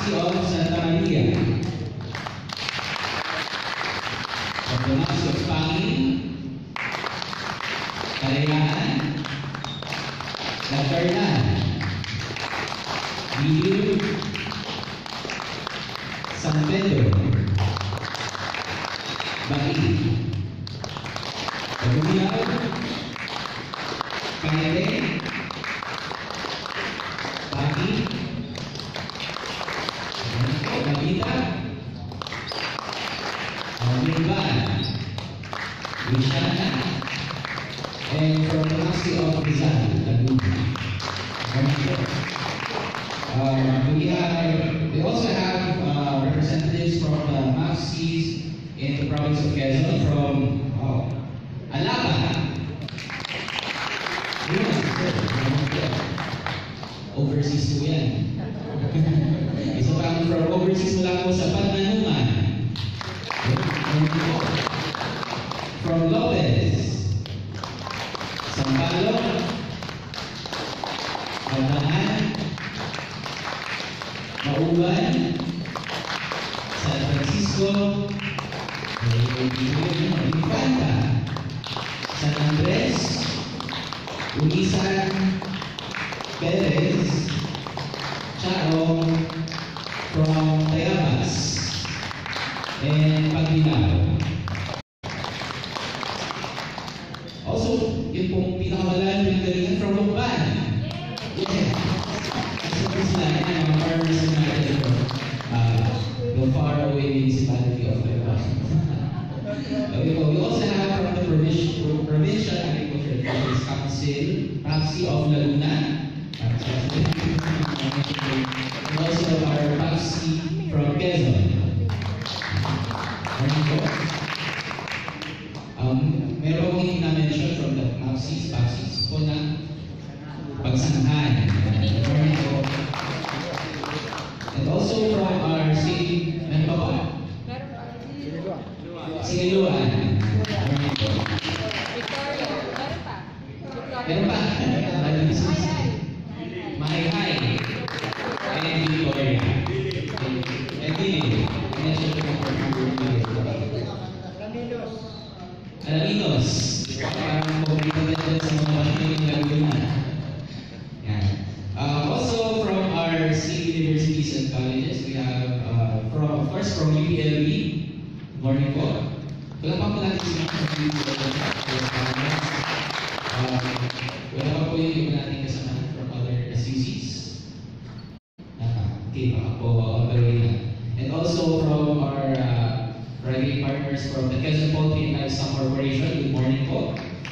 Maxi of Santa Maria. From the Maxi of Pangin, Kalayaan, Lagarnan, Bilyo, San Pedro, Baki, Tagubiaw, Kaire, Baki, Balita, Milban, Luciana, and from the Maxi of Rizal, Laguna. We also have representatives from the Maxis in the province of Quezon from Alaba. Overseas po yan. Isa pa from overseas mula po sa Pananungan. From Lopez, Sampalo, Albanaan, Mauban, San Francisco, Infanta, San Andres, Unisan, Perez, Chao, from Tayabas, and Pagbilao. Also, yung pong pinakamalaan yung galingan from Lukban. Yeah. Kasi sila mga farmers natin the far away municipality of Luzon. We also have from the Provincial Agriculture Affairs Council, PAPSI of Laguna, and also our PAPSI from Quezon. Meron akong hindi na-mention from the PAPSIs po na pagsanghan. And also from our city, meron pa ba? Siniluan. Meron pa? Mahayhay. And Victoria. And Dili. Alaminos. Parang pumunta sa mga panaling Laguna. Also from our city universities and colleges, we have of course from UPLB. Morning po. Wala pa po natin sila wala pa po yung iba natin kasama from other SUCs. Okay, baka po Gondelina. And also from our private partners from the Quezon Poultry and Livestock Corporation. Good morning po.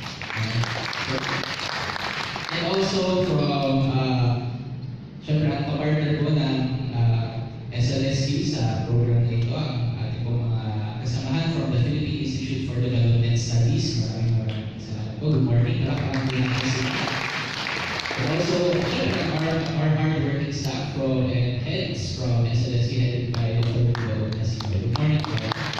And also from syempre ang kapartner po ng SLSU sa program na ito, ang ating po mga kasamahan from the Philippine Institute for Development Studies. Maraming salamat po. Good morning. And also, our hard-working staff and heads from SLSU headed by Domingo. Good morning po.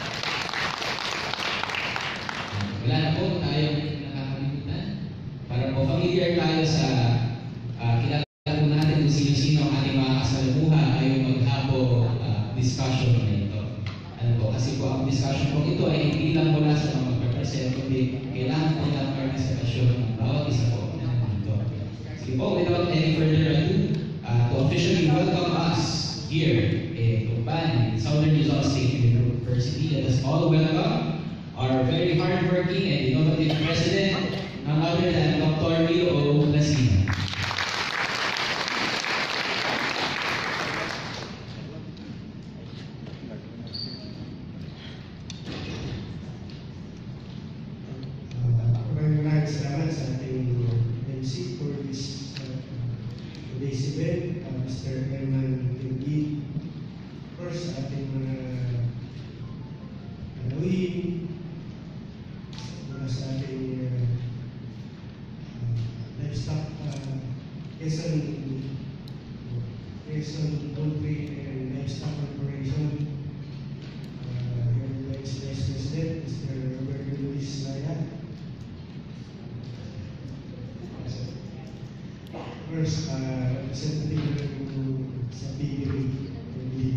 Wala na po tayong nakakalimutan. Para po familiar tayo sa kilala po natin kung sino-sino ang ating mga kasalamuha ay maghapo discussion na ito. Ano po, kasi po ang discussion po ito ay hindi lang mula sa mga magpapresent, kundi kailangan po ng partisipasyon ng bawat isa po na nandito. Sige po, without any further ado, to officially welcome us here in Luzon, in Southern Luzon State University. Let us all welcome our very hardworking and innovative president, none other than Dr. Leo Lasina. Maraming salamat sa ating MC for this today's event, Mr. Herman Tingi. Of course, sa ating mga Halloween, sa ating livestock, Quezon Poultry and Livestock Corporation, your Vice President, Mr. Sariaya. First, representative sa PIDS,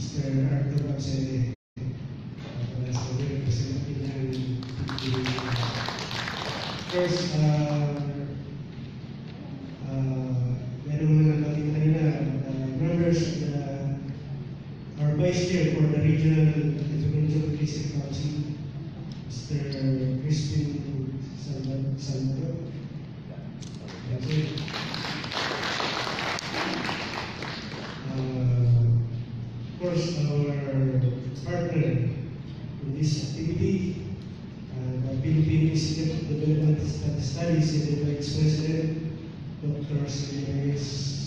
Mr. Radovan, para sa representative ng PIDS. First, meron mo na natin kanina, members of our Vice Chair for the Regional Intervention District Council, Mr. Crispin Salvador. That's it. Of course, our partner in this activity, the Philippine Institute of Development Studies, and the Vice President, Dr. Celia Reyes.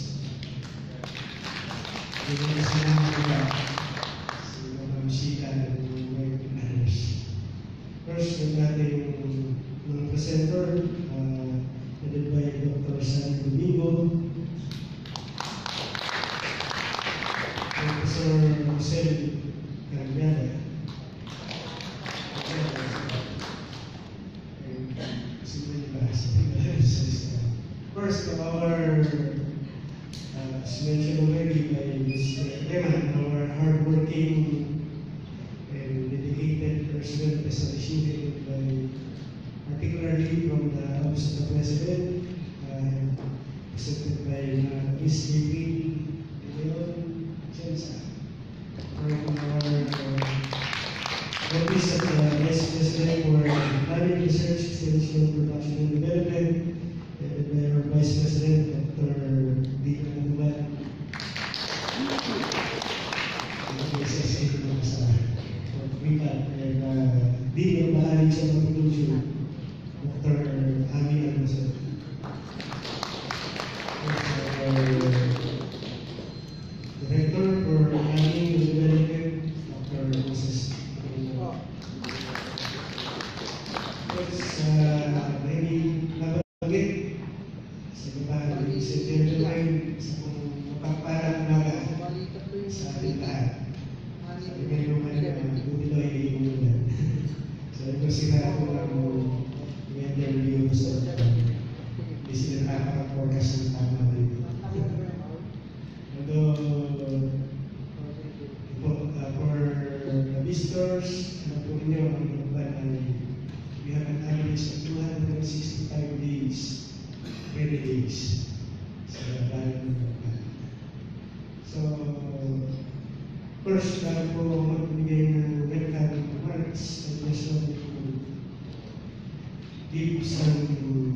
First, natin yung presenter, headed by Dr. Sonny Domingo, Professor Roselle, first, our as mentioned already by Mr. Eman, our hardworking and dedicated personnel represented by, particularly from the Office of the President, presented by Ms. Philippine, from our Office of the Vice President for Planning, Research, Extension, Production and Development, headed by our Vice President, Dr. Radovan. And Dean of the College of Agriculture, Dr. Roselle. Director for Planning and Development, Dr. Moses. May nabanggit sa baba ng September sa kung mapagparang naga sa ating lahat. Sabi ka naman buti daw ay iimulan. So ito sila ko lang i-interview sa hindi sila nakaka-forecast ng tama dito. Although for the visitors, po ninyo ang we have an average of 265 days, 20 days. So, first, bago po magbigay ng welcome remarks, I just want to give some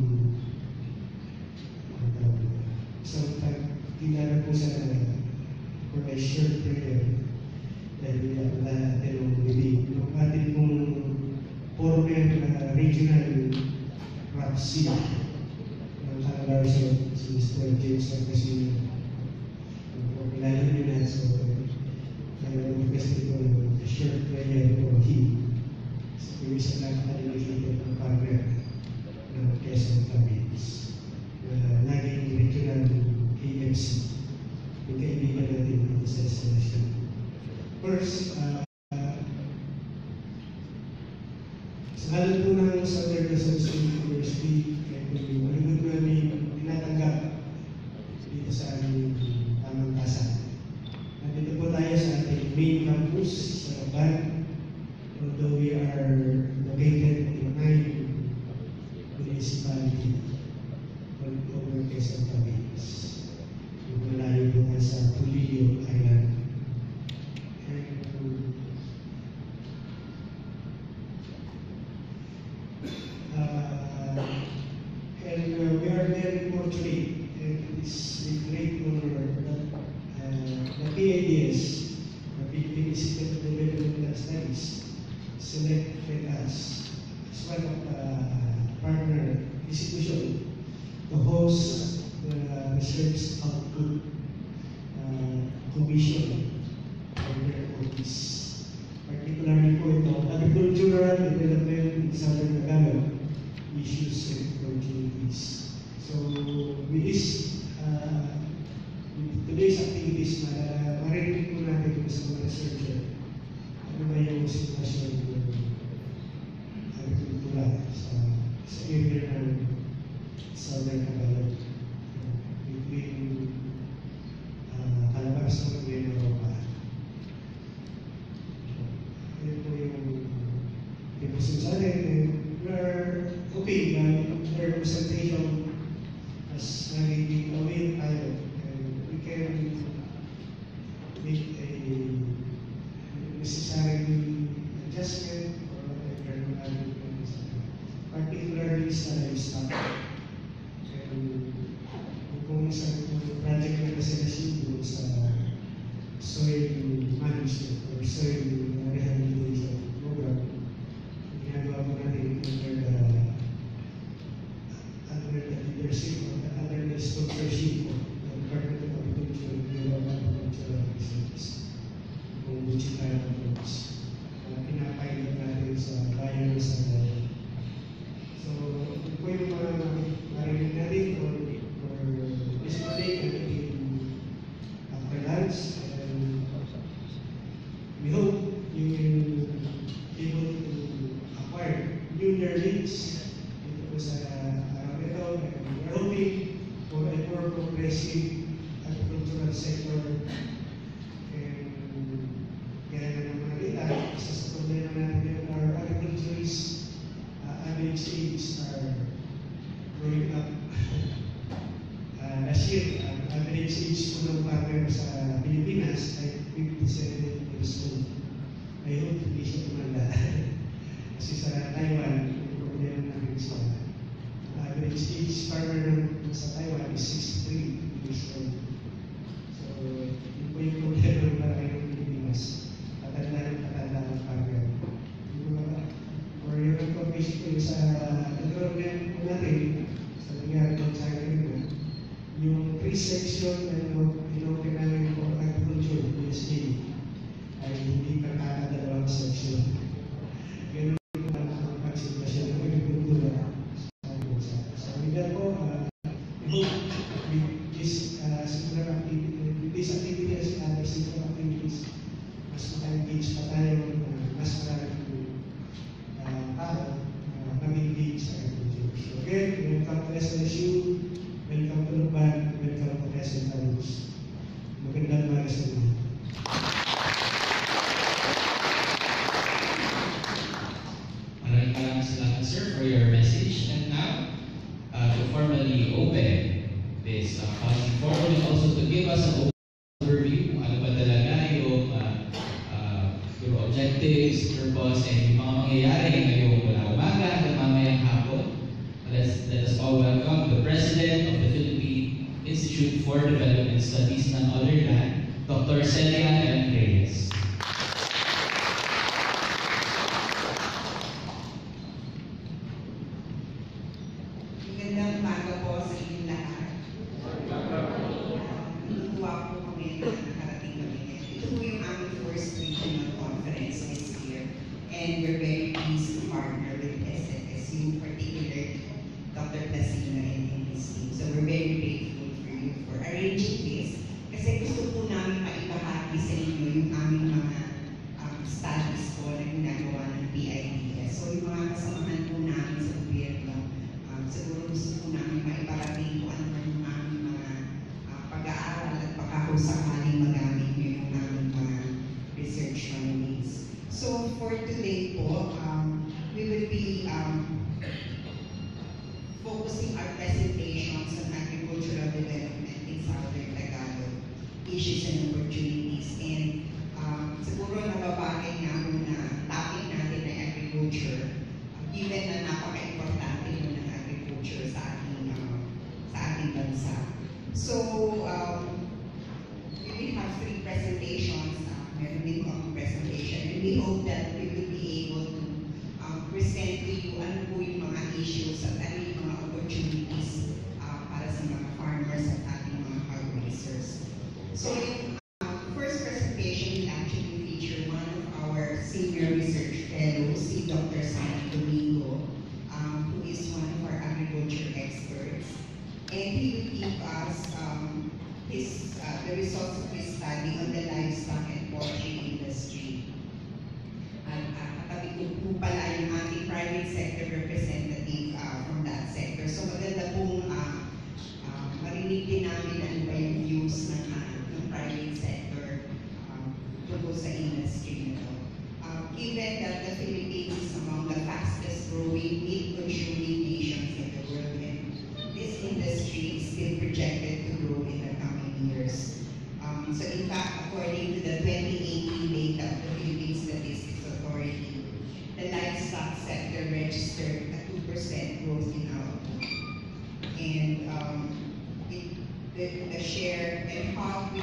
kilala po sa for a short prayer dahil wala natin ang bibig. Yung ating pong former regional RAPC ng Collado, si Mr. James kasi kilala nyo na, so mag-request ito ng short prayer for him. So, yung isang nakakalimutan ng partner ng Quezon province na naging regional KMC, yung kaibigan natin dito sa installation. First, sa halal po ng Southern Luzon State University, malugod namin tinatanggap dito sa aming tamang tasa. Nandito po tayo sa ating main campus sa Radovan, although we are located in 9 municipality all over Quezon province. Malayo po sa Pulido Island. And we are very fortunate, and it is a great honor that the PIDS, the Philippine Institute of Development Studies, selected us as one of the partner institutions to host the research output commission for their office. Particularly po ito, agricultural development in Southern Tagalog, issues and opportunities. So, with this, today's activities, marinig po natin sa mga researcher, ano ba yung sitwasyon ng agricultura sa area ng Southern Tagalog, between Calabasas and Europa. adjustment or whatever, particularly sa livestock. And kung isang project na kasi nasibo sa soil management or soil rehabilitation program, ginagawa po natin under the leadership or under the sponsorship of the Department of Agriculture and Agricultural Research. Kung buchi tayo ng approach, pinapilot natin sa bayan sa bayan. So, ito po yung mga marinig natin or display natin after lunch. And we hope you will be able to acquire new learnings dito po sa araw ito. And we're hoping for a more progressive agricultural sector. And kaya na naman nalita, isa sa problema natin yung our agriculturists average age are going up. Last year, ang average age po ng farmer sa Pilipinas ay 57 years old. I hope hindi siya tumanda. Kasi sa Taiwan, yung problema namin sa average age farmer sa Taiwan is 63 years old. So, yun po yung problema ng marami ng Pilipinas. Patanda ng farmer. Or yung information ko sa environment ko natin, sa nangyari ko sa akin, yung pre-section na inopen namin for agriculture, PSA, ay hindi nakakadalawang section. Ganun yung ang pagsitwasyon ng agricultura sa bansa. So with that po, we hope with this similar activity, this activity as other similar activities, mas maka-engage pa tayo, mas maraming tao mag-engage sa agriculture. So again, welcome to SLSU, welcome to Luban, welcome to Quezon Banos. Magandang umaga sa inyo. Maraming salamat, sir, for your message. And now, to formally open this policy forum and also to give us an overview kung ano ba talaga yung objectives, purpose, and yung mga mangyayari ngayong mula umaga hanggang mamayang hapon. Let us all welcome the President of the Philippine Institute for Development Studies, none other than Dr. Celia and Reyes. Magandang umaga po sa inyong lahat. Natutuwa po kami na nakarating kami ngayon. Ito po yung aming first regional conference this year. And we're very pleased to partner with SFSU, particularly Dr. Tasina and his team. So we're very grateful for you for arranging this. Kasi gusto po namin maibahagi sa inyo yung aming mga studies po na ginagawa ng PIDS. So yung mga kasamahan po namin sa gobyerno, siguro gusto po namin maiparating kung ano yung aming mga pag-aaral at baka kung sakaling magamit nyo yung aming mga research findings. So for today po, we will be focusing our presentations on agricultural development in Southern Tagalog, issues and opportunities. And siguro nababagay nga mo na topic natin na agriculture, given na napaka-importante mo ng agriculture sa ating bansa. So, we will have 3 presentations. Meron din po ang presentation. And we hope that we will be able to present to you ano po yung mga issues at ano yung mga opportunities para sa mga farmers at ating mga hog raisers. So, yung first presentation will actually feature one of our senior research fellows, si Dr. Sonny Domingo, who is one of our agriculture experts. And he will give us the results of his study on the livestock and poultry industry. At katabi ko po pala yung ating private sector representative from that sector. So maganda pong marinig din namin ano ba yung views ng private sector tungkol sa industry na to. Given that the Philippines is among the fastest growing meat-consuming nations in the world, and this industry is still projected to grow in the coming years. So in fact, according to the 2018 data of the Philippine Statistics Authority,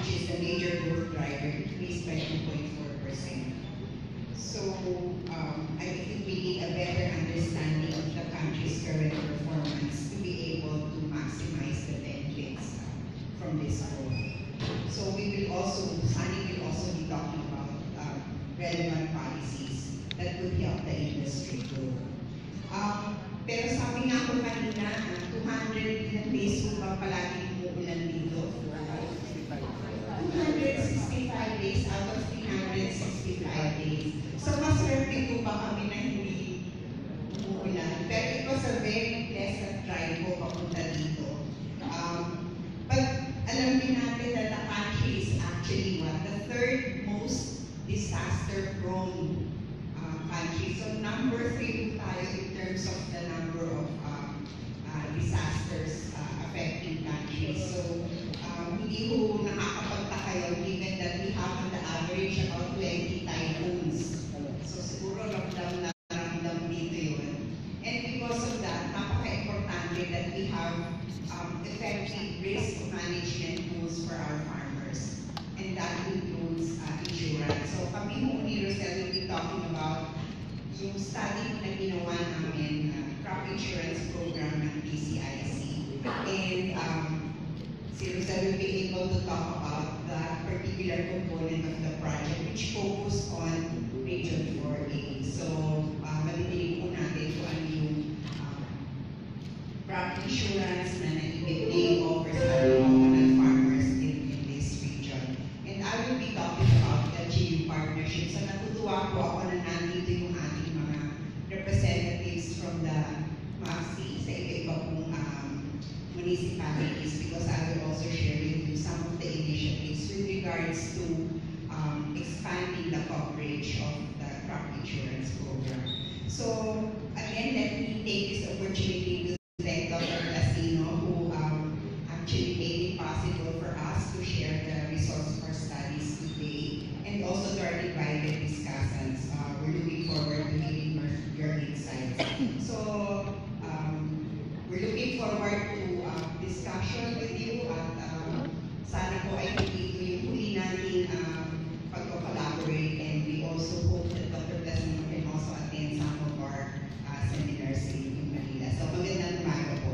which is the major growth driver, increased by 2.4%. So I think we need a better understanding of the country's current performance to be able to maximize the benefits from this growth. So Sonny will also be talking about relevant policies that could help the industry grow. Pero sabi nga ko kanina, 200 ilang days po ba palagi umuulan dito? 265 days out of 365 days. So maswerte po ba kami na hindi umuulan? Pero it was a very pleasant drive po papunta dito. But alam din natin that the country is actually the third most disaster-prone country. So number 3 po tayo in terms of the number of disasters affecting countries. So hindi po nakakapagtaka yun given that we have on the average about 20 typhoons. So siguro ramdam na ramdam dito yun. And because of that, napaka-importante that we have effective risk management tools for our farmers. And that includes insurance. So kami mo ni Roselle will be talking about yung study na ginawa namin crop insurance program ng PCIC. And si Roselle will be able to talk about that particular component of the project which focused on Region 4A. So madidinig po natin kung ano yung crop insurance na naibigay offers sa local farmers in this region. And I will be talking about the GU partnership. So natutuwa po ako na nandito yung ating mga representatives from the MAXI sa iba-iba pong municipalities because I will also share with you some of the initiatives with regards to expanding the coverage of the crop insurance program. So again, let me take this opportunity to thank Dr. Casino who actually made it possible for us to share the results of our studies today, and also to our invited discussants. We're looking forward to hearing your insights. So we're looking forward to discussion with you at sana po ay hindi ito yung huli natin pag-collaborate, and we also hope that Dr. Casino can also attend some of our seminars in Manila. So magandang umaga po.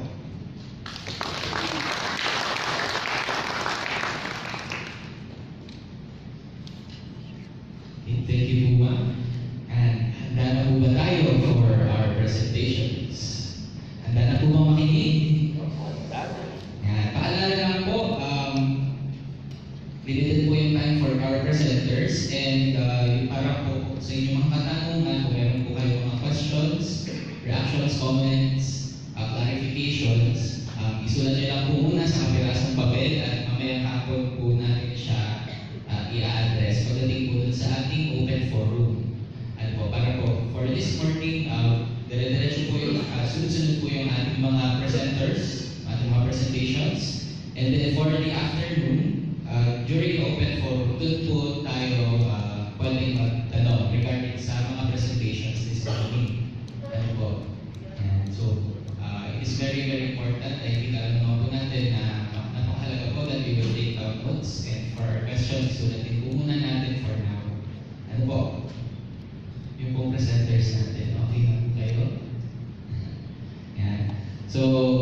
Thank you po, ma'am. And handa na po ba tayo for our presentations? Handa na po ba makinig? Yan. Paalala lang po, limited po yung time for our presenters, and para po sa inyong mga katanungan, kung meron po kayo mga questions, reactions, comments, clarifications, isulat nyo lang po muna sa kapirasong papel at mamaya hapon po natin siya i-address pagdating po dun sa ating open forum. Ano po, para po, for this morning, dire-diretso po yung, sunod-sunod po yung ating mga presenters, ating mga presentations, and then for the afternoon, during the open forum, dun po tayo pwedeng magtanong regarding sa mga presentations this morning. Ano po? And so, it is very, very important. I think alam naman po natin na napakahalaga po that we will take down notes, and for our questions, sulatin po muna natin for now. Ano po? Yung pong presenters natin, okay na po kayo? Yan. So,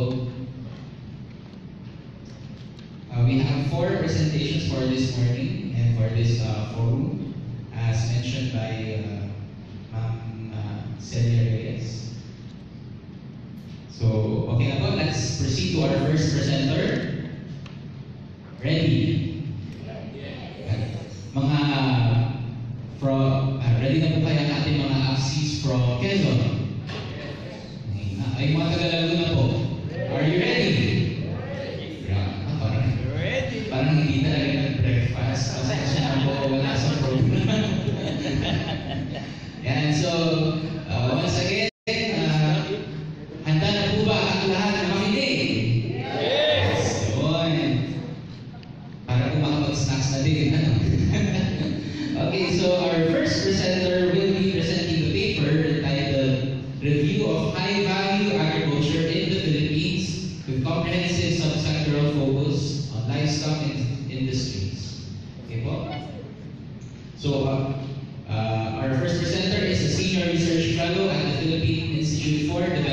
we have 4 presentations for this morning and for this forum, as mentioned by Ma'am Celia Reyes. So, okay na po, let's proceed to our first presenter. Ready? Mga ready na po kaya ang ating mga AFCs from Quezon? Ay, mga Tagalog na po. Are you ready? Parang hindi talaga nag-breakfast. Pasensya na po, wala sa program. Yan, so, once again, handa na po ba ang lahat na makinig? Yes! Yun. Para po makapag-snacks na din. Ano? Okay, so our first presenter will be presenting the paper entitled Review of High-Value Agriculture in the Philippines with Comprehensive Subsectoral Focus on Livestock Industries.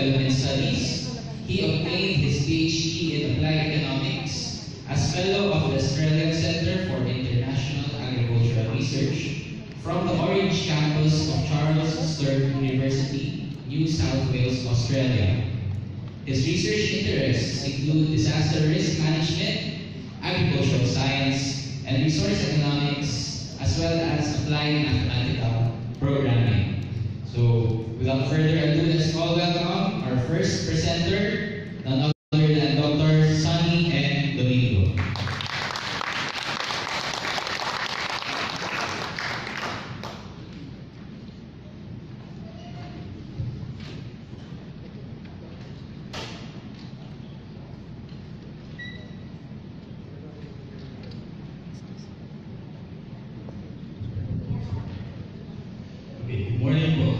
Development Studies. He obtained his PhD in Applied Economics as Fellow of the Australian Centre for International Agricultural Research from the Orange campus of Charles Sturt University, New South Wales, Australia. His research interests include disaster risk management, agricultural science, and resource economics, as well as applied mathematical programming. So, without further ado, let's all welcome our first presenter, none other than Dr. Sonny and Domingo. Good morning po.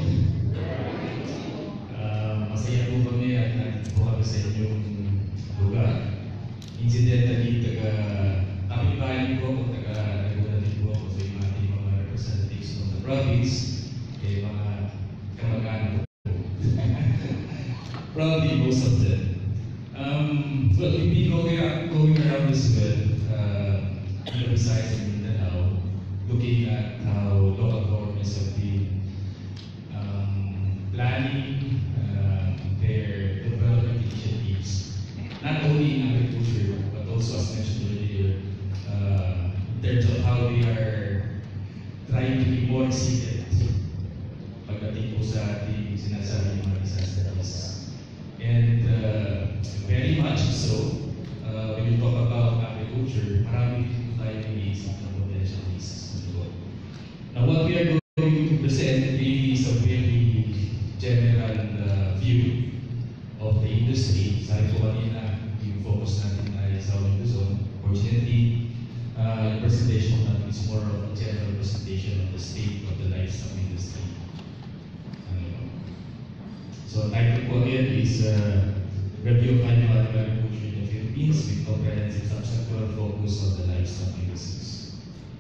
Masaya po kami at nandito po kami sa inyong lugar. Incidentally, kapitbahay po ako, taga-Laguna din po ako sa yung ating mga representatives from the province, mga kamag-anak po. Probably most of them. Well, we've been going around as well, besides in Mindanao, looking at how local governments have been planning their development initiatives, not only in agriculture, but also, as mentioned earlier, in terms of how they are trying to be more resilient pagdating po sa ating sinasabi mga disaster risks. And very much so, when you talk about agriculture, marami po tayo iniisip ng potential risks. Now, what we are going to present really is a very general view of the industry. Sabi ko kanina, yung focus natin ay sa Luzon. Fortunately, the presentation natin is more of a general presentation of the state of the livestock industry. So, title po again is Review of Animal Agriculture in the Philippines with comprehensive subsectoral focus on the livestock industries.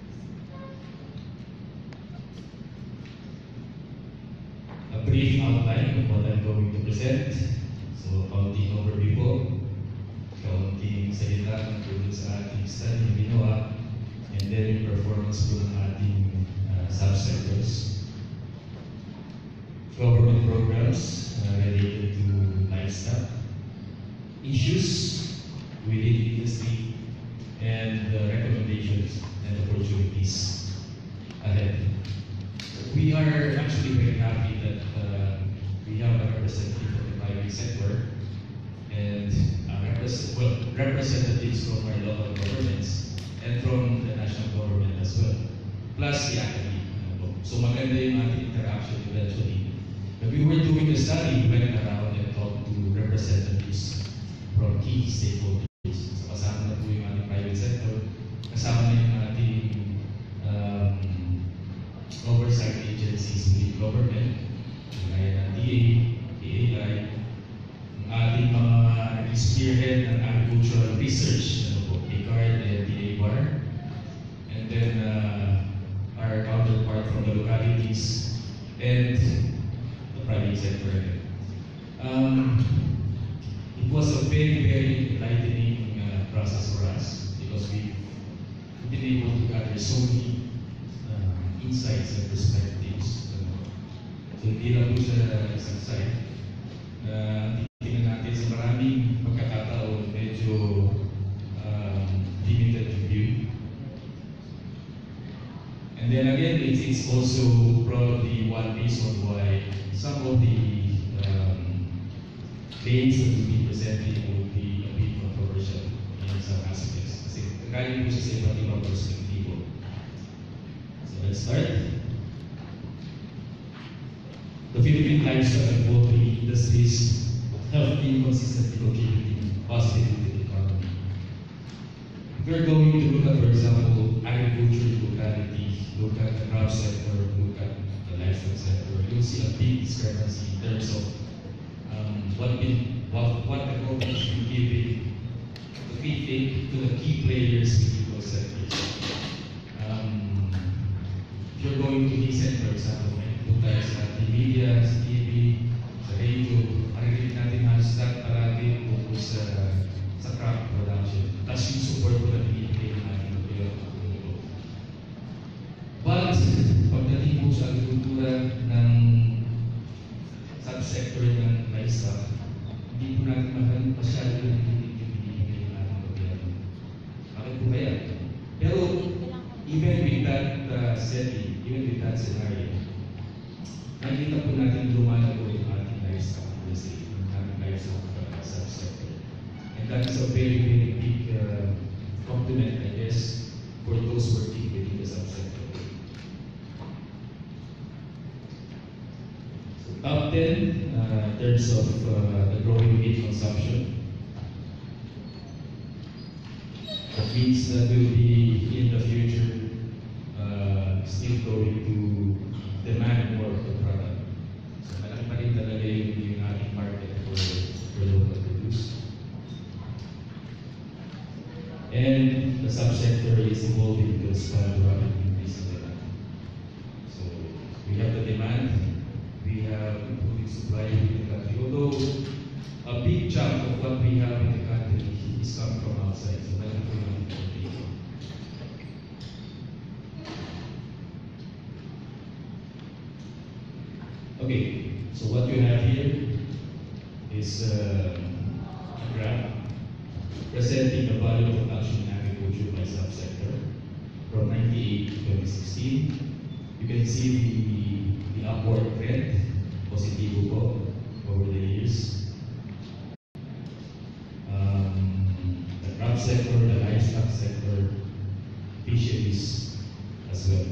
A brief outline of what I'm going to present. So, kaunting overview po, kaunting salita tungkol sa ating study na ginawa, and then yung performance po ng ating subsectors. Government programs related to livestock, issues within the industry, and recommendations and opportunities ahead. We are actually very happy that we have a representative from the private sector and representatives from our local governments and from the national government as well, plus the academy. So maganda yung ating interaction eventually. When we were doing the study, we went around and talked to representatives from key stakeholders. So kasama na po yung ating private sector, kasama na yung ating oversight agencies within government, gaya ng DA, PAI, ang ating mga nag-spearhead ng agricultural research, ACARD and DA-BAR, and then our counterpart from the localities and the private sector. It was a very, very enlightening process for us because we've been able to gather so many insights and perspectives. So hindi lang po siya isang side na titingnan natin sa maraming pagkakataon medyo limited view. And then again, it's also probably one reason why some of the claims that will be presented will be a bit controversial in some aspects. Kasi kaya po siya sa iba't ibang perspektibo. So let's start. The Philippine livestock and poultry industries have been consistently contributing positively to the economy. If we're going to look at, for example, agriculture locality, look at the crop sector, look at the livestock sector, you'll see a big discrepancy in terms of what the government should be giving to the key players in those sectors. If you're going to listen, for example, kung tayo sa media, sa TV, sa radio, makikita subsector ng livestock, hindi po natin masyado narinig yung binibigay ng ating gobyerno. Bakit po kaya? Pero even with that setting, even with that scenario, nakikita po natin lumalago yung ating livestock policy, yung ating livestock subsector. And that is a very, very big compliment, I guess, for those working within the subsector. So top 10 in terms of the growing meat consumption. That means that we'll be in the future still going to demand more of the product. So malaki pa rin talaga yung ating market for local produce. And the subsector is evolving because of the rapid increase in demand. So we have the demand, we have improving supply in the country. Although a big chunk of what we have in the country is coming from outside. So malaki po yung importation. Okay, so what you have here is a graph presenting the value of production in agriculture by subsector from 1998 to 2016. You can see the upward trend, positivo po, over the years. The crop sector, the livestock sector, fisheries as well,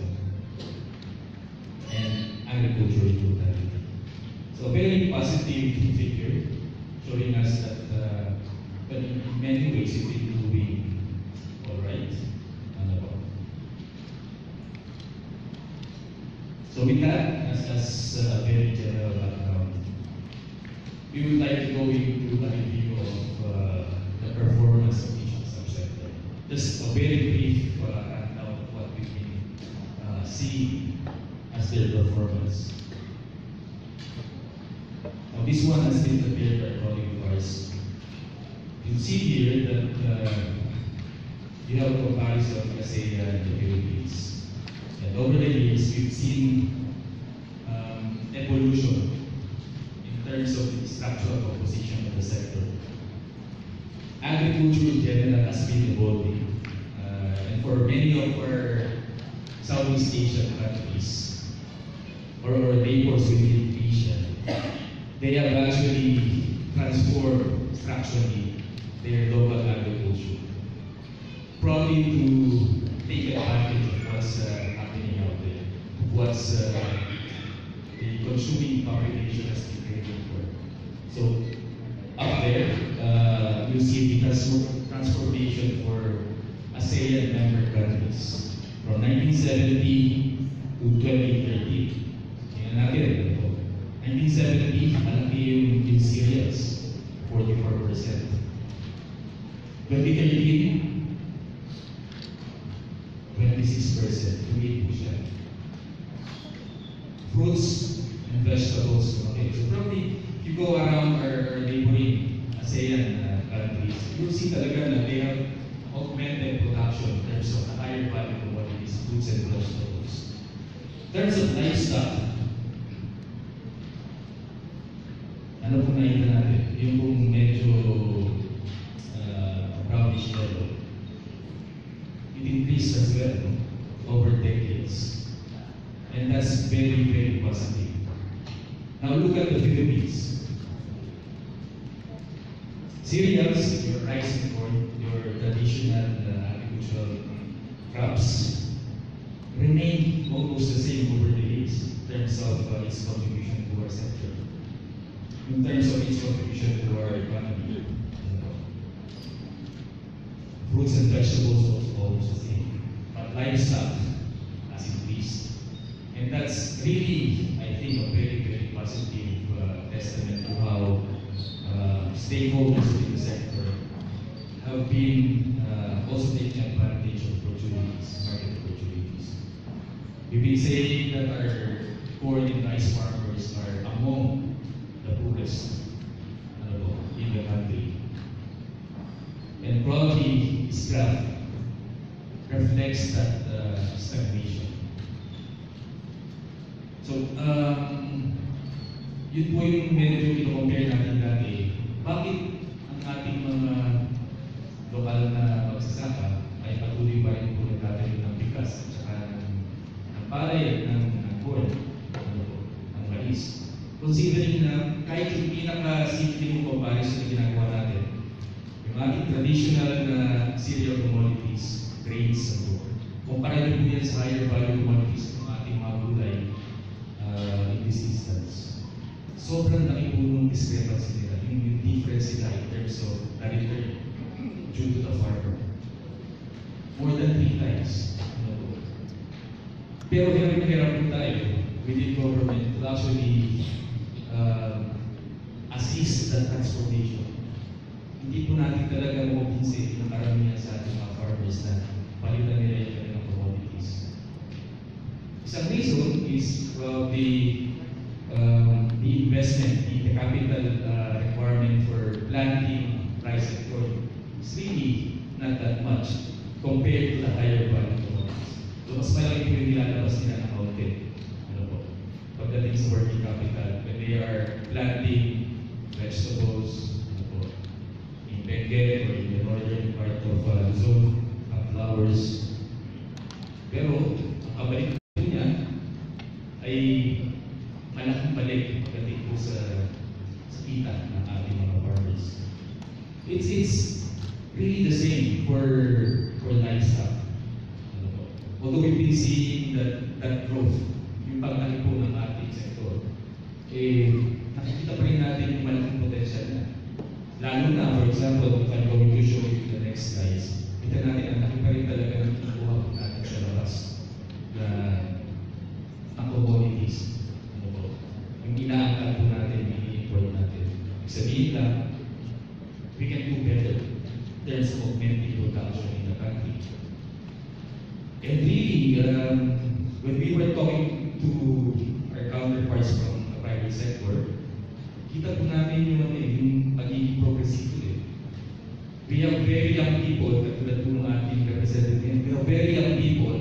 and agriculture in totality. So a very positive figure showing us that but in many ways it's been doing all right. So with that, as a very general background, we would like to go into a review of the performance of each subsector. Just a very brief rundown of what we can see as their performance. Now this one has been prepared by a colleague of ours. You see here that you have a comparison of Celia and the Philippines. And over the years, we've seen evolution in terms of the structural composition of the sector. Agriculture in general has been evolving. And for many of our Southeast Asian countries, or neighbors within Asia, they have actually transformed structurally their local agriculture, probably to take advantage of what's happening out there, what's the consuming population has been craving for. So up there, you see the transformation for ASEAN member countries from 1970 to 2030. Tingnan natin ito. 1970, malaki yung cereals, 44%. 2013, 26%, tumiit po siya. Fruits and vegetables, okay. So probably, if you go around our neighboring ASEAN countries, you'll see talaga na they have augmented production in terms of the higher value commodities, fruits and vegetables. In terms of livestock, ano po nakita natin? Yung kung medyo brownish yellow. It increased as well over decades. And that's very, very positive. Now look at the Philippines. Cereals, your rice and corn, your traditional agricultural crops, remain almost the same over the years in terms of its contribution to our sector, in terms of its contribution to our economy. Fruits and vegetables are almost the same, but livestock has increased. And that's really, I think, a very, very positive testament to how stakeholders in the sector have been also taking advantage of opportunities, market opportunities. We've been saying that our corn and rice farmers are among the poorest in the country. And probably this graph reflects that stagnation. So yun po yung medyo ino-compare natin dati. Bakit ang ating mga lokal na magsasaka ay patuloy pa rin po nagtatayo ng bigas at saka ng palay, ng corn, ng mais. Considering na kahit yung pinaka-simple comparison na ginagawa natin, yung ating traditional na cereal commodities, grains, kumpara nyo po yan sa higher value commodities ng ating mga gulay in this instance. Sobrang laki po nung discrepancy nila, yung difference nila in terms of the return due to the farmer. More than 3 times. Pero hirap na hirap po tayo within government to actually assist the transformation. Hindi po natin talaga mabinsin ng karamihan sa ating mga farmers na palitan nila yung kanilang commodities. Isang reason is the investment, the capital requirement for planting rice and corn is really not that much compared to the higher value commodities. So mas malaki po yung nilalabas nila ng content. Ano po? Pagdating sa working capital, when they are planting vegetables, ano po, in Benguet or in the northern part of Luzon, flowers. Pero ang kabalik po niya ay malaking balik pagdating po sa kita ng ating mga farmers. It's really the same for livestock. Although we've been seeing that growth, yung paglaki po ng ating sektor, nakikita pa rin natin yung malaking potential na. Lalo na, for example, if I'm going to show you the next slides, kita natin ang laki pa rin talaga ng kinukuha po natin sa labas na ang commodities. Yung inaangkat po natin, yung i-import natin. Sabihin lang, we can do better in terms of augmenting production in the country. And really, when we were talking to our counterparts from the private sector, kita po natin yung magiging progressive today. We have very young people, katulad po ng ating representative, we have very young people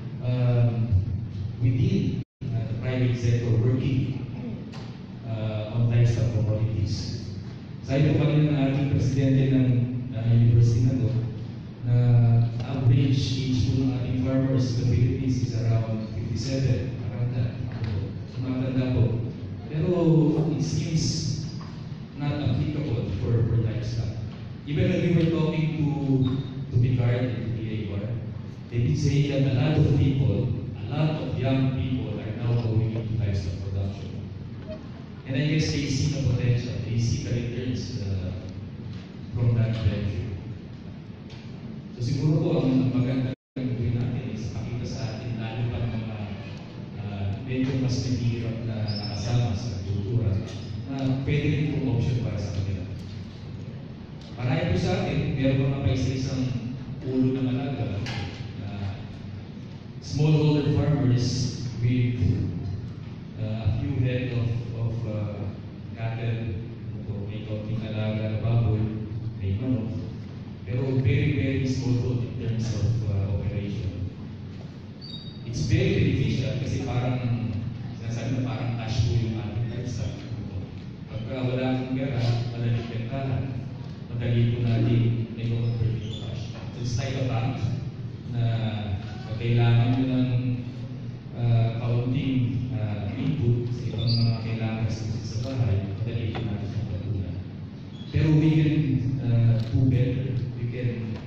within the private sector working on livestock commodities. Sabi po kanina ng ating presidente ng university na to, na average age po ng ating farmers in the Philippines is around 57, sumatanda po. Pero it seems not applicable for livestock. Even when we were talking to Picard and PIDS, they did say that a lot of people, a lot of young people are now going into livestock production. And I guess they see the potential, they see the returns from that venture. So siguro po ang magandang gawin natin is pakita sa atin lalo pa mga medyo mas mahirap na nakasama sa kultura na pwede rin pong option para sa kanila. Marami po sa atin, meron mga paisa-isang ulo ng alaga na smallholder farmers with a few head of cattle, may kaunting alaga na baboy, may manok, pero very, very small in terms of operation. It's very beneficial kasi parang sinasabi na parang cash po yung ating livestock. Pagka wala akong pera, malaking bentahan, madali po natin i-convert yung cash. So it's like a bank na pag kailangan nyo ng kaunting input sa ibang mga kailangan sa bahay, madali po natin yung pagkunan. Pero we can do better. We can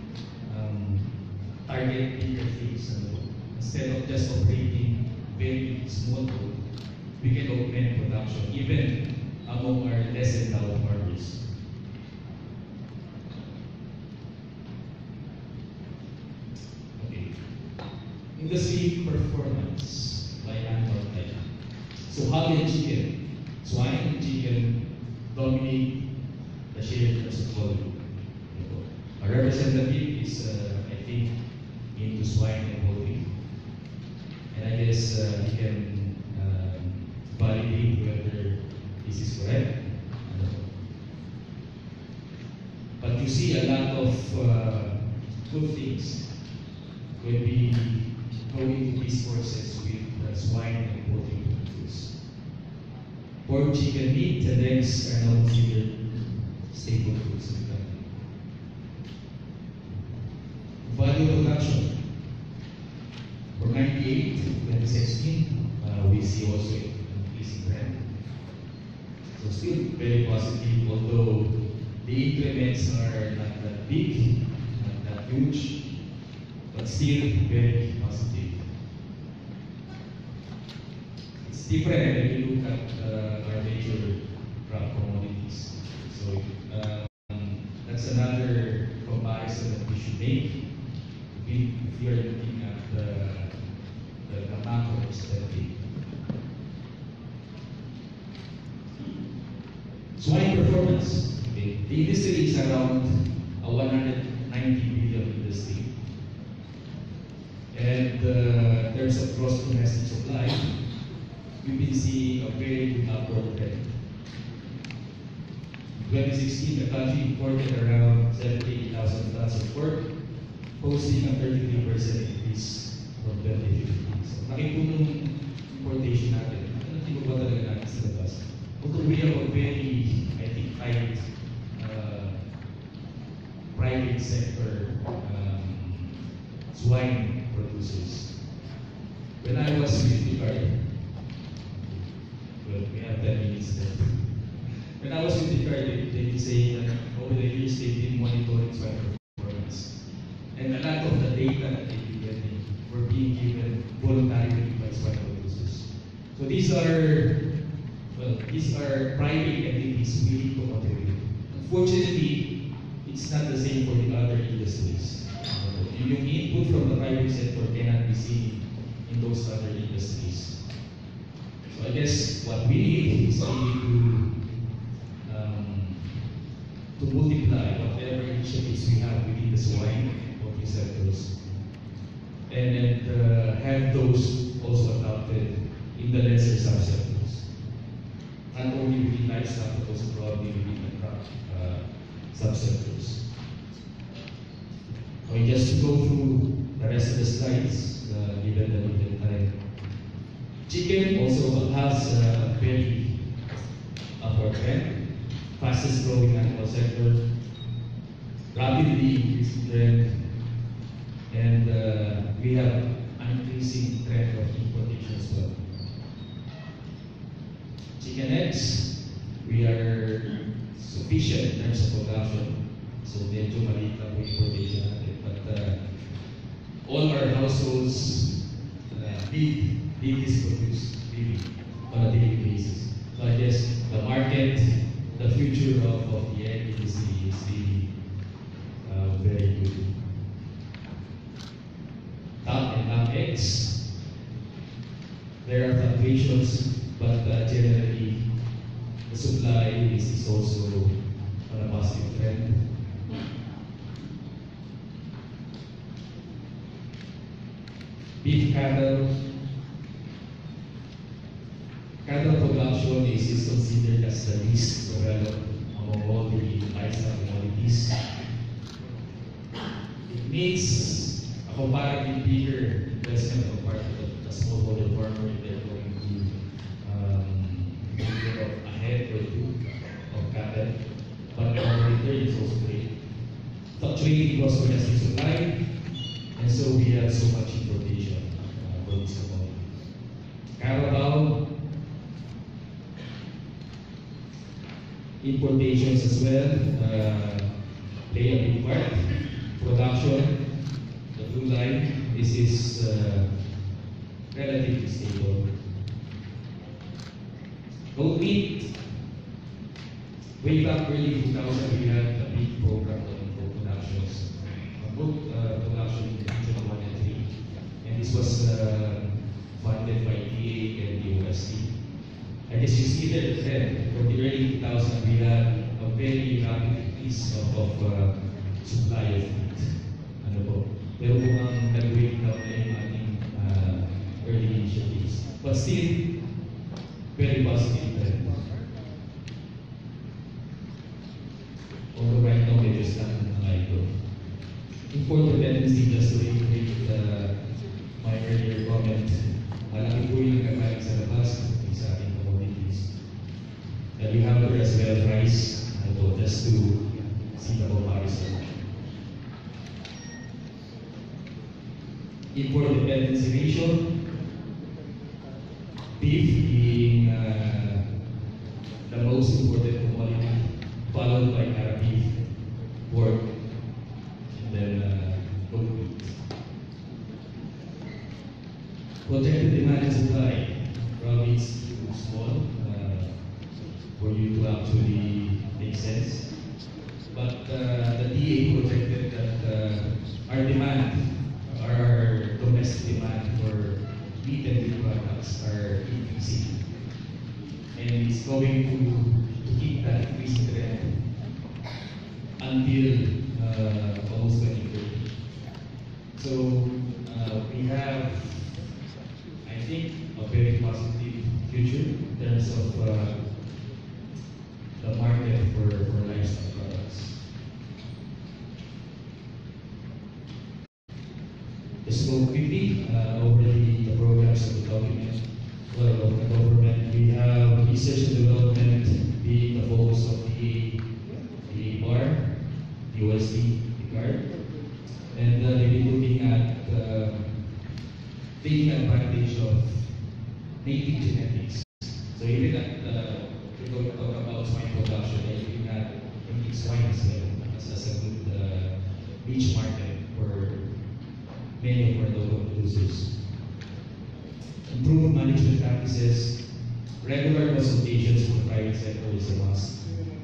target bigger things. Instead of just operating very small code, we can augment production even among our less endowed farmers. Okay. Industry performance by animal type. So how did chicken, swine and chicken dominate the share in terms of volume? Our representative is, I think, into swine and poultry. And I guess he can validate whether this is correct. But you see a lot of good things when we go into these courses with swine and poultry producers. pork, chicken, meat, and eggs are now considered staple foods in the country. Value production. From 98 to 2016, we see also an increasing trend. So still very positive, although the increments are not that big, not that huge, but still very positive. It's different when you look at our major crop commodities. So that's another comparison that we should make if we are looking at the macro perspective. Swine performance. Okay. The industry is around a 190 billion industry. And in terms of gross domestic supply, we've been seeing a very good upward trend. In 2016, the country imported around 78,000 tons of pork, posting a 33% increase from 2015. So, laki po nung importation natin. Hindi ko ba talaga natin sa labas? Although we have a very, I think, tight private sector swine producers. When I was with the card, well, we have 10 minutes left. When I was with the card, they would say that over the years they've been monitoring swine performance. And a lot of the data that they've been getting were being given voluntarily by swine producers. So these are private entities willing to contribute. Unfortunately, it's not the same for the other industries. Yung input from the private sector cannot be seen in those other industries. So I guess what we need is really to multiply whatever initiatives we have within the swine and poultry sectors, and have those also adopted in the lesser subsectors. Not only within livestock, but also broadly within the crop subsectors. Okay, just to go through the rest of the slides, given the limited time. Chicken also has a very upward trend, fastest growing animal sector, rapidly increasing trend, and we have an increasing trend of importation as well. Chicken eggs, we are sufficient in terms of production, so medyo maliit lang po importation natin. But all our households need this produce really on a daily basis. So I guess the market, the future of the egg industry is really very good. Duck and lamb eggs, there are fluctuations, but generally the supply is also on a positive trend. Beef cattle production is considered as the least developed among all the livestock commodities. It needs a comparatively bigger investment on the part of the smallholder farmer if they're going to get a head or two of cattle. But the return is also great. Fluctuating gross domestic supply, and so we have so much importation for this commodity. Carabao, importations as well play a big part. Production, the blue line, this is relatively stable. Goat meat, way back early 2000, we had a big program for productions. Goat production in Region 1 and 3. And this was funded by DA and the USD. I guess you see there the trend. From the early 2000s, we had a very rapid increase of supply of meat. Ano po? Pero mukhang nag-wake down na yung ating early initiatives. But still, very positive trend. Although right now, medyo stuck na nga ito. Import dependency, just to reiterate my earlier comment, malaki po yung nagkakaling sa labas sa ating commodities. you have there as well rice, just to see the comparison. Import dependency ratio, beef being the most important commodity, followed by Arab beef, pork, and then goat meat. Projected demand and supply, probably it's too small for you to actually make sense. But the DA projected that our demand, our domestic demand for meat and meat products are increasing. And it's going to keep that increasing trend until almost 2030. So we have, I think, a very positive future in terms of the market for livestock products. Just go quickly over the programs of the document. Well, of the government, we have research and development being the focus of the bar, the USD, the card, and they've been looking at taking advantage of native genetics. So even at we talk about swine production, they're looking at native swine as well as a good niche market for many of our local producers. Improved management practices, regular consultations with the private sector is a must.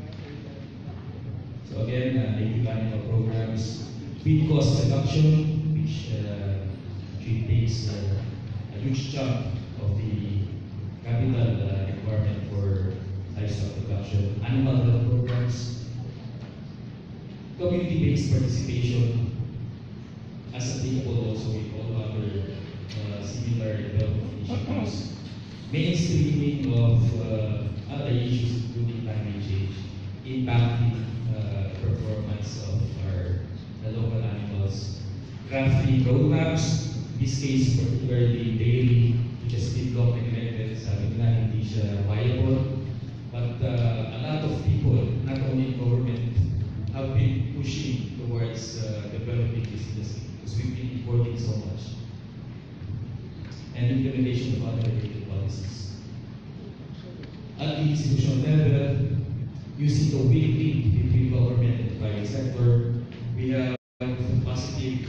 So again, native animal programs, feed cost reduction, which actually takes a huge chunk of the capital requirement for livestock production, animal health programs, community-based participation, as applicable also with all other similar development initiatives, mainstreaming of other issues including climate change, impacting performance of our local animals, crafting roadmaps, in this case particularly dairy, which has been long neglected, sabi nila hindi siya viable, but a lot of people, not only government, have been pushing towards developing this industry because we've been importing so much. And implementation of other related policies. At the institutional level, using the weak link between government and the private sector, we have positive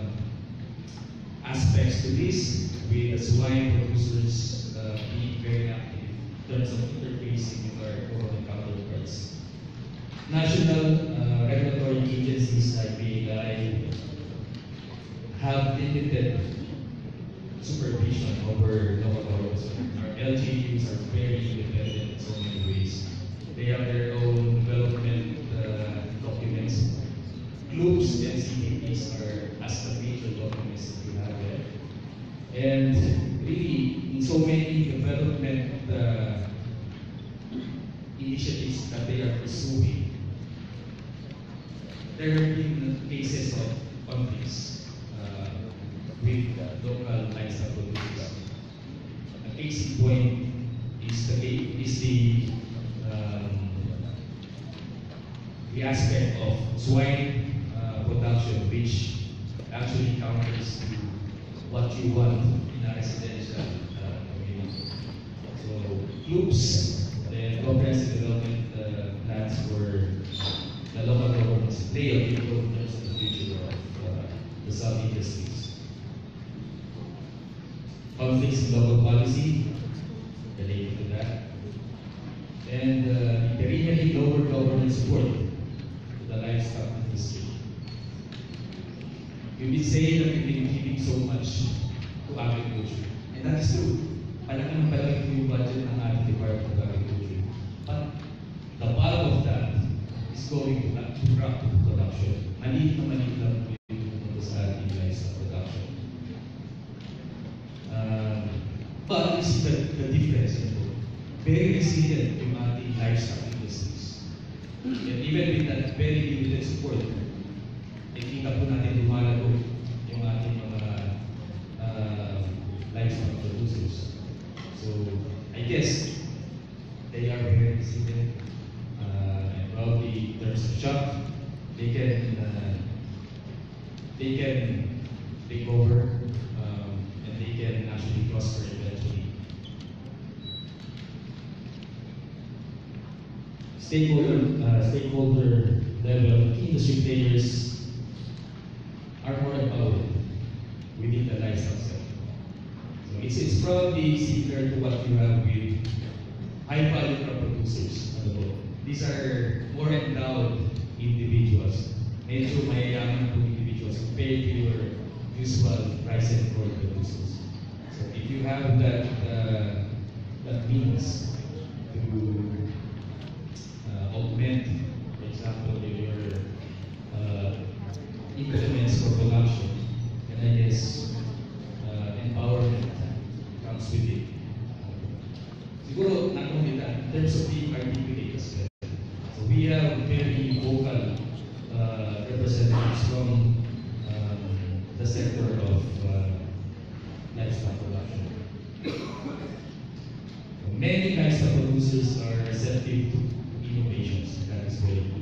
aspects to this, with the swine producers being very active in terms of interfacing with our government counterparts. National regulatory agencies like PIDS have limited supervision over local governments. Our LGUs are very independent in so many ways. They have their own development documents. Clubs and CDPs are as the major documents that we have there. And really, in so many development initiatives that they are pursuing, there have been cases of conflicts with local livestock producers. A case in point is the aspect of swine production, which actually counters to what you want in a residential community. So clubs and comprehensive development plans for the local governments play a big role in terms of the future of the sub-industries. Conflicts in local policy related to that, and perennially lower government support to the livestock industry. We've been saying that we've been giving so much to agriculture, and that is true. Palaki ng palaki po yung budget ng ating Department of Agriculture. But the bulk of that is going to crop production. Maliit na maliit lang po yung pumunta sa ating livestock production. But you see the difference. Very resilient yung ating livestock industries. And even with that very limited support, nakikita po natin lumalago yung ating mga livestock producers. So I guess they are parent seated, and probably in terms of shop, they can take over, and they can actually prosper eventually. Stakeholder level industry players are more empowered within the livestock sector. So it's probably similar to what you have with high value crop producers on the road. These are more endowed individuals, medyo mayayaman po individuals compared to your usual rice and corn producers. So if you have that means to augment, for example, your implements for production, and I guess empowerment comes with it. Siguro, not only that, in terms of being articulate as well. So we have very vocal representatives from the sector of livestock production. Many livestock producers are receptive to innovations. That is very good.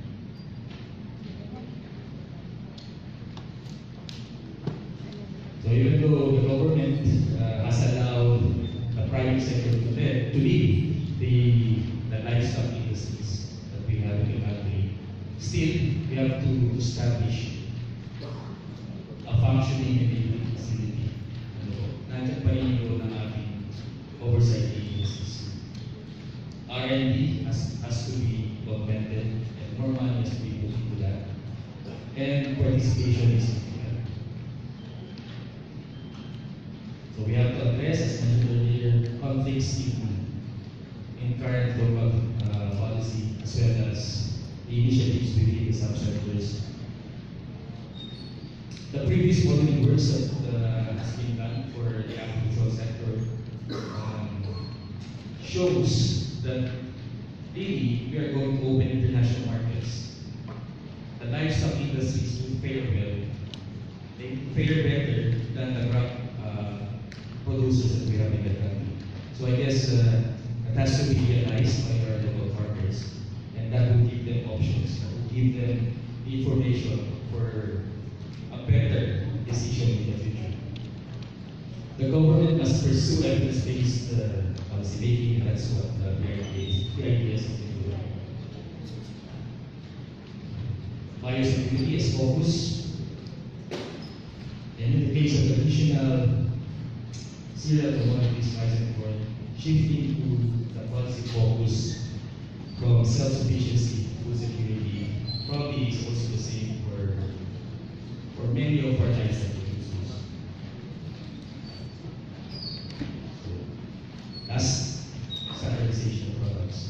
So even though the government has allowed the private sector to lead the livestock industries that we have in the country, still we have to establish a functioning enabling facility. Nandiyan pa rin yung ng ating oversight agencies. R&D has to be augmented, and more money has to be put into that. And participation is important. So we have to address, as mentioned earlier, conflicts in current local policy, as well as the initiatives within the subsectors. The previous modeling works that has been done for the agricultural sector shows that really we are going to open international markets. The livestock industries will fare well. They fare better than the crop producers that we have in the country. So I guess it has to be realized by our local farmers, and that will give them options, that will give them the information for a better decision in the future. The government must pursue evidence-based policy making, and that's what the PIDS is doing. Biosecurity is focused, and in the case of traditional cereal commodities, rice and corn, shifting to the policy focus from self-sufficiency to food security probably is also the same for many of our livestock producers. That's standardization of products.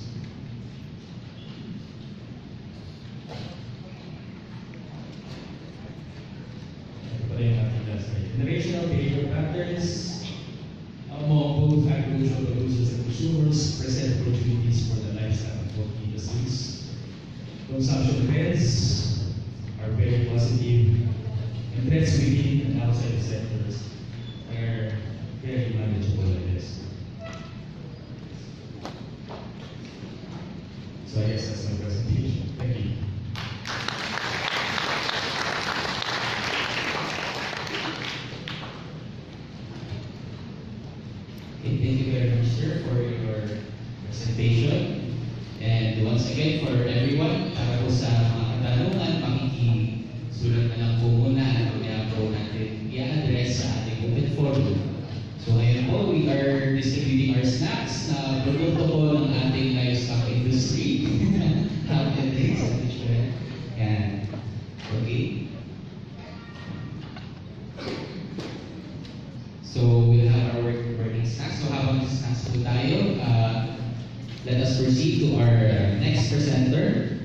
Generational behavior patterns among both agricultural producers and consumers present opportunities for the livestock and poultry industries. Consumption trends are very positive, and threats within and outside the sectors are very manageable, I guess. So I guess that's my presentation. Thank you. Okay, thank you very much, sir, for your presentation. And once again, for everyone, para po sa mga katanungan, makikisulat na lang po muna at mamaya po natin i-address sa ating open forum. So ngayon po, we are distributing our snacks na produkto po ng ating livestock industry. Happy days, and okay. So we'll have our working snacks. So habang snacks po tayo, let us proceed to our next presenter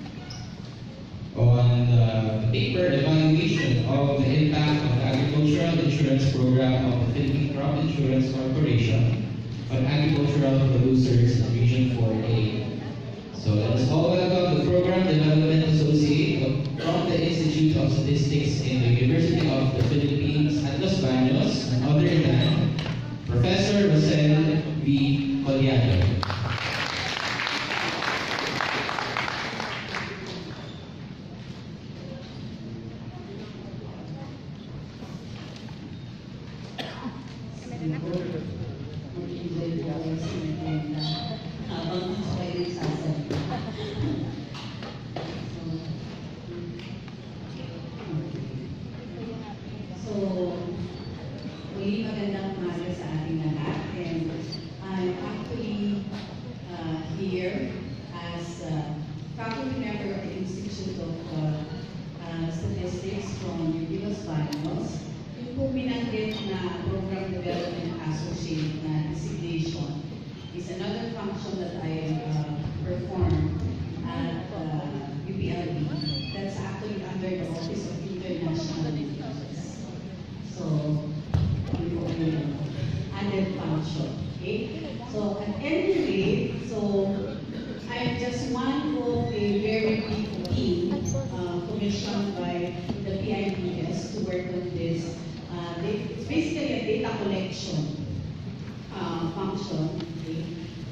on the paper evaluation of the impact of the agricultural insurance program of the Philippine Crop Insurance Corporation on agricultural producers in Region 4A. So let us all welcome the Program Development Associate from the Institute of Statistics in the University of the Philippines at Los Banos, none other than Professor Roselle V. Collado. here as faculty member of the Institute of Statistics from Banos. Yung po binanggit na Program Development Associate na designation is another function that I perform at UPLB. That's actually under the Office of International Relations. So, yun po yung added function. Okay? So, at any rate, so I'm just one of a very big team commissioned by the PIDS to work on this. It's basically a data collection function, okay?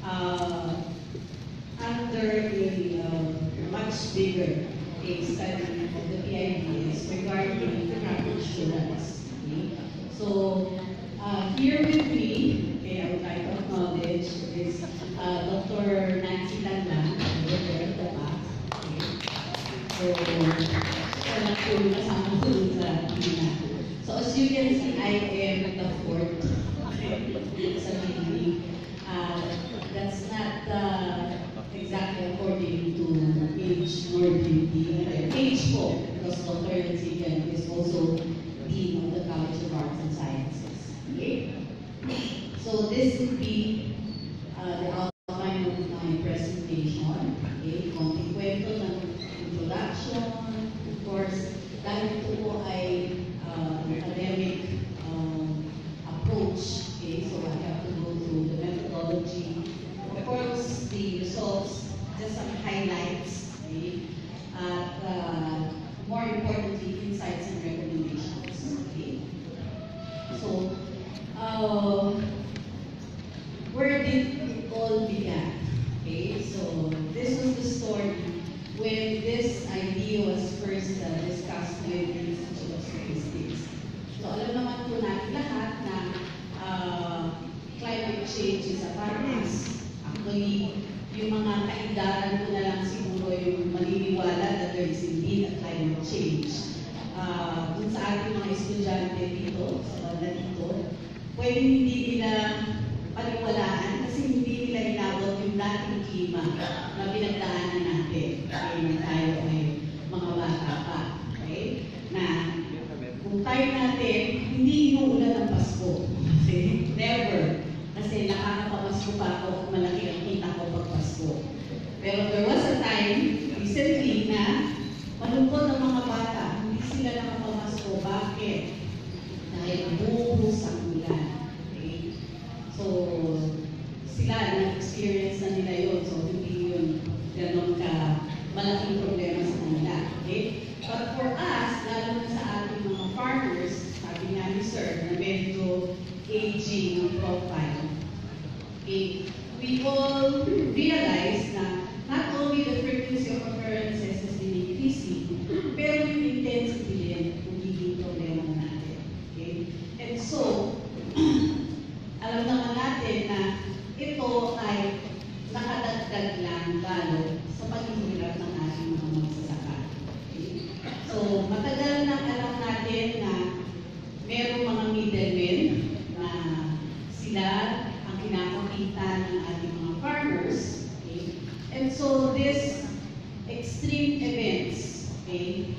Under a much bigger case study of the PIDS regarding crop insurance. Okay? So here with me, okay, I would like to acknowledge is Dr. Nancy Lanlang, over there at the back. Okay? So, siya lang po yung kasama ko sa Pina. So as you can see, I am the fourth sa meeting. That's not exactly according to age nor duty. Age po, because Dr. Nancy is also Dean of the College of Arts and Sciences. Okay? So this would be the outline of my presentation. Okay? Konting kwento ng introduction. Of course, dahil ito po ay academic approach. Okay? So I have to go through the methodology. Of course, the results, just some highlights. Okay? More importantly, insights and recommendations. Okay? So, where did it all begin? Okay, so this was the story when this idea was first discussed with the Institute of Statistics. So alam naman po natin lahat na climate change is upon us. Actually, yung mga kaindaran ko na lang siguro yung maniniwala that there is indeed a climate change. Kung sa ating mga estudyante dito, sa banda dito, pwede hindi nila paniwalaan kasi hindi nila inabot yung dating klima na pinagdaanan natin. Okay, na tayo ay mga bata pa. Okay? Na kung tayo natin, hindi inuulan ang Pasko. Okay? Never. Kasi nakakapamasko pa ako at malaki ang kita ko pag Pasko. Pero there was a time, recently, na malungkot ang mga bata. Hindi sila nakapamasko. Bakit? Dahil buhos ang ulan. Okay? So, sila na-experience na nila yun. So, hindi yun ganon ka malaking problema sa kanila. Okay? But for us, lalo na sa ating mga farmers, sabi nga ni Sir, na medyo aging profile, okay, we all realize na not only the frequency of occurrences has been increasing, pero yung intensity din magiging problema natin. Okay? And so, alam naman natin na ito ay nakadagdag lang lalo sa paghihirap ng ating mga magsasaka. Okay? So, matagal nang alam natin na merong mga middlemen na sila ang kinakakita ng ating mga farmers. Okay? And so, this extreme events, okay,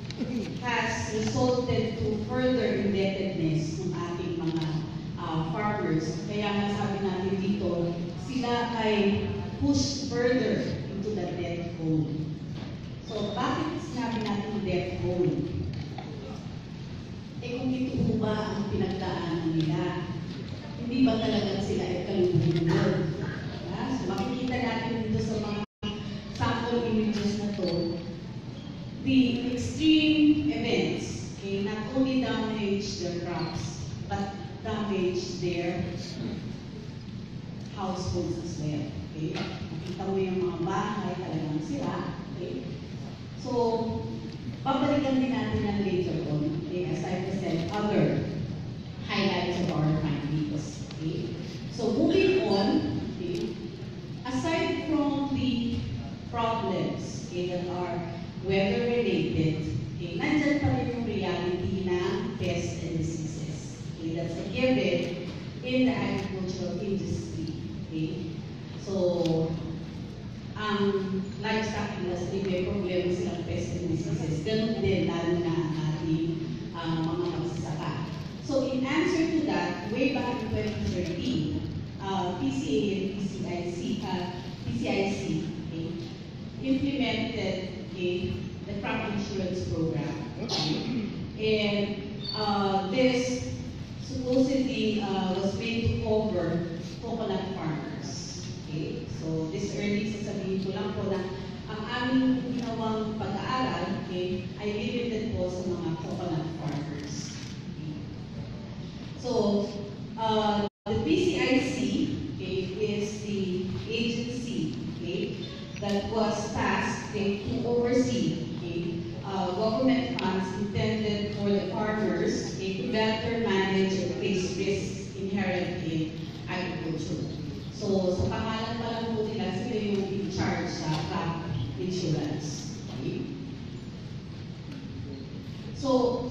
has resulted to further indebtedness ng ating mga farmers. Kaya nga sabi natin dito, sila ay pushed further into the debt hole. So, bakit sinabi natin debt hole? Eh kung ito po ba ang pinagdaanan nila, hindi ba talaga sila ay kalubunod? So, makikita natin dito sa mga sample images na to, the extreme events, okay, not only damage their crops, but damage their households as well. Okay? Makita mo yung mga bahay, talagang sila. Okay? So, babalikan din natin yan later on. Okay? As I said, other highlights of our findings. Okay? So, moving on, okay, aside from the problems, okay, that are weather-related, okay, nandyan pa rin yung reality ng pests and diseases. Okay, that's a given in the agricultural industry. Okay? So, tapos may problema silang pest and diseases. Ganun din, lalo na ang ating mga magsasaka. So in answer to that, way back in 2013, PCA and PCIC implemented the crop insurance program. And this supposedly was made to cover coconut farmers. Okay? So this early, sasabihin ko lang po na ang aming ginawang pag-aaral ay limited po sa mga coconut farmers. Okay? So the PCIC is the agency that was tasked to oversee government funds intended for the farmers to better manage and face risks inherent in agriculture. So sa pangalan pa lang po nila, sila yung in charge sa crop insurance. Okay? So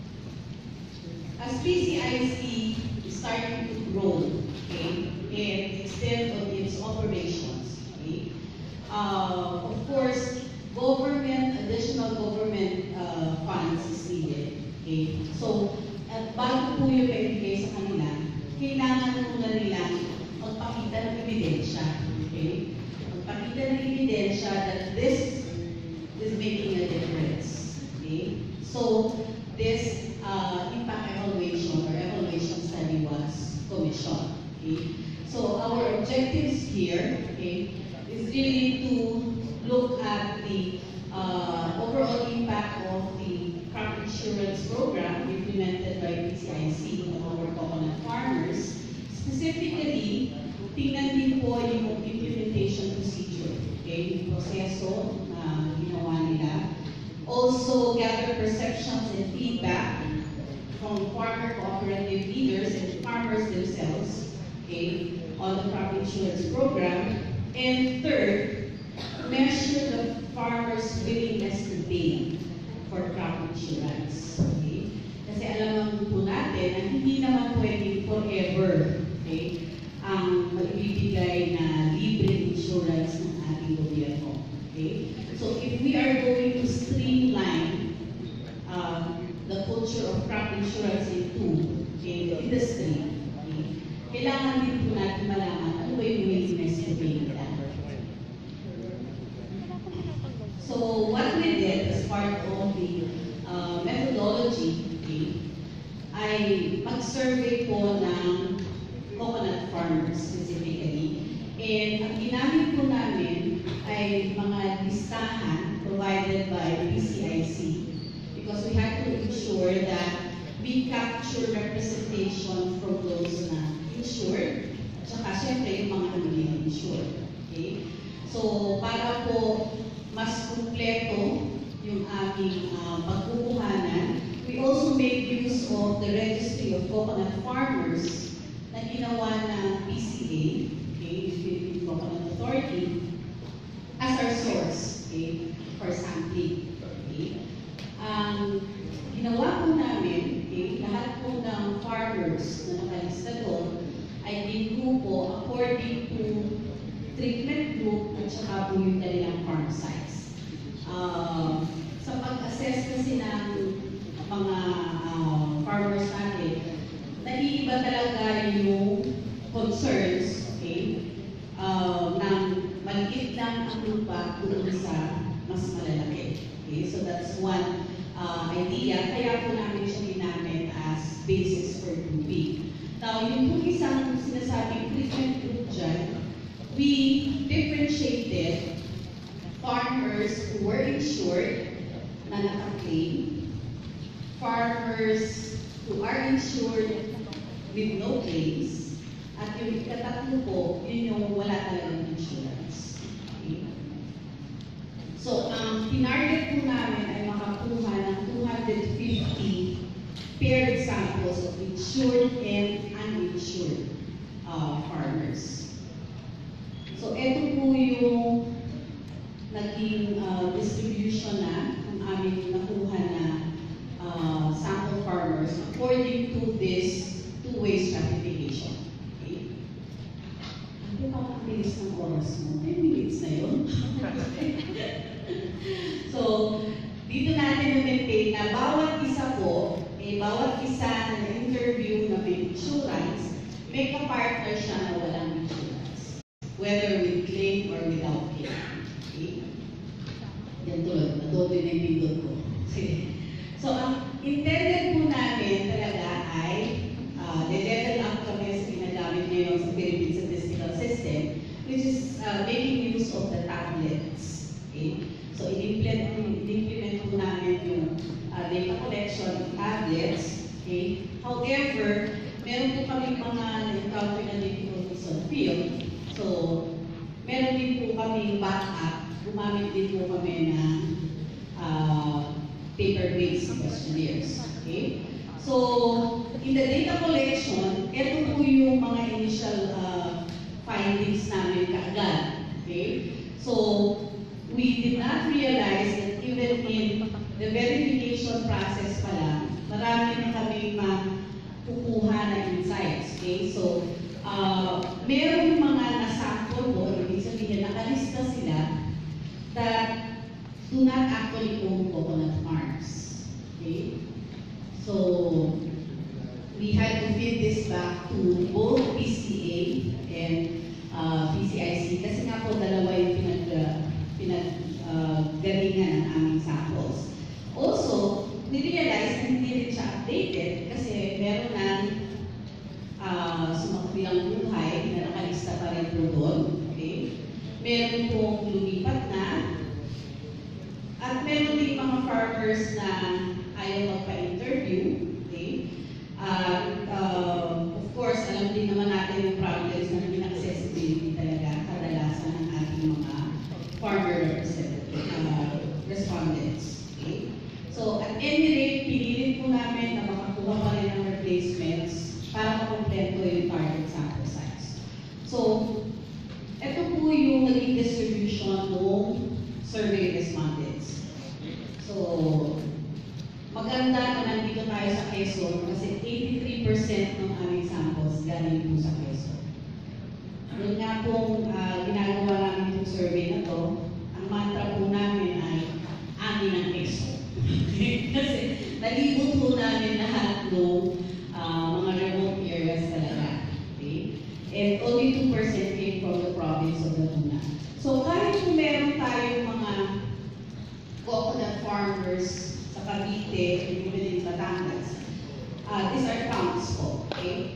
as PCIC is starting to grow, and extend on its operations, of course, additional government funds is needed. Okay? So, bago po yung maibigay sa kanila, kailangan muna nilang magpakita ng ebidensya. Okay? Magpakita ng ebidensya that this is making a difference. Okay? So, this impact evaluation or evaluation study was commissioned. Okay? So, our objectives here is really to look at the overall impact of the crop insurance program implemented by PCIC on our coconut farmers. Specifically, tingnan din po yung implementation procedure, yung proseso na ginawa nila. Also, gather perceptions and feedback from farmer cooperative leaders and farmers themselves on the crop insurance program. And third, measure the farmers' willingness to pay for crop insurance. Okay? Kasi alam po natin na hindi naman pwedeng forever ang magbibigay na libre insurance ng ating gobyerno. Okay? So if we are going to streamline the culture of crop insurance into the industry, kailangan din po natin malaman ano ba yung willingness to pay nila. So what we did as part of the methodology ay mag-survey po ng coconut farmers specifically. And ang ginamit po namin ay mga listahan provided by PCIC because we had to ensure that we capture representation from those na insured at saka syempre yung mga hindi insured. Okay? So para po mas kumpleto yung aming pagkukuhanan, we also make use of the Registry of Coconut Farmers na ginawa ng PCA, the Philippine Coconut Authority, as our source for sampling. Ang ginawa po namin, lahat po ng farmers na nakalista doon ay ginrupo according to treatment group at saka po yung kanilang farm size. Sa pag-assess kasi ng mga farmers natin, naiiba talaga yung concerns ng maliit lang ang lupa doon sa mas malalaki. Okay? So that's one idea. Kaya po namin siya ginamit as basis for grouping. Now, yung kung isang sinasabing treatment group dyan, we differentiated farmers who were insured na naka-claim, farmers who are insured with no claims, at yung ikatatlo po, yun yung wala talagang insurance. Okay? So, ang tinarget po namin ay makakuha ng 250 paired samples of insured and uninsured farmers. So, ito po yung naging distribution na ng aming nakuha na sample farmers according to this two-way stratification. Okay? Hindi pa ang bilis ng oras mo. 10 minutes na yun. may kapartner siya na walang insurance, whether with claim or without claim. Okay? Yan tulad, nadoble na yung pindot ko. So, ang intended po namin talaga ay level up kami sa ginagamit ngayon sa Philippine Statistical System, which is making use of the tablets. Okay? So, in-implement po namin yung data collection of tablets. Okay? However, meron po kami mga encounter na difficulties on field. So, meron din po kami backup. Gumamit din po kami ng paper-based questionnaires. Okay? So, in the data collection, ito po yung mga initial findings namin kaagad. Okay? So, we did not realize that even in the verification process pa lang, marami na kami makukuha na insights. Okay? So, meron mga nasample po, ibig sabihin, nakalista sila that do not actually own coconut farms. Okay? So, we had to feed this back to both PCA and PCIC kasi nga po dalawa yung pinaggalingan ng aming samples. Also, we realized na hindi rin siya updated kasi meron na sumakbilang buhay na nakalista pa rin po doon. Okay? Meron pong lumipat na at meron din mga farmers na ayaw magpa-interview. Okay? Of course, alam din naman natin yung problems na inaccessibility talaga kadalasan ng ating mga farmer respondents. Okay? So, at any rate, pinilit po namin na makakuha pa rin ng replacements para makompleto yung target sample size. So, ito po yung naging distribution ng survey respondents. So, maganda na nandito tayo sa Quezon kasi 83% ng aming samples galing po sa Quezon. Yung nga pong ginagawa namin itong survey na to, ang mantra po namin ay amin ang Quezon. Kasi nalibot po namin lahat ng mga remote areas talaga. Okay? And only 2% came from the province of Luzon. So kahit kung meron tayong mga coconut farmers sa Cavite, even in Batangas, these are counts po. Okay?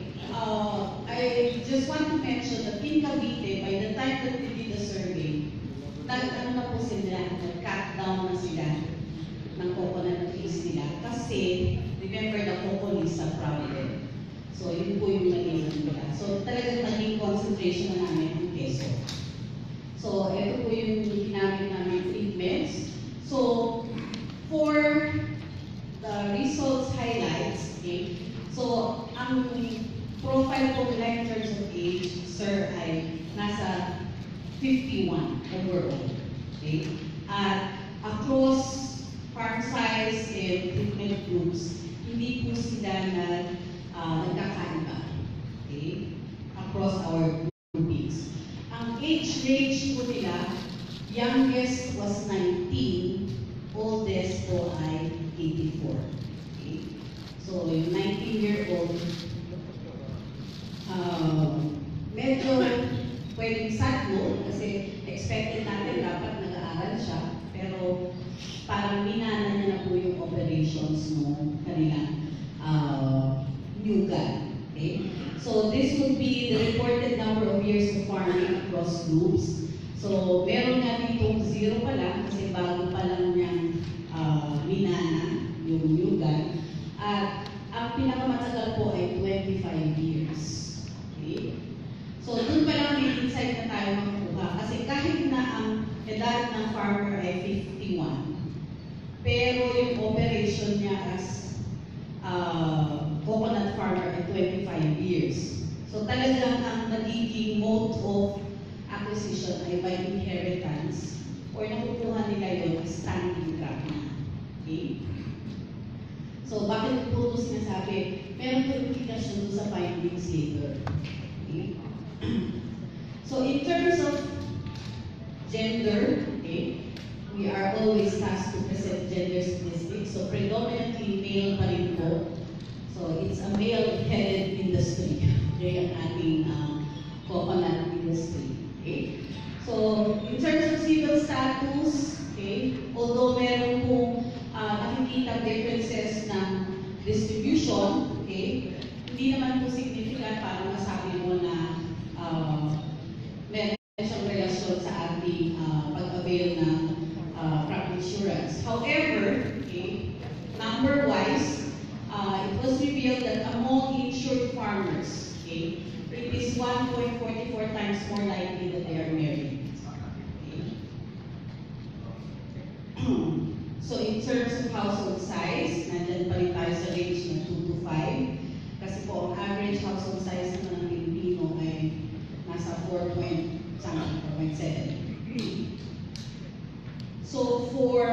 I just want to mention that in Cavite, by the time that we did the survey, nag-ano na po sila, nag-cut down na sila ng coconut trees nila. Kasi, remember the cocoa leaves are prominent. So, yun po yung naging nila. So, talagang naging concentration na namin ang keso. So, ito po yung ginamit namin treatments. So, for the results highlights, okay, so, ang profile po nila in terms of age, sir, ay nasa 51 overall. Okay? At across farm size and treatment groups, hindi po sila nagkakaiba. Okay? Across our groupings. Ang age range po nila, youngest was 19, oldest po ay 84. Okay? So, yung 19-year-old, medyo pwedeng sadlo kasi expected natin dapat nag-aaral siya, pero parang minana niya na po yung operations ng kanilang new gun. Okay? So this would be the reported number of years of farming across groups. So meron nga ditong 0 pa lang kasi bago pa lang niyang minana yung new gun. At ang pinakamatagal po ay 25 years. Okay? So dun pa lang may insight na tayo makukuha kasi kahit na ang edad ng farmer ay 51, pero yung operation niya as coconut farmer ay 25 years. So talagang ang nagiging mode of acquisition ay by inheritance or nakukuha nila yun as standing crop na. Okay? So bakit po ito sinasabi? Meron po implikasyon sa findings later. Okay? So in terms of gender, okay, we are always tasked to present gender statistics. So predominantly male pa rin po So it's a male-headed industry, okay, ang ating coconut industry. Okay? So in terms of civil status, okay, although meron pong nakikita differences ng distribution, okay, hindi naman po significant para masabi mo na meron siyang relasyon sa ating pag-avail ng crop insurance. However, okay, number-wise, it was revealed that among insured farmers, okay, it is 1.44 times more likely that they are married. Okay. So in terms of household size, nandyan pa rin tayo sa range ng 2 to 5. Kasi po, ang average household size naman ng Pilipino ay nasa 4.7. So for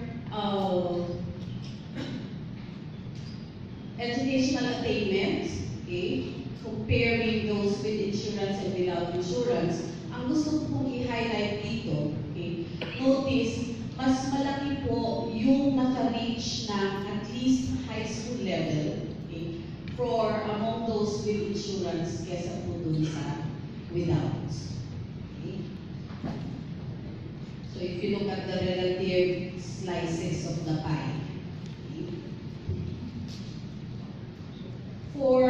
educational attainment, okay, comparing those with insurance and without insurance, ang gusto ko pong i-highlight dito, okay, notice, mas malaki po yung naka-reach na at least high school level, okay, for among those with insurance kesa po dun sa without. Okay. So if you look at the relative slices of the pie, okay. For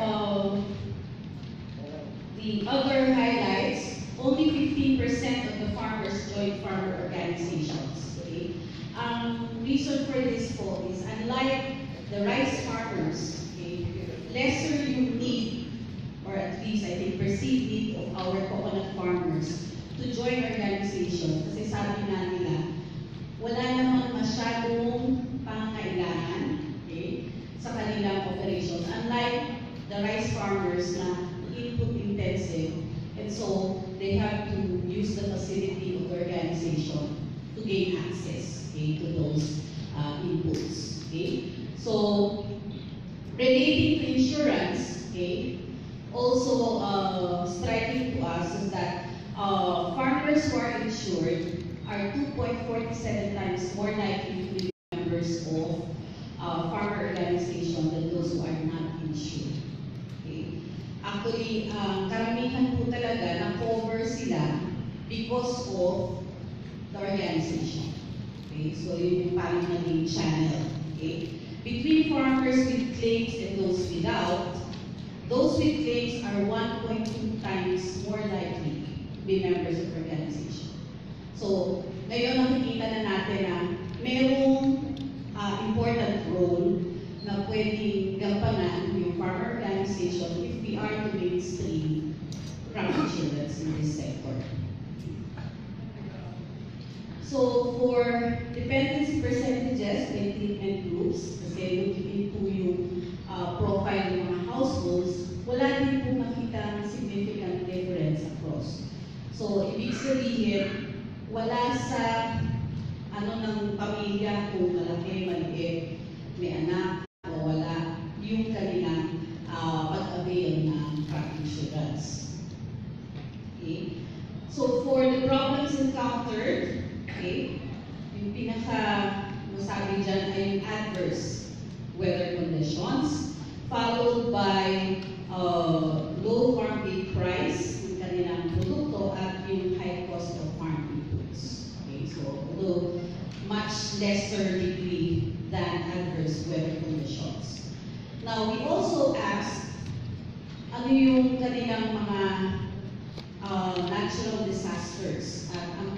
the other highlights, only 15% of the farmers joined farmer organizations. Okay? Reason for this po is unlike the rice farmers, okay, lesser you need, or at least I think perceived need of our coconut farmers to join organizations. Kasi sabi nga nila, wala namang masyadong pangailangan, okay, sa kanilang operations. Unlike the rice farmers na input intensive, and so they have to use the facility of the organization to gain access, okay, to those inputs. Okay? So relating to insurance, okay, also striking to us is that farmers who are insured are 2.47 times more likely to be members of farmer organization than those who are not insured. Okay? Actually, karamihan po talaga na-cover sila because of the organization. Okay? So, yun yung parang naging channel. Okay? Between farmers with claims and those with claims are 1.2 times more likely to be members of organization. So, ngayon nakikita na natin na mayroong important role na pwedeng gampanan yung farmer organization if we are to mainstream crop insurance in this sector. So for dependency percentages by treatment groups, kasi looking into yung profile ng mga households, wala din po makita significant difference across. So ibig sabihin, wala sa ng pamilya kung malaki, maliit, may anak, o wala, yung kanilang pag-avail ng crop insurance. Okay? So for the problems encountered, okay, yung masabi dyan ay yung adverse weather conditions, followed by low farm gate price ng kanilang produkto at yung high cost of farm inputs. Okay, so although much lesser degree than adverse weather conditions. Now, we also asked ano yung kanilang mga natural disasters. At ang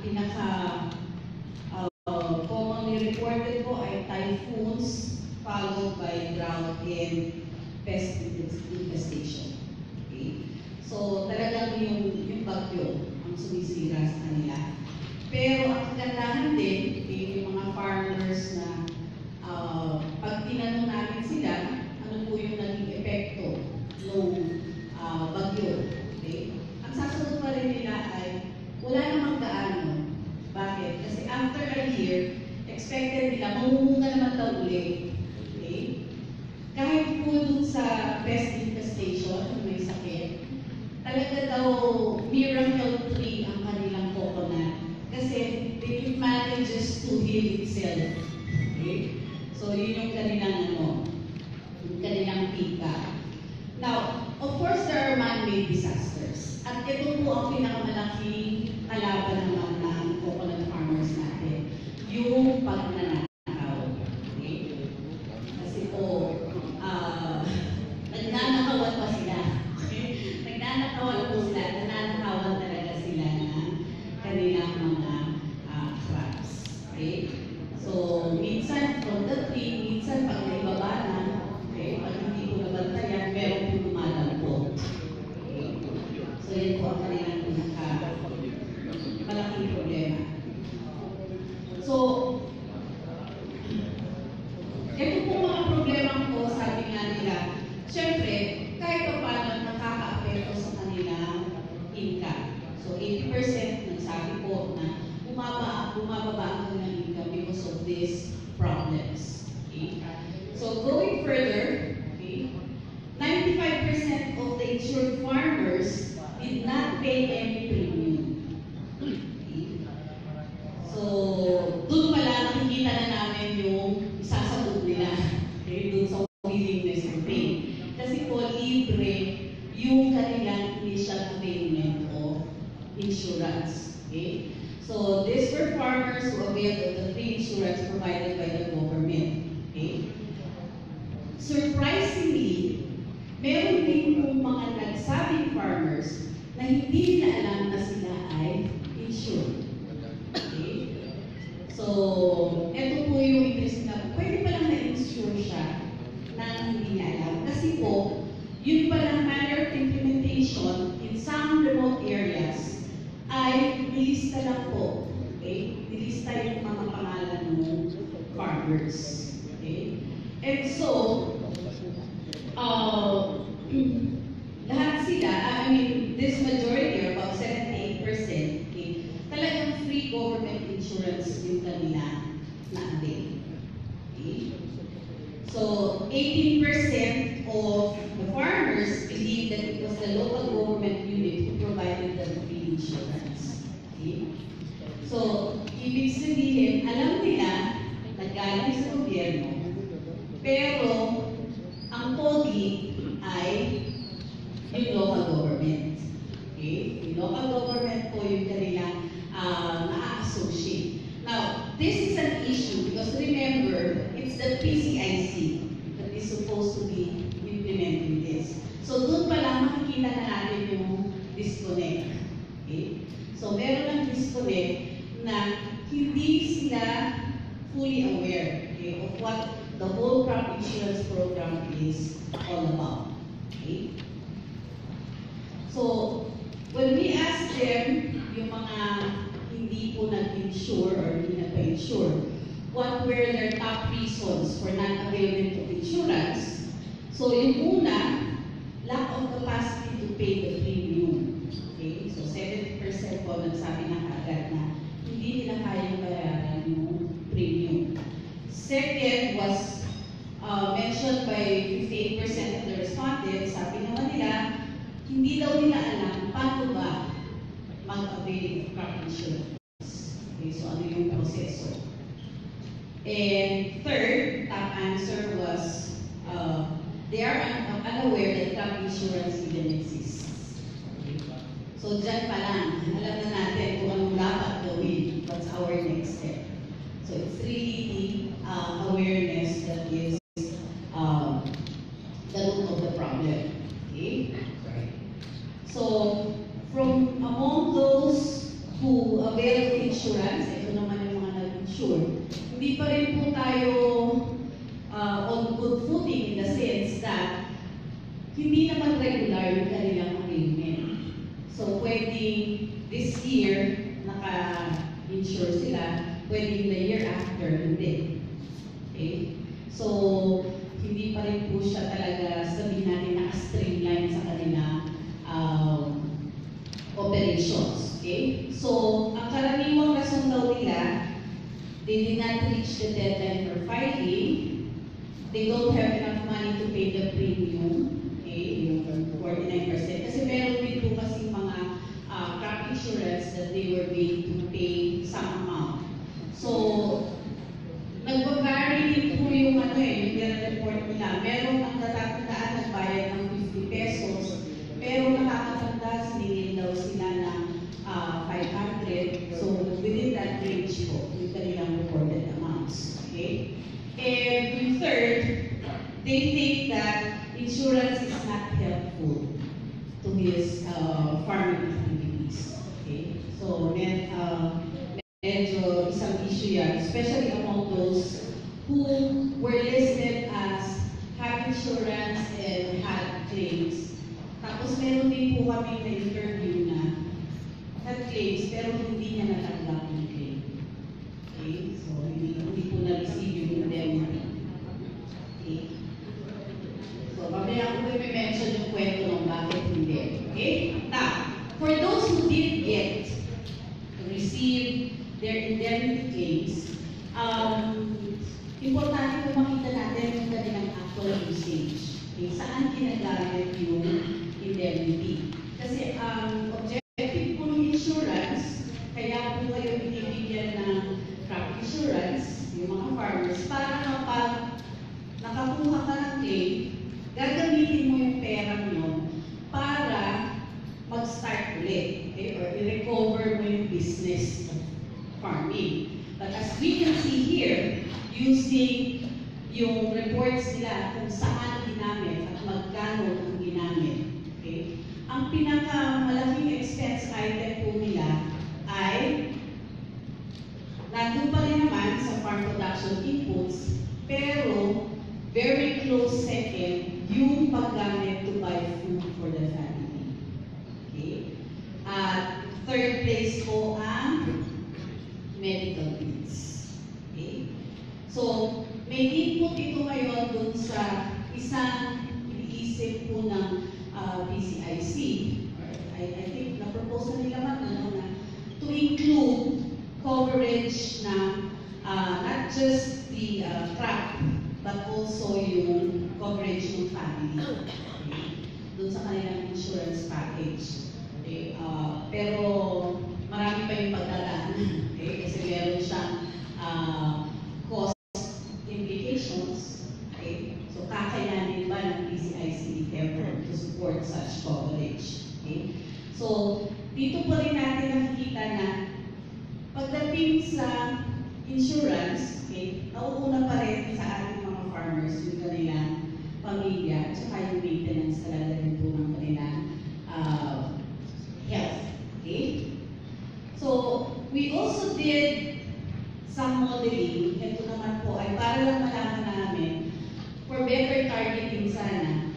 commonly reported po ay typhoons followed by drought and pest infestation. Okay? So talagang yung bagyo ang sumisira sa kanila. Pero ang kagandahan din, yung mga farmers na pag tinanong namin sila, ano po yung naging epekto ng bagyo. Okay? Ang sasagot pa rin nila ay wala namang gaano. Bakit? Kasi after a year, expected nila, mamumunga naman daw ulit. Okay? Kahit po dun sa pest infestation, may sakit, talaga daw miracle tree ang kanilang coconut. Kasi it manages to heal itself. Okay? So yun yung kanilang yung kanilang feedback. Now, of course, there are man-made disasters. At ito po ang pinakamalaking kalaban naman ng coconut farmers natin, yung pagnanakaw. Okay? Kasi po, nagnanakawan pa sila. Okay? Nagnanakawan po sila, nananakawan talaga sila ng kanilang mga crops. Okay? So, minsan from the tree, minsan pag naibaba na, okay, pag hindi po nabantayan, meron po lumalampo. Okay? So, yan po ang kanilang malaking problema. So, ito po mga problema ko, sabi nga nila, syempre, kahit pa paano nakaka-apekto sa kanilang income. So, 80% nagsabi po na bumababa ang kanilang income because of these problems. Okay? So, going further, okay, 95% of the insured farmers did not pay any premium. Okay? So, doon pala nakikita na namin yung isasagot nila. Okay? Doon sa willingness to pay. Kasi po, libre yung kanilang initial payment of insurance. Okay? So, these were farmers who availed of the free insurance provided by the government. Okay? Surprisingly, meron din pong mga nagsabing farmers na hindi na alam na sila ay insured. Okay? So, ito po yung interesting na pwede palang na-insure siya na hindi niya alam. Kasi po, yun palang manner of implementation in some remote areas ay nilista lang po. Okay? Nilista yung mga pangalan ng farmers. Okay? And so, lahat sila, I mean, this majority, about 78%, okay, talagang free government insurance yung kanila na-avail. Okay? So, 18% of the farmers believe that it was the local government unit who provided the free insurance. Okay? So, ibig sabihin, alam nila na galing sa gobyerno, pero ang pogi ay yung local government. Okay? Yung local government po yung kanilang na-associate. Now, this is an issue because remember, it's the PCIC that is supposed to be implementing this. So, doon pala makikita na natin yung disconnect. Okay? So, meron ng disconnect na hindi sila fully aware, okay, of what the whole crop insurance program is all about. Okay? So, when we ask them, yung mga hindi po nag-insure or hindi nagpa-insure, what were their top reasons for not availing of insurance? So, yung una, lack of capacity to pay the premium. Okay? So, 70% po nagsabi na agad na hindi nila kayang bayaran yung premium. Second was mentioned by 58% of the respondents. Sabi naman nila, hindi daw nila alam paano ba mag-avail of crop insurance. Okay, so ano yung proseso? And third, top answer was they are unaware that crop insurance even exists. Okay. So dyan pa lang, alam na natin kung anong dapat gawin. What's our next step? So it's really the awareness that is the root of the problem. Okay? So, from among those who avail of insurance, ito naman yung mga nag-insure, hindi pa rin po tayo on good footing in the sense that hindi naman regular yung kanilang payment. So, pwedeng this year, naka-insure sila, pwedeng the year after, hindi. Okay? So, hindi pa rin po siya talaga sabihin natin naka-streamline sa kanilang operations. Okay? So, ang karaniwang rason daw nila, they did not reach the deadline for filing, they don't have enough money to pay the premium, okay, yung 49%. Kasi meron din po kasi mga crop insurance that they were made to pay some amount. So, nag-vary din po yung yung report nila. Meron ang his farming activities. Okay? So, medyo isang issue yan, especially among those who were listed as have insurance and had claims. Tapos meron din po kami na-interview na had claims pero hindi niya natanggap yung claim. Okay? So, hindi po na-receive yung indemnity. Okay? So, mamaya ko may mention yung kwento ng bakit hindi. Okay? Now, for those who did get to receive their indemnity claims, importante po makita natin yung kanilang actual usage. Okay? Saan ginagamit yung indemnity? Kasi ang objective po ng insurance, kaya po kayo binibigyan ng crop insurance, yung mga farmers, para kapag nakakuha ka ng claim, gagamitin mo yung pera mo para mag-start ulit, okay? Or i-recover mo yung business of farming. But as we can see here, using yung reports nila kung saan ginamit at magkano ang ginamit. Okay? Ang pinakamalaking expense item po nila ay nandun pa rin naman sa farm production inputs, pero very close second yung paggamit to buy food for the family. Okay? At third place po ang medical bills. Okay? So, may input ito ngayon dun sa isang iniisip po ng PCIC. I think na-propose na nila na to include coverage na not just the crop, but also yung coverage ng family. Okay? Dun sa kanilang insurance package. Okay? Pero marami pa yung pagdadaan. Okay? Kasi meron siyang cost implications. Okay? So, kakayanin ba ng PCIC effort to support such coverage? Okay? So, dito po rin natin nakikita na pagdating sa insurance, okay, nauuna pa rin sa ating mga farmers yung kanilang pamilya at saka yung maintenance talaga rin po ng kanilang health. Okay? So, we also did some modeling. Ito naman po ay para lang malaman namin for better targeting sana.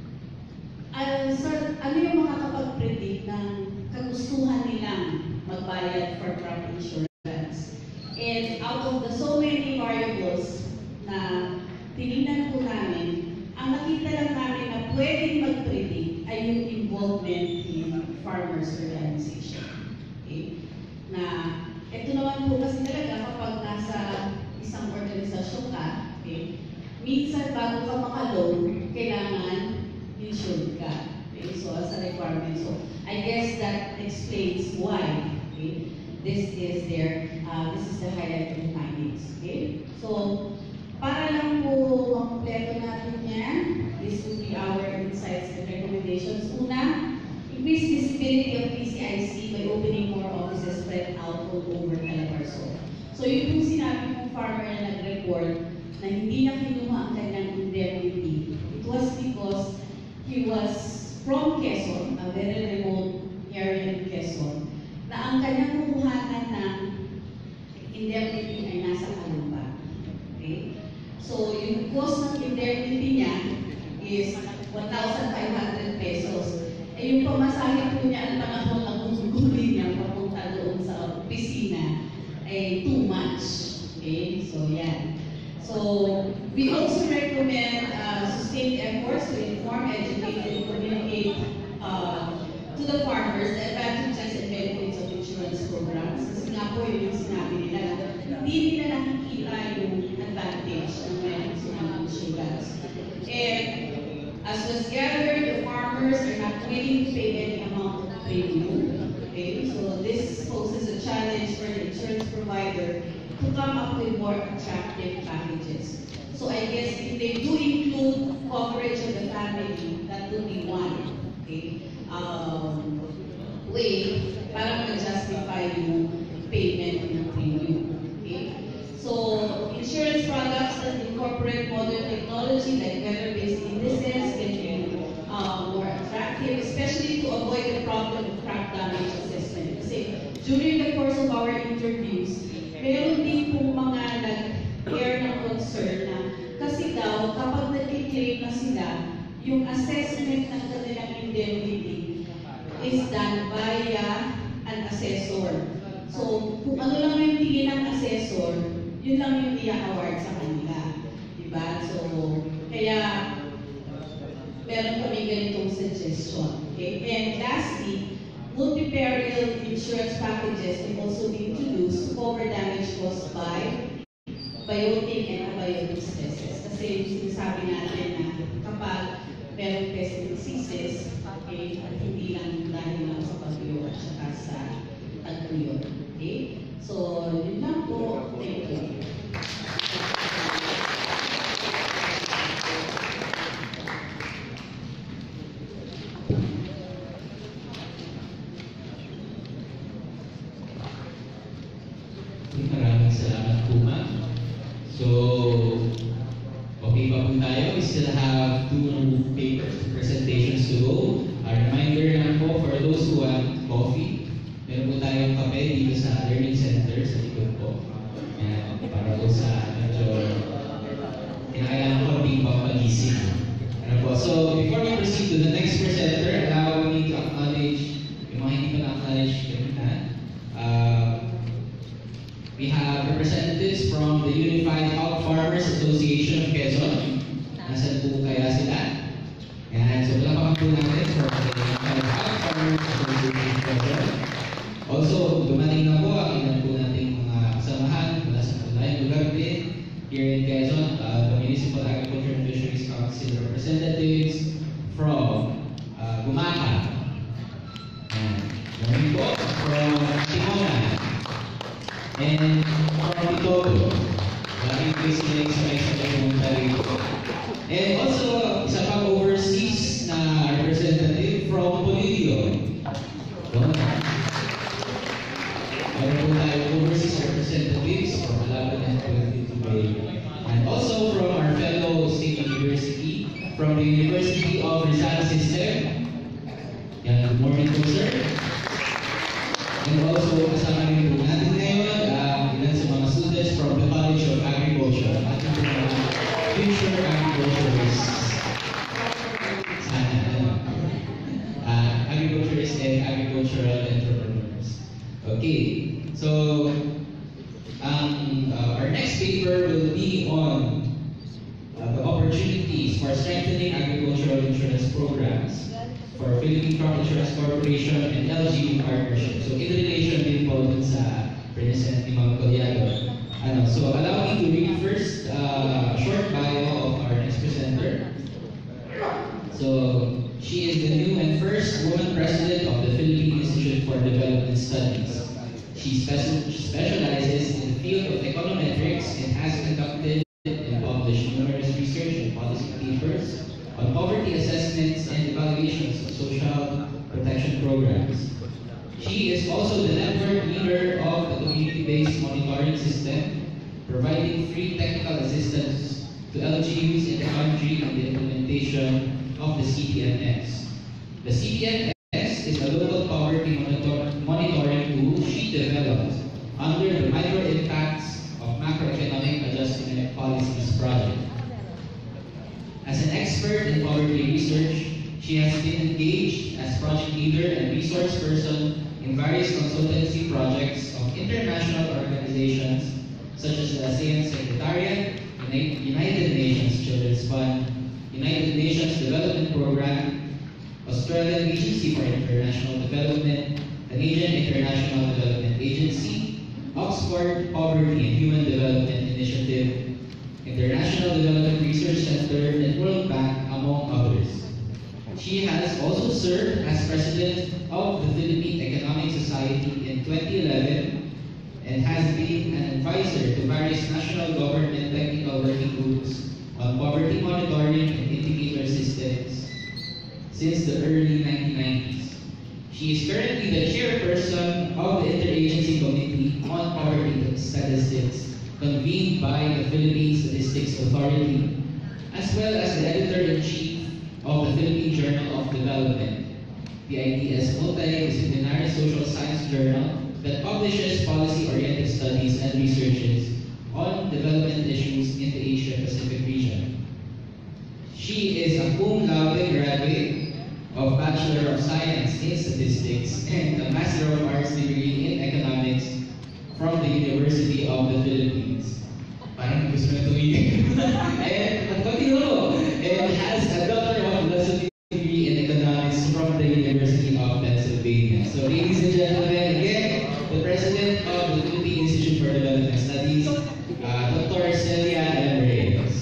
Ano yung makakapag-predict ng kagustuhan nilang magbayad for crop insurance? And out of the so many variables na tinignan po namin, ang nakita lang namin na pwedeng mag-predict ay yung involvement in farmers organization. Okay? Na ito naman po kasi talaga kapag nasa isang organisasyon ka, okay, minsan bago ka maka-loan, kailangan insured ka. Okay? So as a requirement. So I guess that explains why, okay, this is the highlight of the findings. Okay? So para lang po makumpleto natin yan, this will be our insights and recommendations. Una, increase visibility of PCIC by opening more offices spread out all over Calabarzon. So yun yung sinabi ng farmer na nag-report na hindi niya kinuha ang kanyang indemnity. It was because he was from Quezon, a very remote area in Quezon, na ang kanyang kukuhanan ng indemnity ay nasa Kalamba. Okay? So yung cost ng indemnity niya is 1,500 pesos. Eh yung pamasahe po niya ang panahon na gugulin niya papunta doon sa opisina ay too much. Okay? So yan. So we also recommend sustained efforts to inform, educate, and communicate to the farmers the advantages and benefits of insurance programs. Kasi nga po yun yung sinabi nila. Hindi nila nakikita yung advantage ng benefits ng insurance. And as was gathered, the farmers are not willing to pay any amount of premium. Okay, so this poses a challenge for the insurance provider to come up with more attractive packages. So I guess if they do include coverage of the family, that would be one, okay, way para ma-justify yung payment ng premium. Okay? So insurance products that incorporate modern technology like weather-based indices can be more attractive, especially to avoid yung assessment ng kanilang indemnity is done via an assessor. So, kung ano lang yung tingin ng assessor, yun lang yung i-award sa kanila. Diba? So, kaya meron kami ganitong suggestion. Okay? And lastly, multi-peril insurance packages will also be introduced to cover damage caused by biotic and abiotic stresses. Kasi yung sinasabi natin na kapag merong pest diseases, okay, at hindi lang dahil lang sa pagyo at saka sa tagpuyo. Okay? So, yun lang po. Thank you. Maraming salamat po, ma'am. So, okay pa po tayo? We still have 2 papers, presentations to go. A reminder lang po for those who want coffee, meron po tayong kape dito sa Learning Center sa likod po. Ayan, para po sa medyo kinakailangan ko rin papagising. Ano po? So, before we proceed to the next presenter, allow me to acknowledge yung mga hindi pa na-acknowledge kanina. We have representatives from the Unified Hog Farmers Association of Quezon. Nasaan po kaya sila? Yan. So, palapakan po natin for the Unified Hog Farmers Association of Quezon. Also, dumating na po ang ilan po nating mga kasamahan mula sa kanilang lugar din here in Quezon. The Municipal Agriculture and Fisheries Council representatives from Gumaka. Domingo from Timona. And from Todo, laging basically sa may sabay. And also, isa pang overseas na representative from Bolivia. Meron po tayo overseas representatives from Collado and Dubai. And also from our fellow state university, from the University of Rizal System. Yan, good morning po, sir. And also, kasama rin po natin ngayon, ilan sa mga students from the College of Agriculture. Ating po mga future agriculturists. Agriculturists and agricultural entrepreneurs. Okay, so our next paper will be on the opportunities for strengthening agricultural insurance programs for Philippine Crop Insurance Corporation and LGU partnership. So in relation din po dun sa present ni Ma'am Collado. So allow me to read first a short bio of our next presenter. So she is the new and first woman president of the Philippine Institute for Development Studies. She specializes in the field of econometrics and has conducted and published numerous research and policy papers on poverty assessments and evaluations of social protection programs. She is also the network leader of the community-based monitoring system, providing free technical assistance to LGUs in the country in the implementation of the CPMS. The CPMS is a local poverty monitoring tool she developed under the Micro Impacts of Macroeconomic Adjustment Policies project. As an expert in poverty research, she has been engaged as project leader and resource person in various consultancy projects of international organizations such as the ASEAN Secretariat, United Nations Children's Fund, United Nations Development Program, Australian Agency for International Development, Canadian International Development Agency, Oxford Poverty and Human Development Initiative, International Development Research Center, and World Bank, among others. She has also served as president of the Philippine Economic Society in 2011 and has been an advisor to various national government technical working groups on poverty monitoring and indicator systems since the early 1990s. She is currently the chairperson of the Interagency Committee on Poverty Statistics convened by the Philippine Statistics Authority, as well as the editor-in-chief of the Philippine Journal of Development, PIDS multidisciplinary social science journal that publishes policy-oriented studies and researches on development issues in the Asia-Pacific region. She is a a cum laude graduate of Bachelor of Science in Statistics and a Master of Arts degree in Economics from the University of the Philippines. Parang gusto na tumigil. And continue, and has a Doctor of Philosophy degree in Economics from the University of Pennsylvania. So ladies and gentlemen, again, the President of the Philippine Institute for Development Studies, Dr. Celia and Reyes.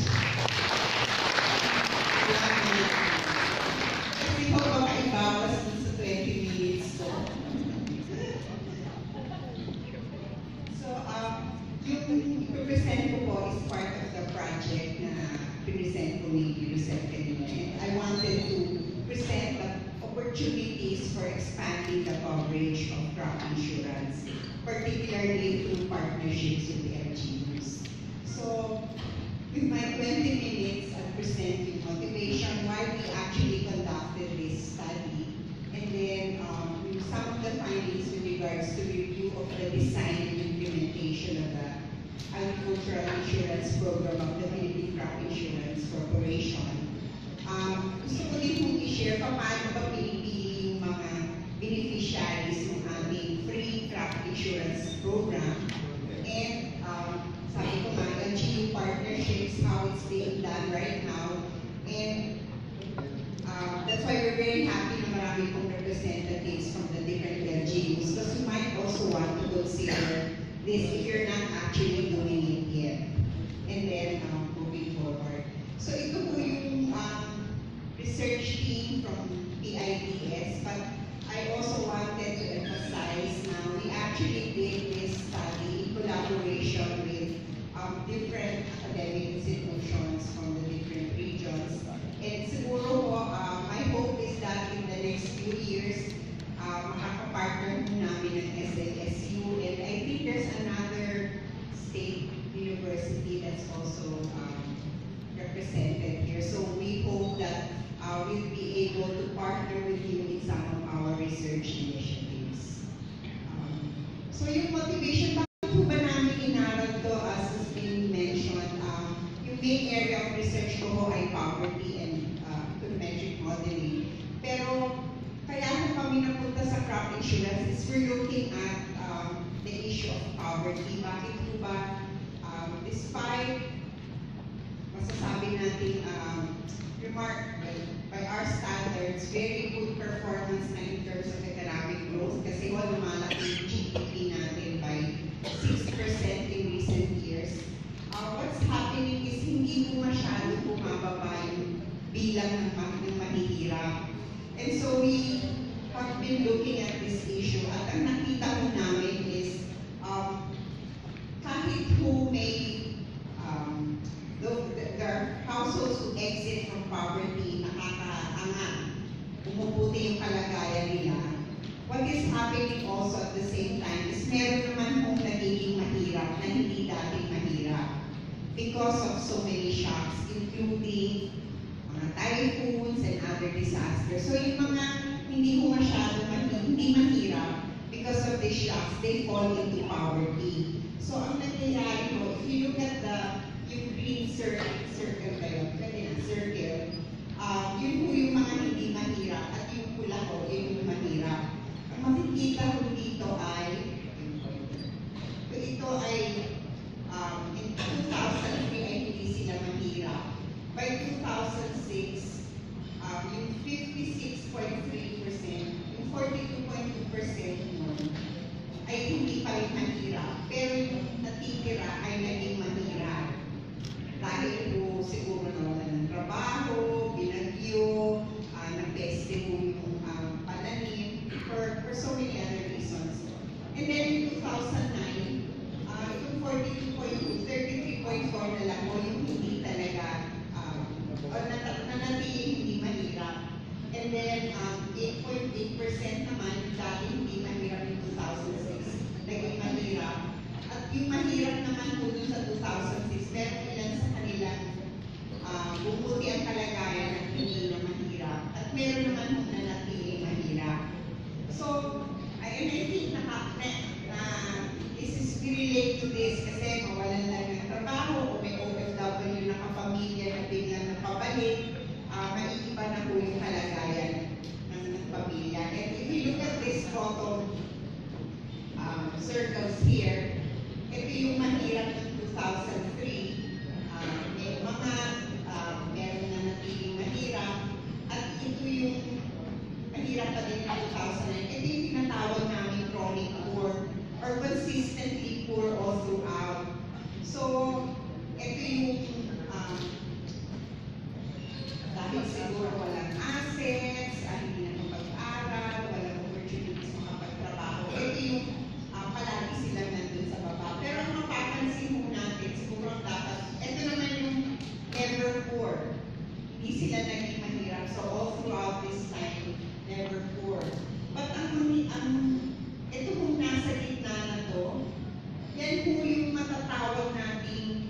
Kasi po makaibawas dun sa 20 minutes ko. So, yung i-present ko po is part of the project na present ko ni Roselle kanina. And I wanted to present the opportunities for expanding the coverage of crop insurance, particularly through partnerships with the LGUs. So, with my 20 minutes, I'll present the motivation why we actually conducted this study, and then some of the findings with regards to review of the design and implementation of the agricultural insurance program of the Philippine Crop Insurance Corporation. Gusto ko din kong i-share paano ba pinipili yung mga beneficiaries ng ating free crop insurance program. And sabi ko nga, LGU partnerships, how it's being done right now. And that's why we're very happy na marami pong representatives from the different LGUs, because you might also want to consider this if you're not actually doing it yet. And then moving forward. So ito po yung research team from PIDS, but I also wanted to emphasize na we actually did this study in collaboration with different academic institutions from the different regions. And siguro po, my hope is that in the next few years, makakapartner po namin ng SASU, and I think there's another state university that's also represented here. So we hope that we'll be able to partner with you in some of our research initiatives. So yung motivation, bakit po ba namin inaral to, as has been mentioned, yung main area of research ko po ay poverty and econometric modeling. Pero kaya po kami napunta sa crop insurance is we're looking at the issue of poverty. Bakit po ba, despite masasabi natin by our standards, very good performance na in terms of economic growth, kasi lumalaki yung GDP natin by 6% in recent years. What's happening is hindi po masyado bumababa yung bilang ng mahihirap. And so we have been looking at this issue, at ang nakita po namin is kahit po may there are households who exit from poverty, nakakaangat, umuputi yung kalagayan nila. What is happening also at the same time is meron naman pong nagiging mahirap na hindi dating mahirap because of so many shocks, including mga typhoons and other disasters. So yung mga hindi mo masyado hindi mahirap, because of these shocks, they fall into poverty. So ang nangyayari mo, if you look at yung green circle kayo, circle, yun po yung mga hindi mahirap, at yung pula ko, yun yung mahirap. Ang makikita ko dito ay, in 2003 ay hindi sila mahirap. By 2006, yung 56.3%, yung 42.2% nun, ay hindi pa rin mahirap. Pero yung natitira ay naging mahirap. Dahil po siguro nawalan ng trabaho, binagyo, nagpeste po yung pananim, for so many other reasons. And then in 2009, yung 42.2, 33.4 na lang po yung hindi talaga, nanatiling hindi mahirap. And then 8.8% naman yung dati hindi mahirap yung 2006, naging mahirap. At yung mahirap naman po dun sa 2006, meron ilan sa kanilang bumuti ang kalagayan at hindi na mahirap. At meron naman po na natiling mahirap. So, I think this is relate to this kasi mawalan lang ng trabaho o may OFW na kapamilya na biglang napabalik, yung mahirap ng 2003, may mga meron na natiling mahirap, at ito yung mahirap pa din ng 2009. Ito yung tinatawag namin chronic poor or consistently poor all throughout. So, ito yung dahil siguro walang assets, hindi na mapag-aral, walang opportunities makapagtrabaho. Ito yung palagi silang nandun sa baba. Pero ang mapapansin mo natin, siguro dapat, ito naman yung never poor. Hindi sila naging mahirap. So all throughout this time, never poor. But ito kung nasa gitna na to, yan po yung matatawag nating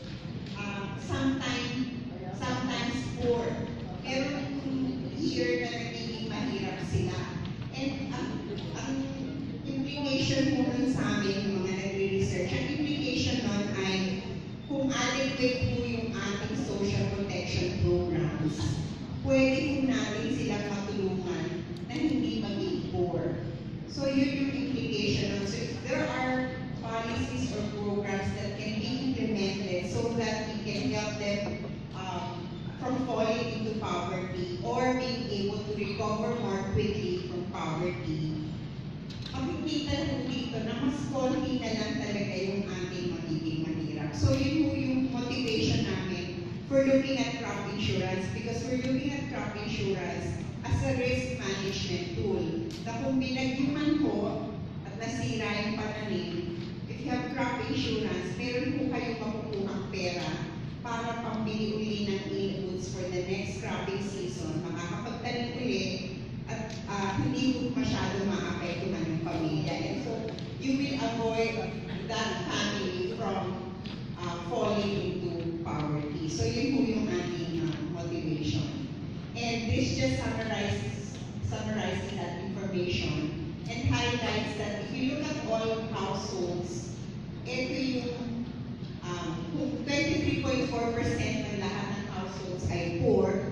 sometimes poor. Pero year na nagiging mahirap sila. And ang implication mo nun sa amin, yung mga nagre-research, ang implication nun ay kung adequate po yung ating social protection programs, pwede po natin silang matulungan na hindi maging poor. So yun yung implication nun. So if there are policies or programs that can be implemented so that we can help them from falling into poverty or being able to recover more quickly from poverty, makikita po dito na mas konti na lang talaga yung ating magiging mahirap. So yun po yung motivation namin for looking at crop insurance, because we're looking at crop insurance as a risk management tool na kung binagyuman po at nasira yung pananim, if you have crop insurance, meron po kayong makukuhang pera para pambili uli ng inputs for the next cropping season, makakapagtanim uli at hindi po masyado maapektuhan ng pamilya. And so, you will avoid that family from falling into poverty. So, yun po yung ating motivation. And this just summarizes that information and highlights that if you look at all households, ito yung kung 23.4% ng lahat ng households ay poor,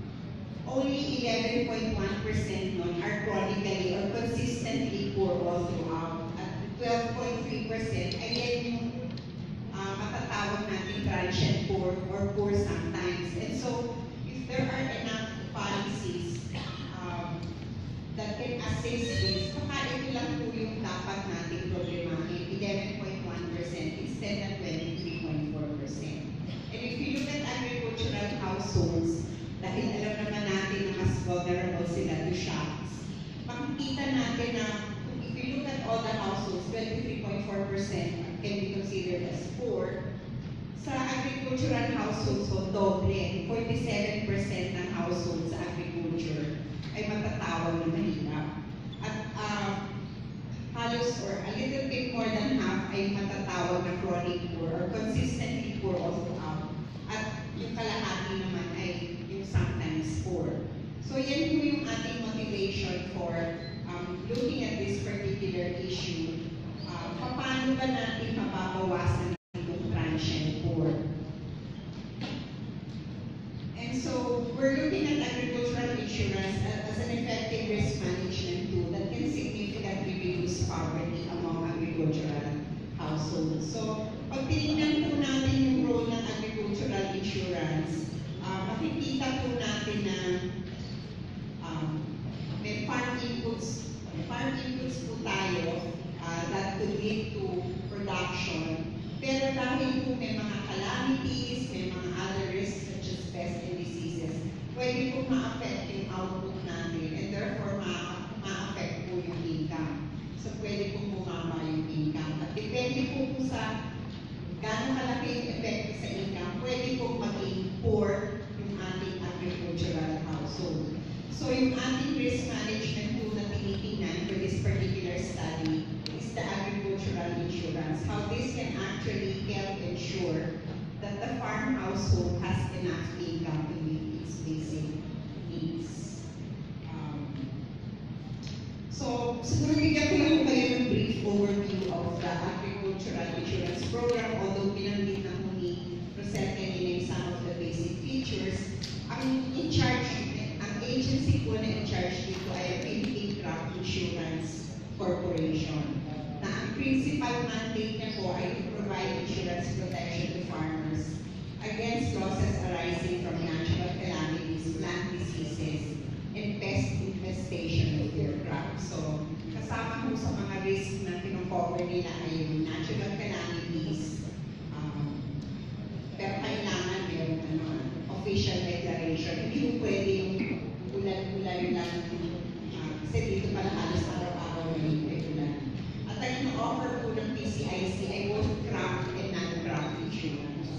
only 11.1% nun are chronically or consistently poor all throughout. At 12.3% ay yan yung matatawag natin transient poor or poor sometimes. And so, if there are enough policies that can assist this, baka ito lang po yung dapat natin problemahin, 11.1% instead of 23.4%. And if you look at agricultural households, dahil alam naman natin na mas vulnerable sila to shocks, makikita natin na if you look at all the households, 23.4% can be considered as poor. Sa agricultural households, so doble, 47% ng households sa agriculture ay matatawag na mahirap. At halos or a little bit more than half ay matatawag na chronic poor or consistently poor all throughout. At yung kalahati naman ay yung sometimes poor. So yan po yung ating motivation for looking at this particular issue. Paano ba natin mababawasan itong transient poor? And so we're looking at agricultural insurance as an effective risk management tool that can significantly reduce poverty among agricultural households. So pag tinignan po natin yung role ng agricultural insurance, makikita po natin na may farm inputs po tayo that could lead to production. Pero dahil po may mga calamities, may mga other risks such as pests and diseases, pwede po ma-affect yung output natin and therefore ma-affect po yung income. So pwede po bumaba yung income. At depende po sa gano'ng kalaki yung effect sa income, pwede po maging poor yung ating agricultural household. So yung ating risk management tool na tinitingnan for this particular study is the agricultural insurance. How this can actually help ensure that the farm household has enough income to meet its basic needs. So siguro bigyan ko lang kayo ng brief overview of the agricultural insurance program, although binanggit na po ni Roselle kanina some of the basic features. Ang agency po na in charge dito ay Philippine Crop Insurance Corporation, na ang principal mandate niya po ay Kasi dito pala halos araw-araw may regular. At ang ino-offer po ng PCIC ay both crop and non-crop insurance.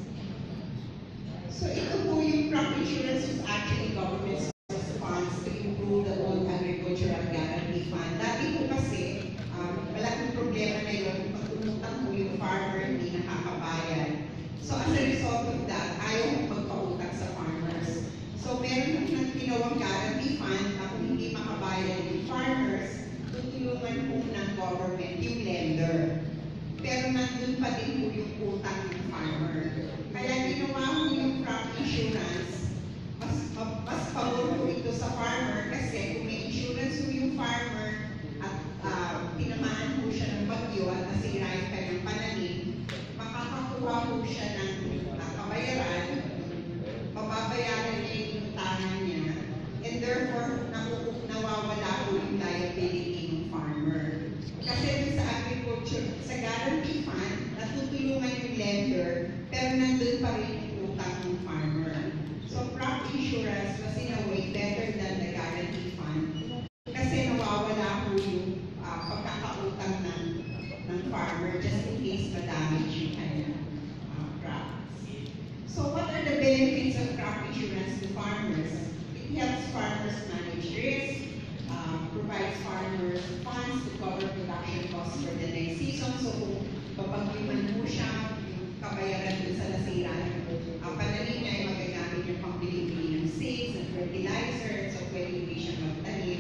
So ito po yung crop insurance is actually government's response to improve the old agricultural guarantee fund. Dati po kasi, malaking problema na yun, pag umutang po yung farmer, hindi nakakabayad. So as a result of that, ayaw magpautang sa farmers. So meron ng tinawang guarantee fund na kung hindi makabayad yung farmers, tutulungan po ng government yung lender. Pero nandun pa din po yung utang ng farmer. Kaya ginawa ko yung crop insurance, mas pabor po ito sa farmer kasi kung may insurance po yung farmer at tinamaan po siya ng bagyo at nasira yung kanyang pananim, makakakuha po siya ng kabayaran, mababayaran niya yung utangan niya, and therefore nawawala po yung liability ng farmer. Kasi sa agriculture, sa guarantee fund, natutulungan yung lender, pero nandun pa rin yung utang ng farmer. So crop insurance was in a way better than the guarantee fund kasi nawawala po yung pagkakautang ng farmer just in case madamage yung kanyang crops. So what are the benefits of crop insurance to farmers? It helps farmers manage risk, provides farmers funds to cover production costs for the next season. So kung papagyuman po siya, yung kabayaran dun sa nasira ng pananim niya ay magagamit yung pambili-bili ng seeds, ng fertilizer, so pwede hindi siya magtanim.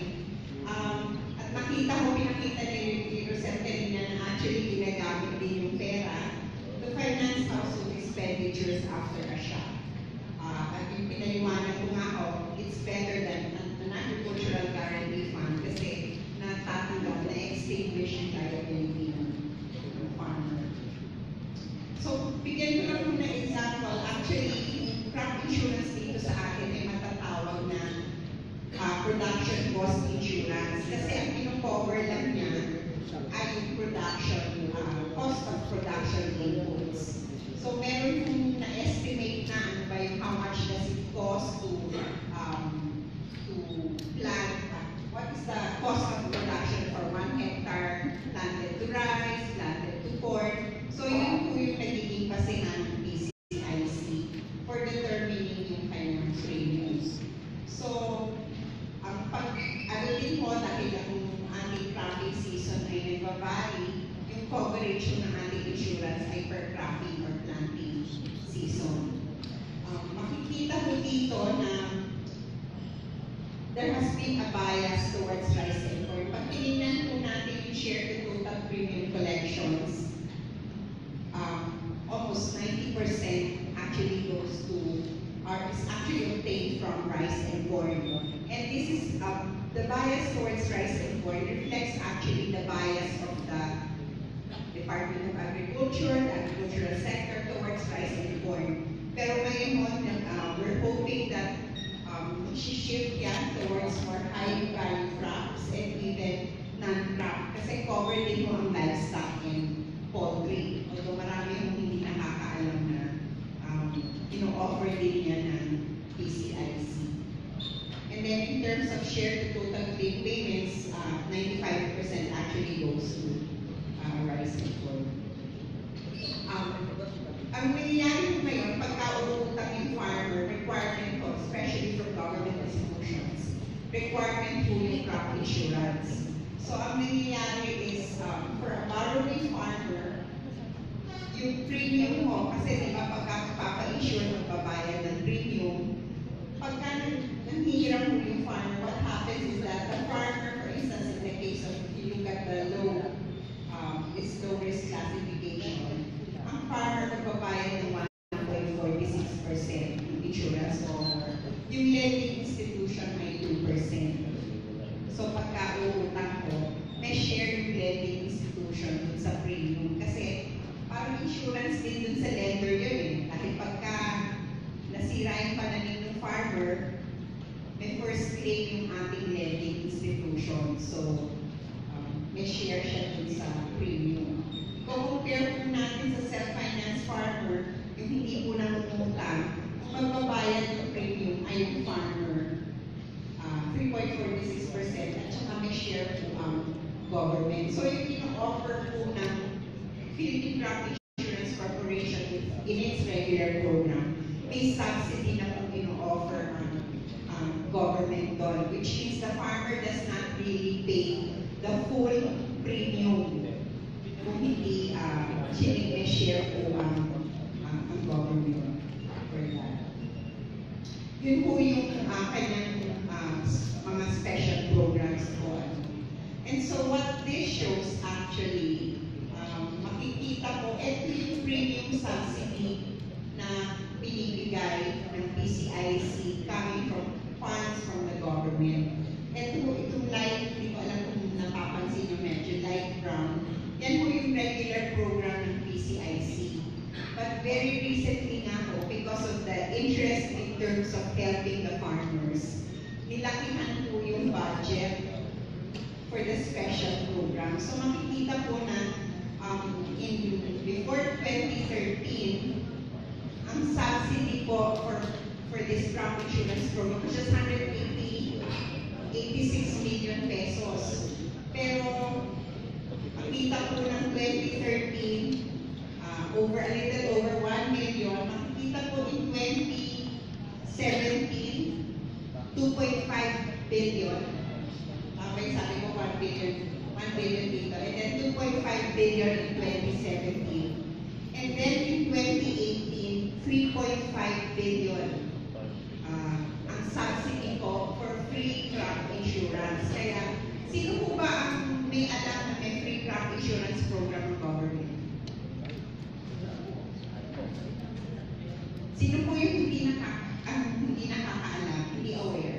At pinakita ni Roselle kanina na actually ginagamit din yung pera to finance household expenditures after a shock. At yung pinaliwanag ko nga ako, it's better than an agricultural guarantee fund kasi natatanggap na extinguish yung liability ng farmer. So, bigyan ko lang muna example. Actually, yung crop insurance dito sa akin ay matatawag na production cost insurance. Kasi ang pino-cover lang niya ay yung production, cost of production inputs. So, meron kong na-estimate na ano ba yung how much does it cost to plant, what is the cost of production for 1 hectare planted to rice, planted to corn. So, yun po yung nagiging basehan ng PCIC for determining yung kanyang premiums. So, ang pag-alutin mo dahil ang ating cropping season ay nagbabali, yung coverage ng ating insurance ay per cropping or planting season. Makikita mo dito na there has been a bias towards rice and corn. Pag tinignan po natin yung share to total premium collections, almost 90% actually goes to, or is actually obtained from rice and corn. And this is, the bias towards rice and corn reflects actually the bias of the Department of Agriculture, the agricultural sector towards rice and corn. Pero ngayon, we're hoping that shift yan towards more high-value crops and even non-crop. Kasi covered din mo ang livestock and poultry. Although marami yung hindi nakakaalam na ino-offer din yan ng PCIC. And then in terms of share to total claim payments, 95% actually goes to rice and corn. Ang nangyayari po ngayon, pagka-uutang yung farmer, requirement po, especially from government institutions, requirement po yung crop insurance. So ang nangyayari is, for a borrowing farmer, yung premium mo, kasi di ba pagka-insure magbabayad ng premium, pagka nanghihirap mo yung farmer, what happens is that the farmer, for instance, in the case of, if you look at the low risk classification, ang farmer magbabayad ng 1.46% insurance or yung lending institution ay 2%. So pagka-uutang ko, may share yung lending institution dun sa premium kasi parang insurance din dun sa lender yun eh. Dahil pagka nasira yung pananim ng farmer, may first claim yung ating lending institution. So may share siya dun sa premium. Compare po natin sa self-finance farmer, yung hindi po nangungutang, ang magbabayad ng premium ay yung farmer, 3.46% at saka share po ang government. So yung ino-offer po ng Philippine Crop Insurance Corporation in its regular program, may subsidy na po ino-offer ang government doon, which means the farmer does not really pay the full premium kung hindi may share po ang government for that. Yun po yung kanyang mga special programs po. And so what this shows actually, makikita po, ito yung premium subsidy na binibigay ng PCIC coming from funds from the government. Ito po, itong light, hindi ko alam kung napapansin nyo, medyo light brown. Yan po yung regular program ng PCIC. But very recently nga po, because of the interest in terms of helping the farmers, nilakihan po yung budget for the special program. So makikita po na before 2013, ang subsidy po for this crop insurance program was just 86 million pesos. Pero makikita po ng 2013, a little over 1 million. Makikita po in 2017, 2.5 billion. May sabi ko 1 billion dito. And then 2.5 billion in 2017. And then in 2018, 3.5 billion. Ang subsidy ko for free crop insurance. Kaya, sino po ba ang may alam na may free crop insurance program ng government? Sino po yung hindi nakakaalam, hindi aware?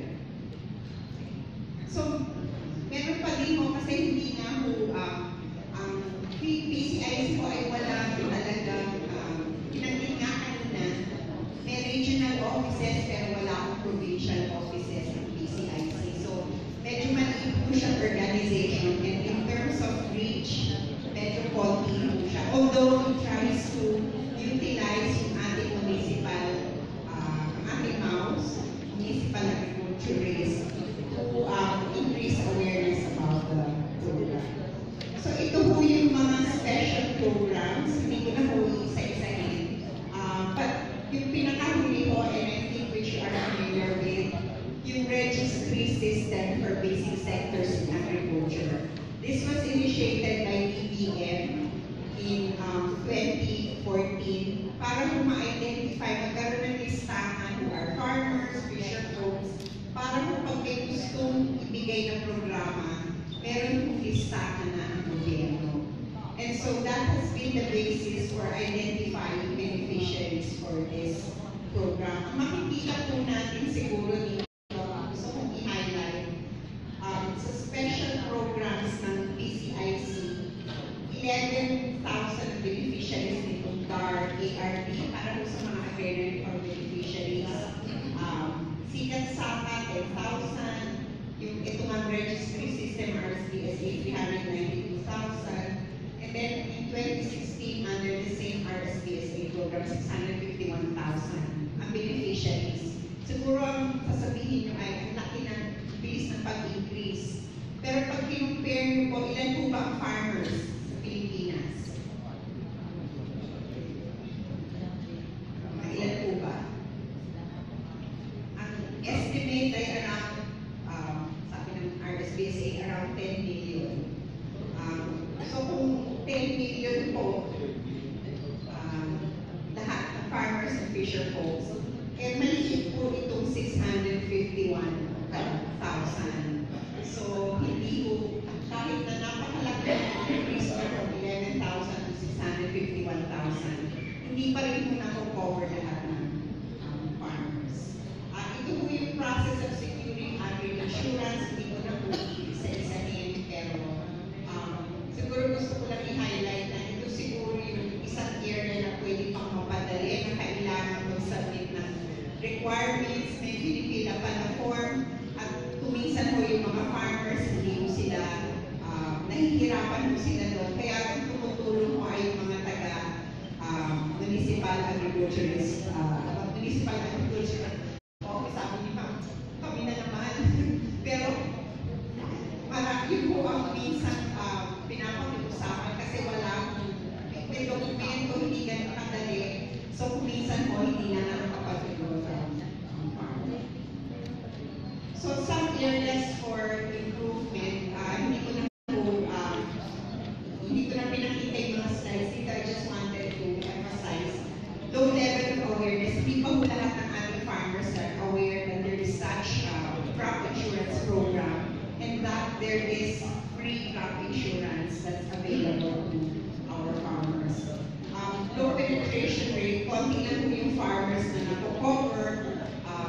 So, meron pa din mo kasi hindi nga po ang PCIC po ay wala talagang pinagin nga kanina. May regional offices pero wala akong provincial offices ng PCIC. So, medyo maliit po siyang organization and in terms of reach, medyo konti po siya. Although it tries to utilize yung ating municipal, ating MAUs, municipal agriculturists, to increase awareness about the program. So ito po yung mga special programs, hindi ko na po isa-isahin. But yung pinakahuli po, and I think which you are familiar with, yung registry system for basic sectors in agriculture. This was initiated by DBM in 2014 para po ma-identify, magkaroon ng listahan who are farmers, fisher folks, para po pag may gustong ibigay na programa, meron pong listahan na ang gobyerno. And so that has been the basis for identifying beneficiaries for this program. Ang makikita po natin siguro dito, gusto kong i-highlight, sa special programs ng PCIC, 11,000 beneficiaries nitong DAR, ARD, para po sa mga agrarian farm beneficiaries. Sikat Sapa, 10,000. Yung itong ang registry system, RSPSA, 392,000. And then in 2016, under the same RSPSA program, 651,000 ang beneficiaries. Siguro ang sasabihin nyo ay ang laki ng bilis ng pag-increase. Pero pag kinumpare nyo po, ilan po ba ang farmers sa Pilipinas? Ilan po ba? Ang estimate ay around, sabi ng RSPSA, around 10 million. So kung 10 million po, lahat ng farmers and fisher folks, maliit po itong 651,000. So hindi po, kahit na napakalaki ng increase from 11,000 to 651,000, hindi pa rin po na-cover lahat ng farmers. Ito po yung process of securing agri-insurance, hindi ko na po isa-isahin, pero siguro gusto ko lang i-highlight na ito siguro yung isang area na pwede pang mapadali, na kailangan mag-submit ng requirements, may pinipila pa na form, at kuminsan po yung mga farmers, hindi po sila, nahihirapan po sila doon. Kaya kung tumutulong po ay yung mga municipal agriculturist, sabi ni Ma'am, kami na naman. Pero, yung awareness, hindi pa lahat ng ating farmers are aware that there is such crop insurance program and that there is free crop insurance that's available to our farmers. Low penetration rate, konti lang po yung farmers na napo-cover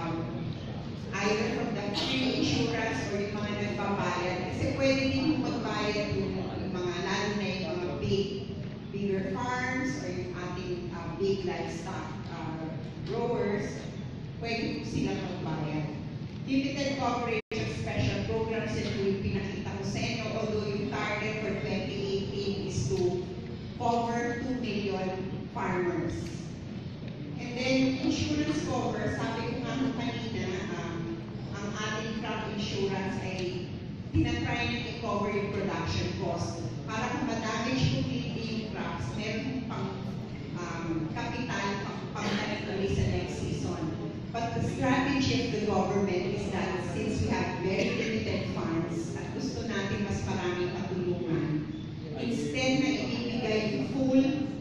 either from the free insurance or yung mga nagbabayad. Kasi pwede din magbayad yung mga lalo na yung mga bigger farms or yung ating big livestock growers, pwede po sila magbayad. Limited coverage of special programs yun po yung pinakita ko sa inyo, although yung target for 2018 is to cover 2 million farmers. And then, insurance cover, sabi ko nga kanina, ang ating crop insurance ay tinatry na i-cover yung production cost. Para kung ma-damage completely yung crops, meron pang kapital pang-tanim ulit sa next season. But the strategy of the government is that since we have very limited funds at gusto natin mas maraming patulungan, instead na ibibigay yung full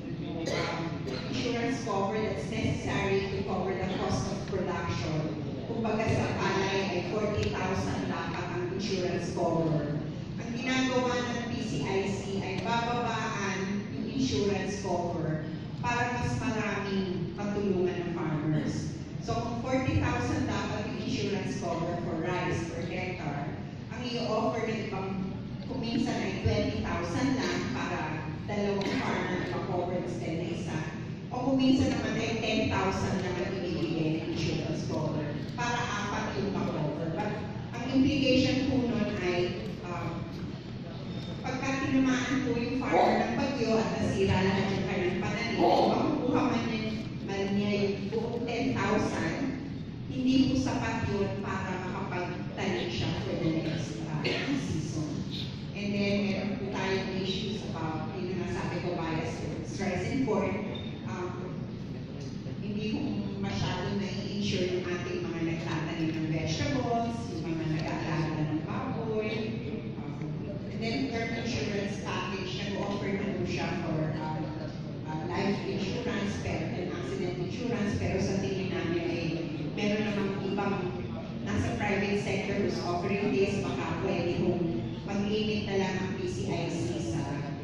insurance cover that's necessary to cover the cost of production. Kumbaga sa palay ay 40,000 dapat ang insurance cover. Ang ginagawa ng PCIC ay bababaan yung insurance cover para mas maraming patulungan ng farmers. So kung 40,000 dapat yung insurance cover for rice per hectare, ang i-offer ng ibang kuminsan ay 20,000 lang para dalawang farmer na ma-cover instead na isa. O kuminsan naman ay 10,000 lang ang ibibigay ng insurance cover para apat yung ma-cover. But ang implication po nun ay pagka tinamaan po yung farmer ng bagyo at nasira lahat yung kanyang pananim, makukuha man niya yung buong 10,000, hindi po sapat yun para makapagtanim siya for the next season. And then meron po tayong issues about yung nasabi ko bias with rice and corn. Hindi ko masyado na-i-insure yung ating mga nagtatanim ng vegetables, yung mga nag-aalaga ng baboy. And then term insurance package, nag-offer na po siya for life insurance and accident insurance, pero sa tingin namin ay meron namang ibang nasa private sector who's offering this, baka pwede kong mag-limit na lang ang PCIC sa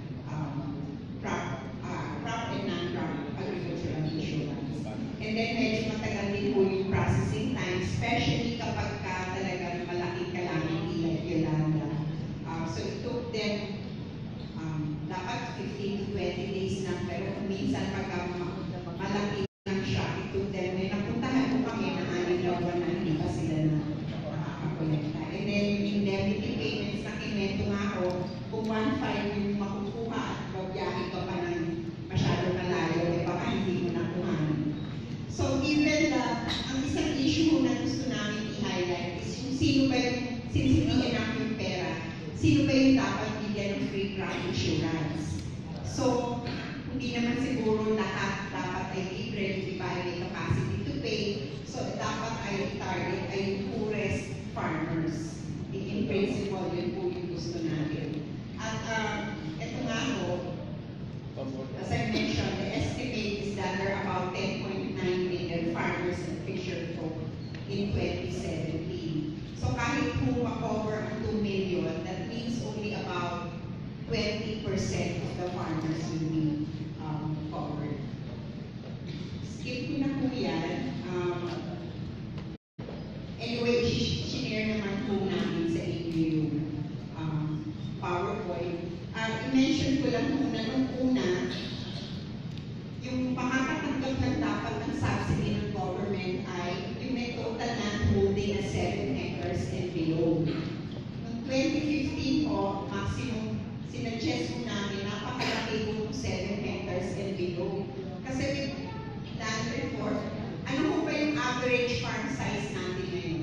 crop and non-crop agricultural insurance. And then medyo matagal din po yung processing time, especially kapag talagang malaking calamity like Yolanda. So it took them dapat 15 to 20 days lang, pero kung minsan pagka malaki lang siya, it took them, may napuntahan po kami na 6 na buwan na hindi pa sila na nakakakolekta. And then yung indemnity payments na kinento nga ako, kung 1.5 yung makukuha at magbiyahe ka pa ng masyado malayo, eh baka hindi mo nakuhanan. So given ang isang issue na gusto namin i-highlight is yung sino ba yung, since hindi enough yung pera, sino ba yung dapat bigyan ng free crop insurance? So, hindi naman siguro lahat dapat ay libre, hindi ba ay may capacity to pay. So, dapat ay target ay yung poorest farmers. In principle, yun po yung gusto natin. At ito nga po, as I mentioned, the estimate is that there are about 10.9 million farmers and fisher folk in 2017. So kahit po ma-cover ang 2 million, that means only about 20% of the farmers will be covered. Skip ko na po yan. Anyway, share naman po namin sa inyo yung PowerPoint. I-mention ko lang muna nung una, yung makakatanggap ng dapat ng subsidy ng government ay yung may total land holding na 7 hectares and below. Noong 2015 po, maximum sinuggest po namin napakalaki po 7 hectares and below. Kasi with land report, ano po ba yung average farm size natin ngayon?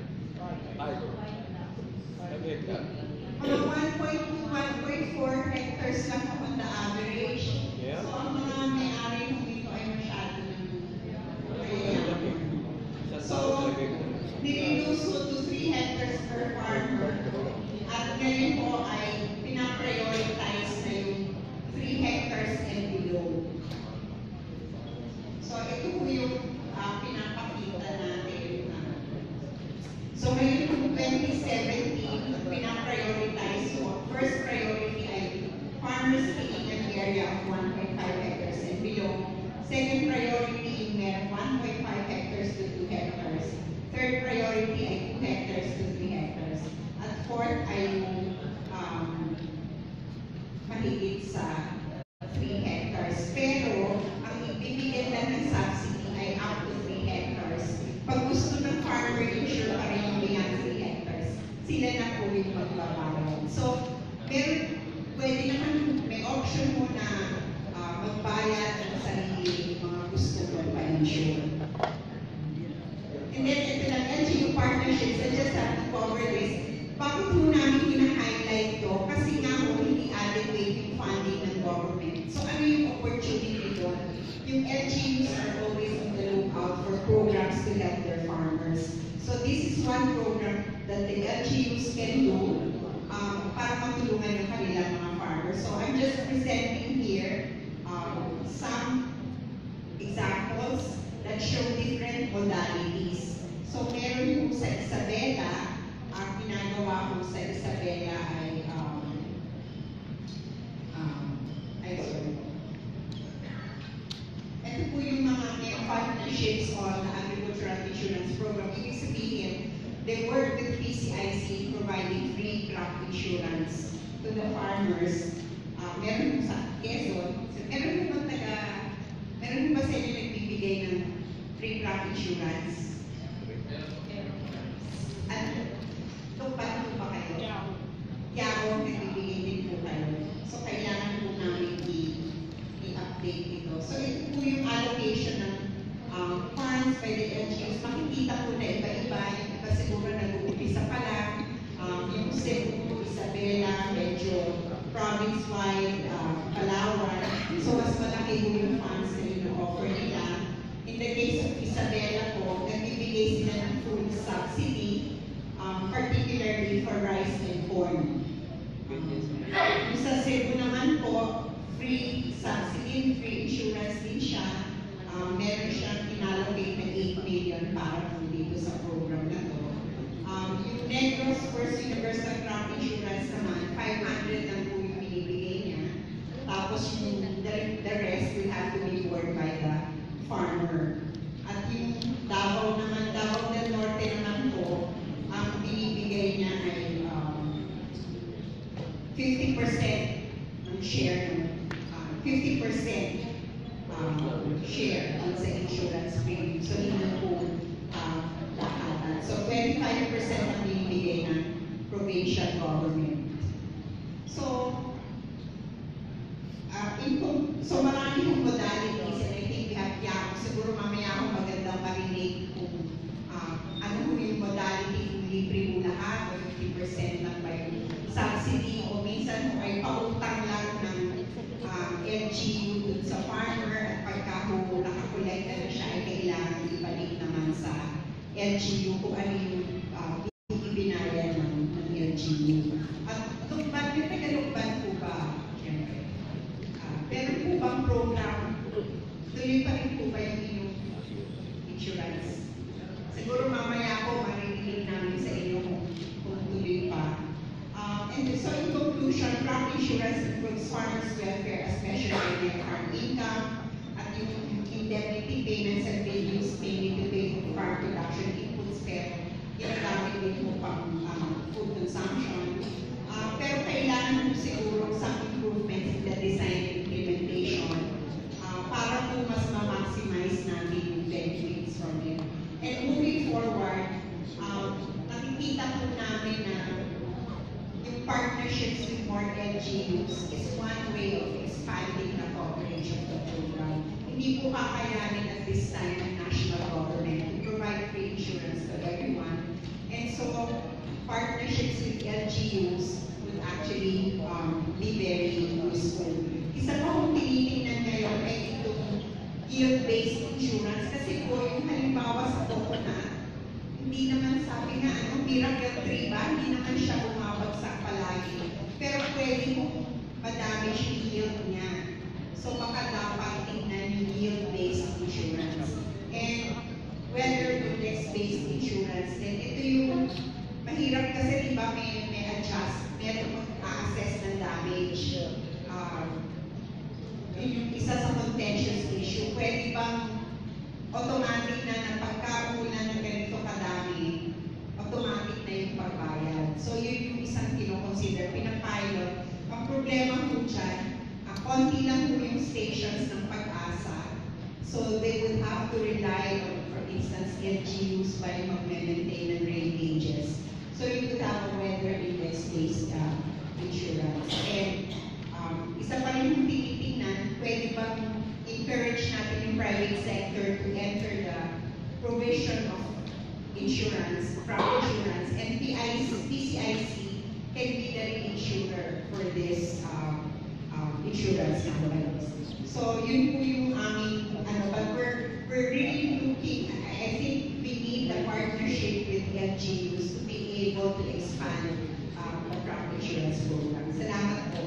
Mga 1.2, 1.4 hectares lang po on the average. So ang mga may-ari po dito ay masyado ng So, nireduce po to 3 hectares per farmer. At ngayon po ay pinaprioritize na yung 3 hectares and below. 2017, pinaprioritize ko, first priority ay farmers in an area of 1.5 hectares and below. Second priority, yung meron 1.5 hectares to 2 hectares. Third priority ay 2 hectares to 3 hectares. At fourth ay yung mahigit sa 3 hectares. Pero, ang ibibigyan lang ng subsidy ay up to 3 hectares. Pag gusto ng farmer insure pa rin yung beyond 3 hectares, sila na po yung magbabayad. So, pwede naman, may option mo na magbayad ng sarili mga gusto mo pa-insure. And then, ito lang, LGU partnerships, I just have to cover this. Bakit po namin hina-highlight to? Kasi nga po, hindi adequate yung funding ng government. So, ano yung opportunity doon? Yung LGUs are always on the lookout for programs to help their farmers. So, this is one program that the LGUs can do para matulungan yung kanilang mga farmers. So, I'm just presenting here some examples that show different modalities. So, meron po sa Isabela, ang ginagawa po sa Isabela ay, sorry. Ito po yung mga partnerships on the agricultural insurance program. Ibig sabihin, they work with PCIC providing free crop insurance to the farmers. Meron po sa Quezon, meron po ba sa inyo nagbibigay ng free crop insurance? Paano po ba kayo? Yao, nagbibigay din po kayo. So, kailangan po namin i-update ito. So, ito po yung allocation ng funds by the LGUs. Makikita po na iba-iba. Yung iba siguro nag-uumpisa pa lang. Yung Cebu, Isabela, medyo province-wide, Palawan. So, mas malaki po yung funds na ino-offer nila. In the case of Isabela po, nagbibigay sila ng full subsidy, particularly for rice and corn. Sa Cebu naman po, free subsidy, free insurance din siya. Meron siyang inallocate na 8 million para po dito sa program na to. Yung Negros First Universal Crop Insurance naman, 500 lang po yung binibigay niya. Tapos yung the rest will have to be borne by the farmer. At yung Davao naman, Davao del Norte naman po, ang binibigay niya ay 50% ng share, 50% share sa insurance premium. So, hindi po lahat. So, 25% ang binibigay ng provincial government. So, marami yung modalities, and I think we have siguro mamaya akong magandang marinig kung ano po yung modality, kung libre mo lahat, o 50% lang ba yung subsidy, o minsan kung ay pautang lang ng LGU dun sa farmer, at pagka po nakakolekta na siya, ay kailangan ibalik naman sa LGU kung ano yung ibinayad ng LGU. At lukban, may tagalukban po ba? Pero po bang program, tuloy pa rin po ba yung inyong insurance? Siguro mamaya po maririnig namin sa inyo kung tuloy pa. And so in conclusion, crop insurance improves farmers' welfare as measured by net farm income, at yung indemnity payments and being used mainly to pay for farm production inputs, pero ginagamit din po pang food consumption. Pero kailangan po siguro some improvements in the design and implementation para po mas ma-maximize natin yung benefits from it. And moving forward, nakikita po namin na yung partnerships with more LGUs is one way of expanding the coverage of the program. Hindi po kakayanin at this time ng national government to provide free insurance to everyone. And so, partnerships with LGUs would actually be very useful. Isa pa kung tinitingnan ngayon ay itong yield-based insurance, kasi po yung halimbawa sa coconut, hindi naman sabi nga, miracle tree ba? Hindi naman siya bumabagsak palagi. Pero pwede mong madamage yung yield niya. So baka dapat tingnan yung yield-based insurance. And weather index-based insurance, then ito yung mahirap kasi automatic na pagkakunan ng ganito kadami, automatic na yung pagbayad. So yun yung isang kinoconsider, pinapilot. Ang problema po dyan, konti lang po yung stations ng pag-asa. So they would have to rely on, for instance, LGUs while mag-maintain ng rain gauges. So you could have a weather index-based insurance. And isa pa rin yung tinitingnan, pwede bang encourage natin yung private sector to enter the provision of insurance, crop insurance, and PCIC can be the reinsurer for this insurance companies. So yun po yung aming, but we're really looking, I think we need the partnership with LGUs to be able to expand the crop insurance program. Salamat po.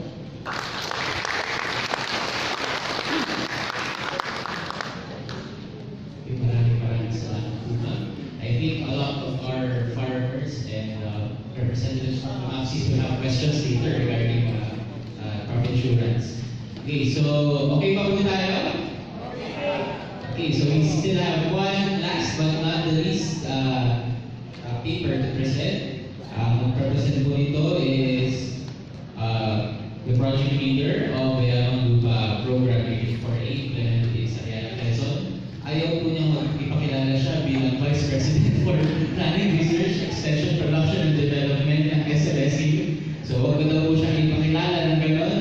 Maraming salamat po, ma'am. I think a lot of our farmers and representatives from the AFCs will have questions later regarding crop insurance. Okay, so okay pa po tayo? Okay, so we still have one last but not the least paper to present. Ang represent po ito is the project leader of the Lupa program for implemented in Sariaya, Quezon. Ayaw po niyang ipakilala siya bilang Vice President for Planning, Research, Extension, Production, and Development ng SLSU. So, huwag ko daw po siyang ipakilala ng gano'n.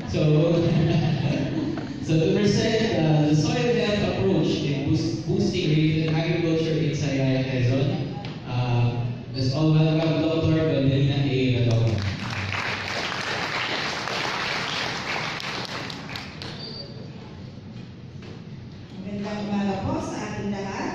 So to present the soil health approach in boosting regulated agriculture in Sariaya, Quezon, let's all welcome Dr. Gondelina A. Radovan. Magandang umaga po sa ating lahat.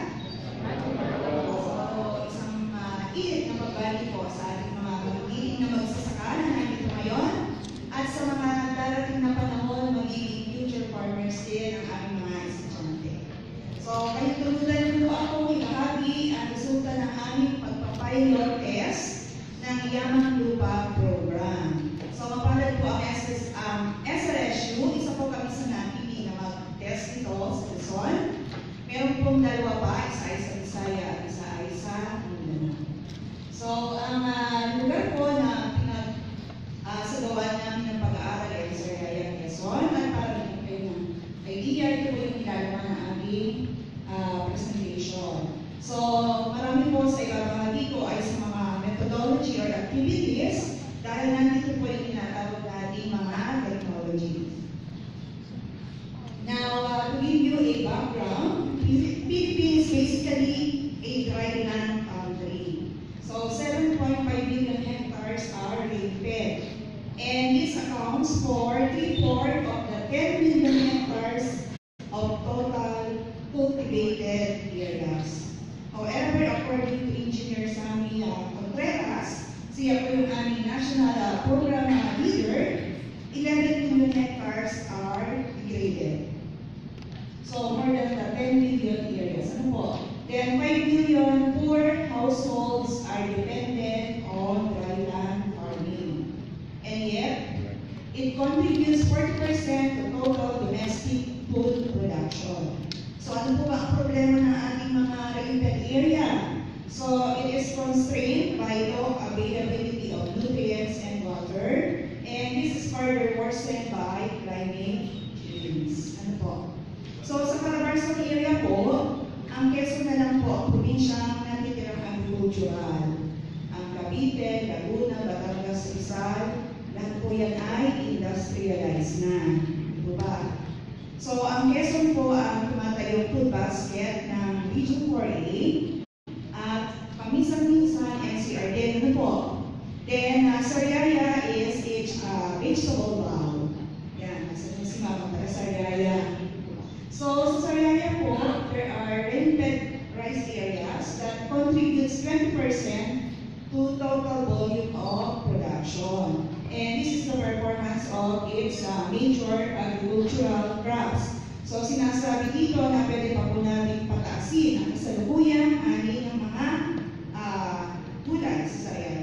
So, isang init na pagbalik po sa ating mga magigiling na magsasaka na nandito ngayon at sa mga darating na panahon magiging future farmers din ang aming mga estudyante. So, kayo tulutan po ako ibahagi ang resulta ng aming pagpapilot test ng Yamang Lupa Program. So, mapalad po ang SLSU, isa po kami sa napili na mag-test nito sa Luzon. Meron pong dalawa pa, isa ay sa Bisaya at isa ay sa Mindanao. So, ang lugar po na pinag-sagawa namin ng pag-aaral ay Sariaya, Quezon. At para rin kayo ng idea, ito po yung nilalaman ng aming presentation. So, marami po sa ibabahagi ko ay sa mga methodology or activities dahil nandito po yung tinatawag nating mga technology. Now, to give you a background, Philippine is basically a dry land country. So, 7.5 million hectares are rainfed. And this accounts for 3/4 of the 10 million hectares of total cultivated areas. However, according to Engineer Sonny Contreras, siya po yung aming national program leader, 11 million hectares are degraded. So, more than the 10 million areas. Ano po? Then, 5 million poor households are dependent on dry land farming. And yet, it contributes 40% to total domestic food production. So, ano po ba ang problema ng ating mga rainfed area? So, it is constrained by low availability of nutrients and water. And this is further worsened by climate change. Ano po? So, sa Calabarzon area po, ang Quezon na lang po ang probinsyang natitirang agricultural. Ang Cavite, Laguna, Batangas, Rizal, lahat po yan ay industrialized na. Diba ba? So, ang Quezon po ang tumatayong food basket ng Region 4A at paminsan-minsan NCR din. Ano po? Then, Sariaya is vegetable bowl. Yan, nasa si Mama taga Sariaya. So, sa Sariaya po, there are rainfed rice areas that contributes 20% to total volume of production. And this is the performance of its major agricultural crops. So, sinasabi dito na pwede pa po natin pataasin ang kasalukuyang ani ng mga gulay sa Sariaya.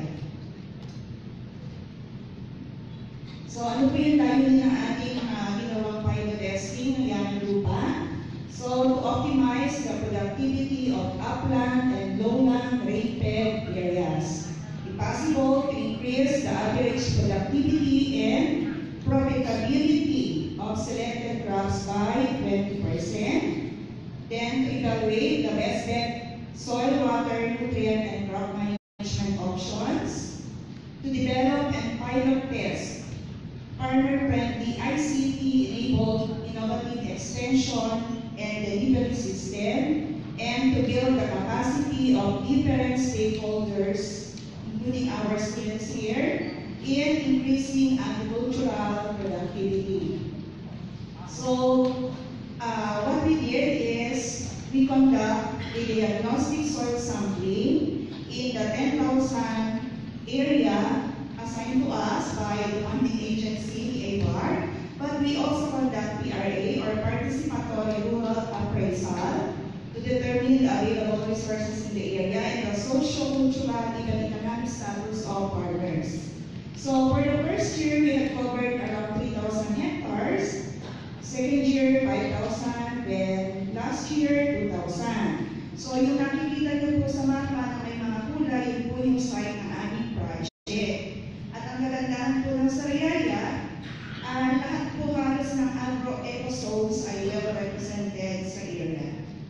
So, ano po yung layunin ng ating ginawang pilot testing ng Yamang Lupa? So, So to optimize the productivity of upland and lowland rainfed areas. If possible, to increase the average productivity and profitability of selected crops by 20%. Then to evaluate the best bet soil, water, nutrient, and crop management options. To develop and pilot test farmer-friendly ICT-enabled innovative extension and delivery system, and to build the capacity of different stakeholders, including our students here, in increasing agricultural productivity. So, what we did is we conduct a diagnostic soil sampling in the 10,000 area assigned to us by the funding agency, ABAR, but we also conduct PRA or Participatory Rural Appraisal to determine the available resources in the area and the socio-cultural and economic status of farmers. So for the first year, we had covered around 3,000 hectares, second year 5,000, then last year 2,000. So yung nakikita niyo po sa mapa na may mga kulay, yun po yung site ng aming project. At ang kagandahan po ng Sariaya, lahat po halos ng agro-ecozones ay well represented sa area.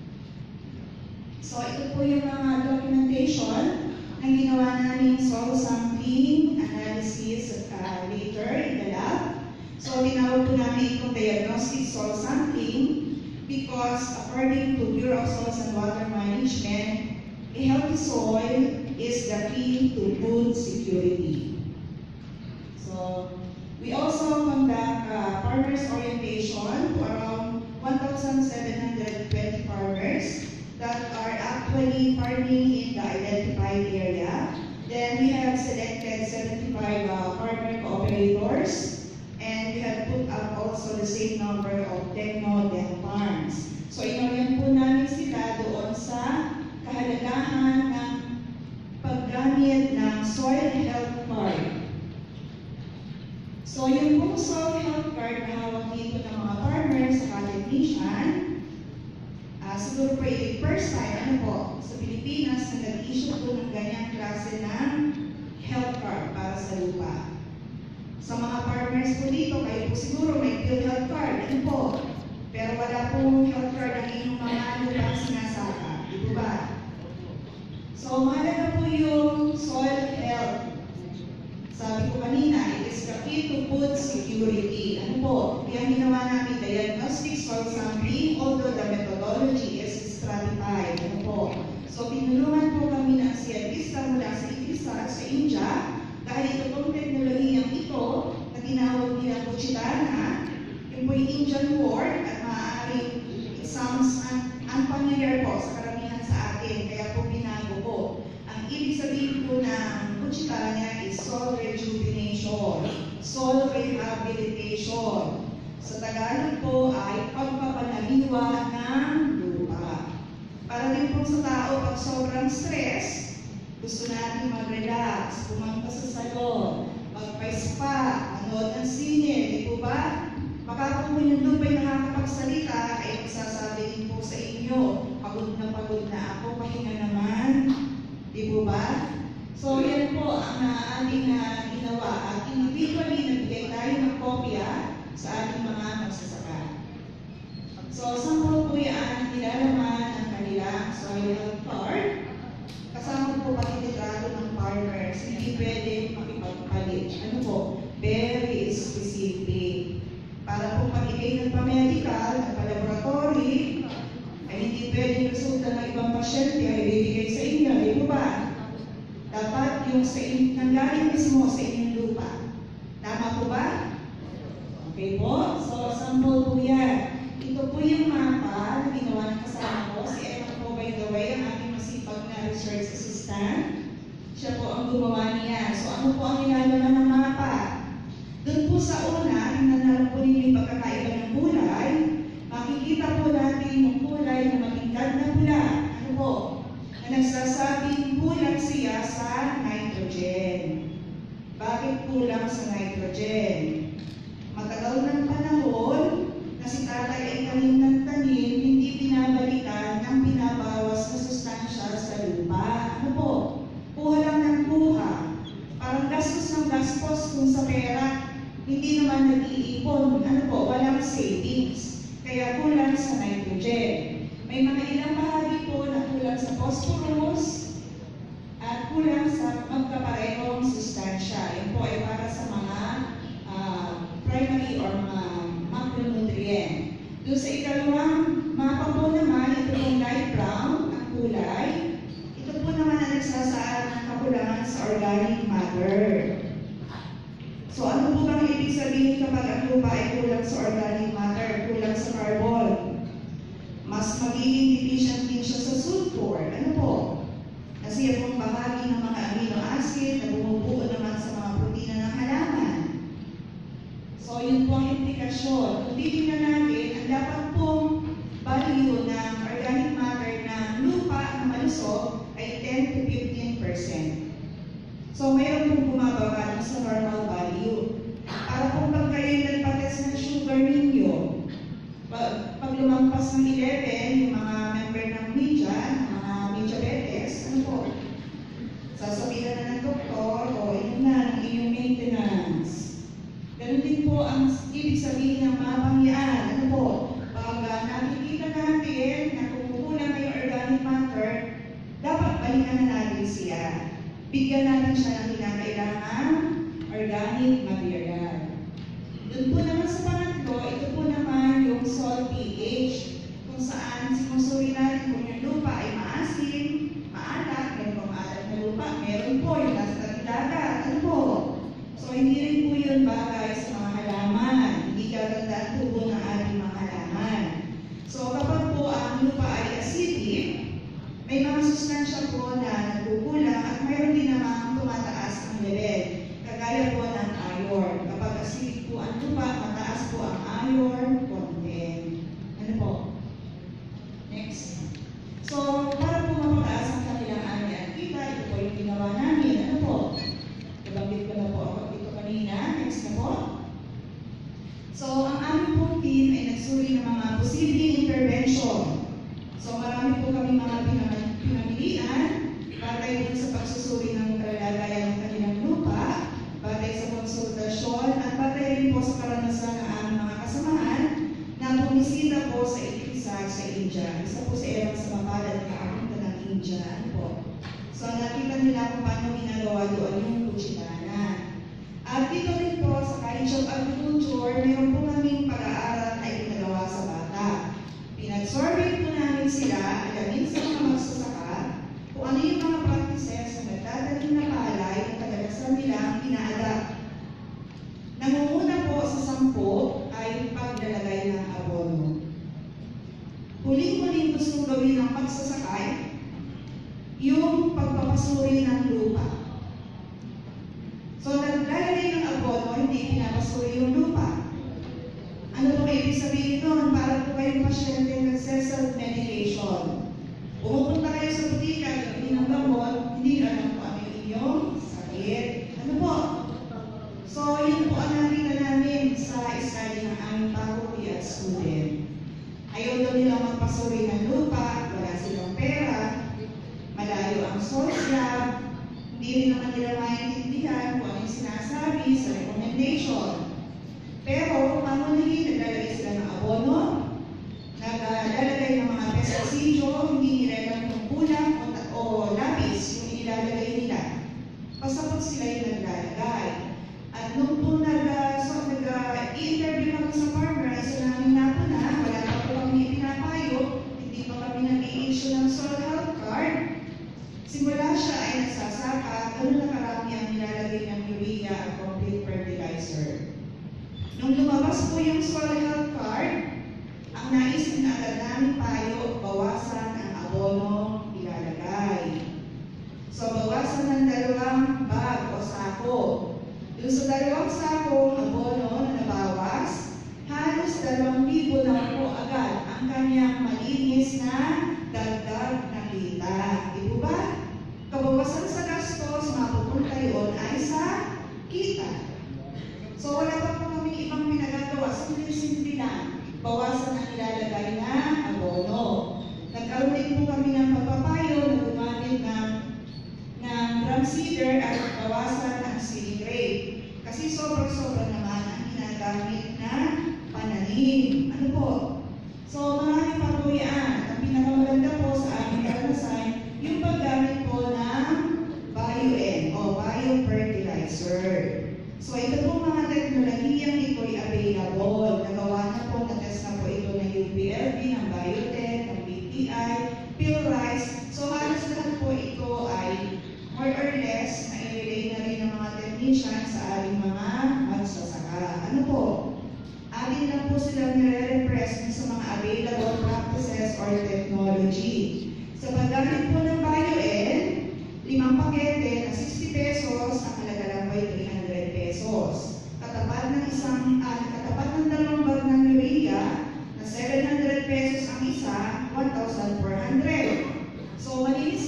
So ito po yung mga documentation na ginawa namin soil sampling analysis later in the lab. So tinawag po namin itong diagnostic soil sampling because according to Bureau of Soils and Water Management, a healthy soil is the key to food security. So we also conduct farmers orientation to around 1,720 farmers that are actually farming in the identified area. Then we have selected 75 farmer cooperators, and we have put up also the same number of techno-den farms. So inoriyan po namin sila doon sa kahalagahan ng paggamit ng soil health card. So yung pong soil health card na hawak dito ng mga farmers sa technician, siguro po yung first time, sa Pilipinas na nag-issue po ng ganyang klase ng health card para sa lupa. Sa mga farmers po dito, kayo po siguro may field health card, po. Pero wala pong health card ang inyong mga lupang sinasaka, di po ba? So mahalaga po yung soil health. Sabi ko kanina, it is the key to food security. Ano po? Yung ginawa namin diagnostic soil sampling, although the methodology is stratified. Ano po? So pinulungan po kami ng siyentista mula sa ITISA sa India dahil ito pong teknolohiyang ito na tinawag nila Kuchitana, yung po yung Indian word at maaaring it sounds unfamiliar po sa karamihan sa atin, kaya po binago po. Ang ibig sabihin po ng Kuchitana is soil rejuvenation, soil rehabilitation. Sa Tagalog po ay pagpapanaliwa ng lupa. Para din po sa tao, pag sobrang stress, gusto natin mag-relax, pumunta sa salon, magpa-spa, manood ng sine, di po ba? Baka po yung lupa'y nakakapagsalita, ay magsasabi din po sa inyo, pagod na ako, pahinga naman, di po ba? So yan po ang ating ginawa at individually nagbigay tayo ng kopya sa ating mga magsasaka. So sample po yan, nilalaman ang kanilang soil health card. Kasama po pati litrato ng farmers, hindi pwede makipagpalit. Ano po? Very specific. Para po pag-ibig ng pa-medical, ng pa-laboratory, ay hindi pwede resulta ng ibang pasyente ay bibigay sa inyo, di po ba? Dapat yung sa nanggaling mismo sa inyong lupa. Tama po ba? Okay po? So, sample po yan. Ito po yung mapa na ginawa ng kasama ko. Si Emma po, by the way, ang ating masipag na research assistant. Siya po ang gumawa niya. So, ano po ang nilalaman ng mapa? Doon po sa una, hinanarap po ninyo yung pagkakaiba ng kulay. Makikita po natin yung kulay na matingkad na pula. Ano po? Na nagsasabing kulang siya sa nitrogen. Bakit kulang sa nitrogen? Matagal ng panahon na si tatay ay tanim ng tanim, hindi lulusog ay 10 to 15%. So mayroon pong bumababa sa normal value. Para kung pag kayo nagpa-test ng sugar ninyo, pag lumampas ng 11, yung mga member ng media, mga diabetes, ano po? Sasabihan na ng doktor, o yun na, ng inyong maintenance. Ganun din po ang ibig sabihin ng mapang yan. Ano po? Pag nakikita natin na kumukulang na yung organic matter, dapat balikan na natin siya. Bigyan natin siya ng kinakailangan organic material. Doon po naman sa pangatlo, ito po naman yung soil pH, kung saan sinusuri natin kung yung lupa ay maasim, maalat, meron pong maalat na lupa, meron po yung nasa dagat, ano po? So hindi rin po yun bagay sa mga halaman, hindi gaganda ang tubo ng ating mga halaman. So kapag po ang lupa ay acidic, may mga sustansya po na nagkukulang at mayroon din namang tumataas ang level, kagaya po ng iron. Kapag acidic po ang lupa, mataas po ang iron content. Ano po? Next. So, para po mapataas ang kanilang iron kita, ito po yung ginawa namin. Ano po? Nabanggit ko na po ako dito kanina. Next na po. So, ang aming pong team ay nagsuri ng mga posibleng intervention. So, marami po kami mga pinamilian batay din sa pagsusuri ng kalagayan ng kanilang lupa, batay sa konsultasyon, at batay rin po sa karanasan ng aming mga kasamahan na bumisita po sa Itisag sa India. Isa po sa erang sa mapalad na kapunta ng India. Ano po? So, nakita nila kung paano ginagawa doon yung kuchitana. At dito rin po sa College of Agriculture, mayroon po kaming pag-aaral na itinagawa sa bata. Pinag-survey po namin sila, alamin sa mga magsasaka, kung ano yung mga practices na nagdadaling na palay na kadalasan nilang ina-adapt. Nangunguna po sa 10 ay paglalagay ng abono. Huling-huling gustong gawin ng pagsasakay, yung pagpapasuri ng lupa. So, naglalagay ng abono, hindi pinapasuri yung lupa. Ano po ibig sabihin doon? Para po kayong pasyente nagse-self-medication. Pumupunta kayo sa butika, gawin ng gamot, hindi alam po ano yung inyong sakit. Ano po? So, yun po ang nakita namin sa study ng aming faculty at student. Ayaw daw nilang magpasuri ng lupa, wala silang pera, malayo ang soil lab, hindi rin naman nila maintindihan kung ano yung sinasabi sa recommendation. Pero, pamunahin, naglalagay sila ng abono, naglalagay ng mga pestisidyo, hindi nila lang kung kulang o lapis yung ilalagay nila. Pasapot sila yung naglalagay. At nung po nag-i-interview kami sa farmer, isa namin na po na, wala pa po kami ipinapayo, hindi pa kami nag-i-issue ng soil health card. Simula siya ay nagsasaka, gano'n na karami ang nilalagay ng urea at complete fertilizer. Nung lumabas po yung soil health card, ang naisip na agad namin payo, bawasan ang abono ilalagay. So, bawasan ng 2 bag o sako. Yung sa 2 sakong abono na nabawas, halos 2,000 na po agad ang kanyang malinis na dagdag na kita. Di po ba? Kabawasan sa gastos, mapupunta yun ay sa kita. So, wala pa po kami ibang pinagagawa. Simple-simple lang. Bawasan ang ilalagay na abono. Nagkaroon din po kami ng pagpapayo na gumamit ng drum seeder at bawasan ang seeding rate. Kasi sobrang-sobra naman ang ginagamit na pananim. Ano po? So, marami pa po yan. Ang pinakamaganda po sa aming karanasan, yung paggamit po ng bio-N o biofertilizer. So, ito po mga teknolohiyang ito ay available. Nagawa na po, na-test na po ito ng UPLB, ng Biotech, ng BPI, PhilRice. So, halos lahat po ito ay more or less na i-relay na rin ng mga technicians sa ating mga magsasaka. Ano po? Atin lang po silang nire-repress sa mga available practices or technology. Sa paggamit po ng bio-N, 5 pakete na 60 pesos, ang halaga lang po ay 300 pesos. Katapat ng 2 bag ng urea na 700 pesos ang isa, 1,400. So, malinis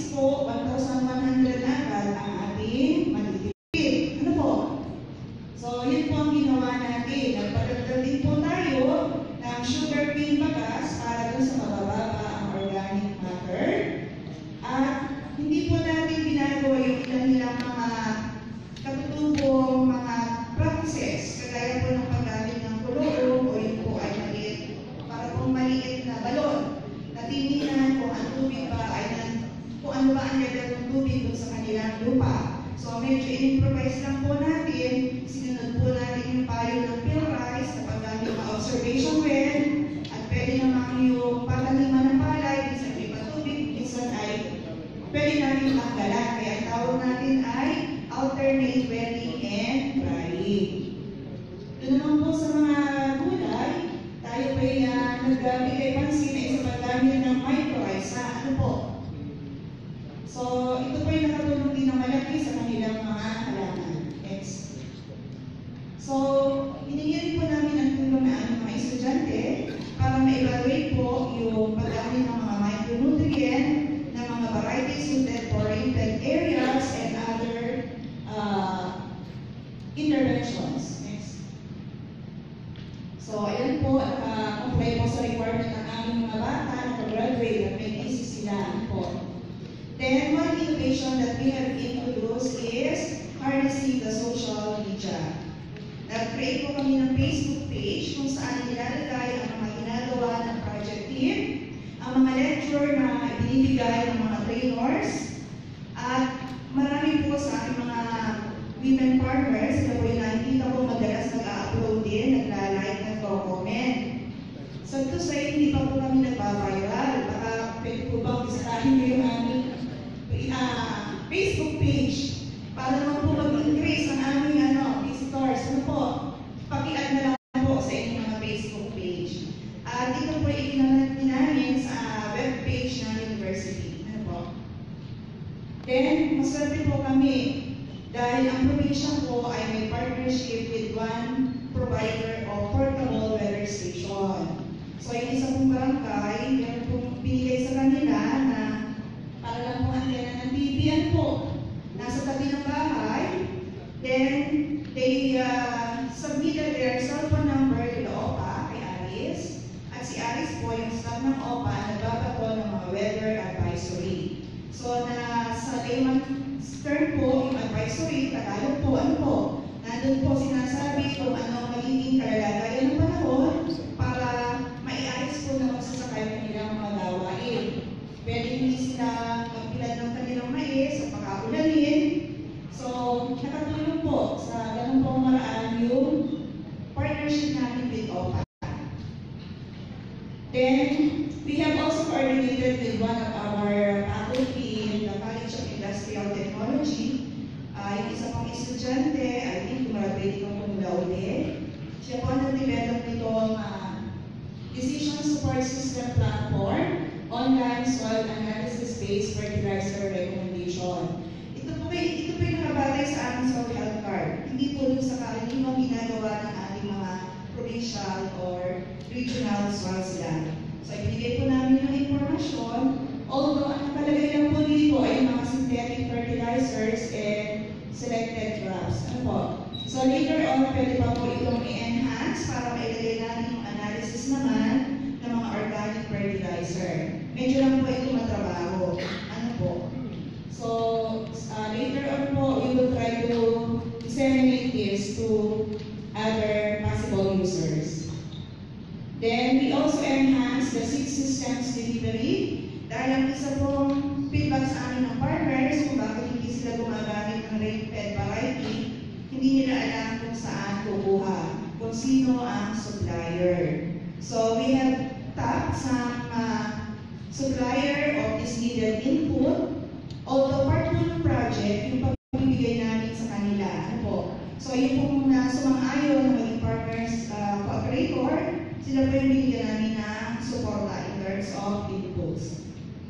ano ba ang level ng tubig dun sa kanilang lupa. So medyo in-improvise lang po natin, sinunod po natin yung payo ng PIDS na paggamit ng observation well, at pwede naman yung pataniman ng palay, minsan may patubig, minsan ay pwede natin tanggalan. Kaya ang tawag natin ay alternate wetting and drying. Doon naman po sa mga gulay, tayo po ay nagbigay pansin ay sa paggamit ng mycorrhiza. Ano po? So, ito po ay nakatulong din na malaki sa kanilang mga halaman. Next. So, hinigyan po namin ang tulong na aming mga estudyante para ma-evaluate po yung paggamit ng mga micronutrient ng mga varieties suited for rainfed areas and other interventions. Next. So, ayan po, comply po sa requirement ng aming mga bata na pag-graduate at may thesis sila. Po. Then, one innovation that we have introduced is harnessing the social media. Nag-create po kami ng Facebook page kung saan nilalagay ang mga ginagawa ng project team, ang mga lecture na binibigay ng mga trainers, at marami po sa aking mga women farmers na po yung nakikita ko madalas nag-upload din, nagla-like, nag-comment. So ito sa hindi pa po kami nagpa-viral. Baka pwede po bang bisitahin ko yung aming Facebook page para naman po mag-increase ang aming visitors. Ano po? Paki-add na lang po sa inyong mga Facebook page. At ito po ikinanat namin sa web page ng university. Ano po? Then, maswerte po kami dahil ang probinsya po ay may partnership with one provider of portable weather station. So, yung isa pong barangay, meron pong binigay sa kanila na para lang po antena ng TV. Ano po? Nasa tabi ng bahay. Then, they submitted their cellphone number to the OPA kay Aris. At si Aris po, yung staff ng OPA, nagbabato ng mga weather advisory. So, sa layman's term po, yung advisory, Tagalog po, ano po? Nandun po sinasabi kung ano magiging kalalagayan ng panahon para maiayos po na magsasakay ng kanilang mga gawain. Pwede hindi sila magpilad ng kanilang mais at pakaulanin. So, nakatulong po sa ganun pong maraan yung partnership namin with OPA. Then, we have also coordinated with one of our faculty in the College of Industrial Technology. Yung isa pang estudyante, I think gumraduate ng kumula ulit. Siya po nag-develop nitong Decision Support System Platform, Online Soil Analysis-Based Fertilizer Recommendation. Ito po yung nakabatay sa aming soil health card. Hindi po dun sa karaniwang ginagawa ng ating mga provincial or regional soils lang. So, ibigay po namin yung informasyon, although ang nakalagay lang po dito ay mga synthetic fertilizers and selected crops. Ano po? So, later on, pwede pa po itong i-enhance para mailagay natin yung analysis naman ng mga organic fertilizer. Medyo lang po ito matrabaho. Ano po? So, later on po, we will try to disseminate this to other possible users. Then, we also enhance the seed systems delivery dahil ang isa pong feedback sa amin ng farmers kung bakit hindi sila gumagamit ng rainfed variety, hindi nila alam kung saan kukuha, kung sino ang supplier. So, we have tapped some supplier of this needed input. Although part po ng project, yung pagbibigay namin sa kanila. Ano po? So, yun po muna sumang-ayon na maging partners cooperator, sila po yung binigyan namin ng suporta in terms of inputs.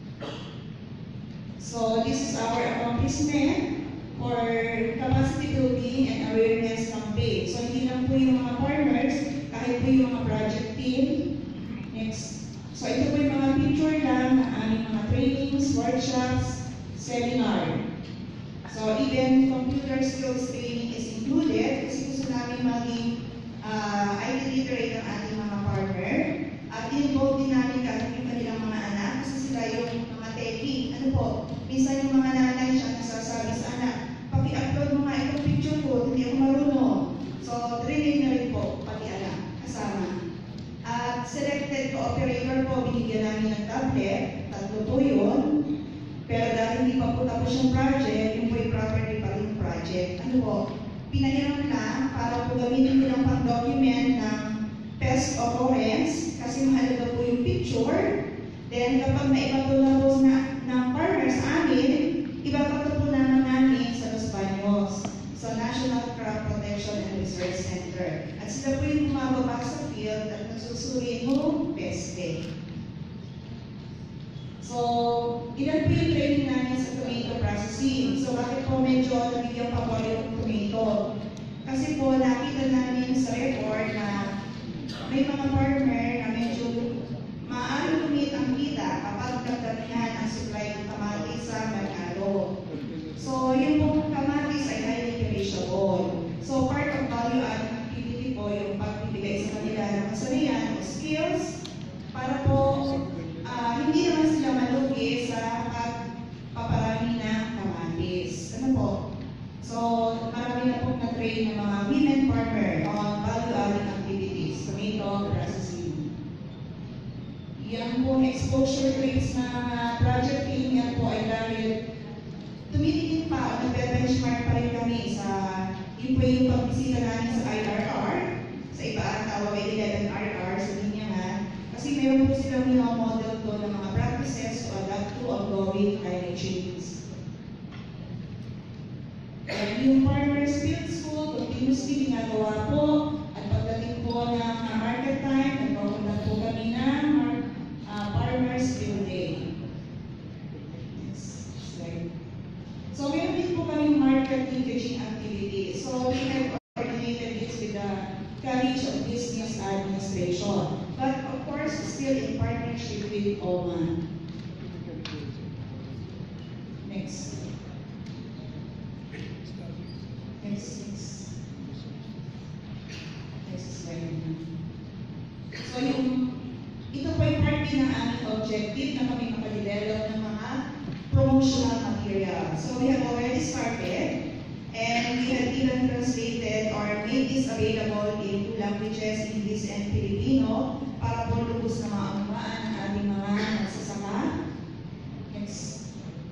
So, this is our accomplishment for capacity building and awareness campaign. So, hindi lang po yung mga farmers, kahit po yung mga project team. Next. So, ito po yung mga picture lang ng aming mga trainings, workshops, seminar. So, even computer skills training is included kasi gusto namin maging IT literate ang ating mga partner. At involve din namin kahit yung kanilang mga anak kasi sila yung mga techie. Ano po? Minsan yung mga nanay siya nagsasabi sa anak, paki-upload mo nga itong picture ko, hindi ako marunong. So, training na rin po, pati anak, kasama. At selected cooperator po, binigyan namin ng tablet, 3 po yun. Pero dahil hindi pa po tapos yung project, yung po yung property pa rin yung project. Ano po, pinahiram lang para po gamitin nilang pang-document ng pest occurrence kasi mahalaga po yung picture. Then kapag naipato na ng farmer sa amin, ipapato po namin sa Los Banos, sa National Crop Protection and Research Center. At sila po yung bumababa sa field at nagsusuri ng peste. So, ilan po yung training namin sa tomato processing. So, bakit po medyo nabigyan pa po yung tomato? Kasi po, nakita namin sa record na may mga farmer na medyo maaaring kumit ang kita kapag nagdamihan ang supply ng kamatis sa merkado. So, yung pong kamatis ay highly perishable. So, part of value-added activity po yung pagbibigay sa kanila ng kasanayan o skills para po hindi naman sila malugi sa pagpaparami ng kamatis. Ano po? So, marami na pong na-train ng mga women farmer on value-added activities, tomato processing. Yan po exposure rates ng project team, yan po ay dahil tumitingin pa, nagbe-benchmark pa rin kami sa yung po yung pagbisita namin sa IRR, sa iba ang tawag ay 11RR sa linyahan, kasi meron po silang model to ng mga practices to adapt to ongoing climate change. And yung Farmers Field School, continuously ginagawa po, at pagdating po ng market time, nagpapunta po kami ng Farmers Field Day. Next slide. So, meron din po kami market linkaging activity. So, we have coordinated this with the College of Business Administration. But, of course, still in partnership with OMA. Next. Next slide. So, ito po yung part din ng aming objective na kami makadevelop ng mga promotional material. So, we have already started and we have even translated or made this available in 2 languages, English and Filipino, para po lubos na maunawaan ng ating mga magsasaka. Next.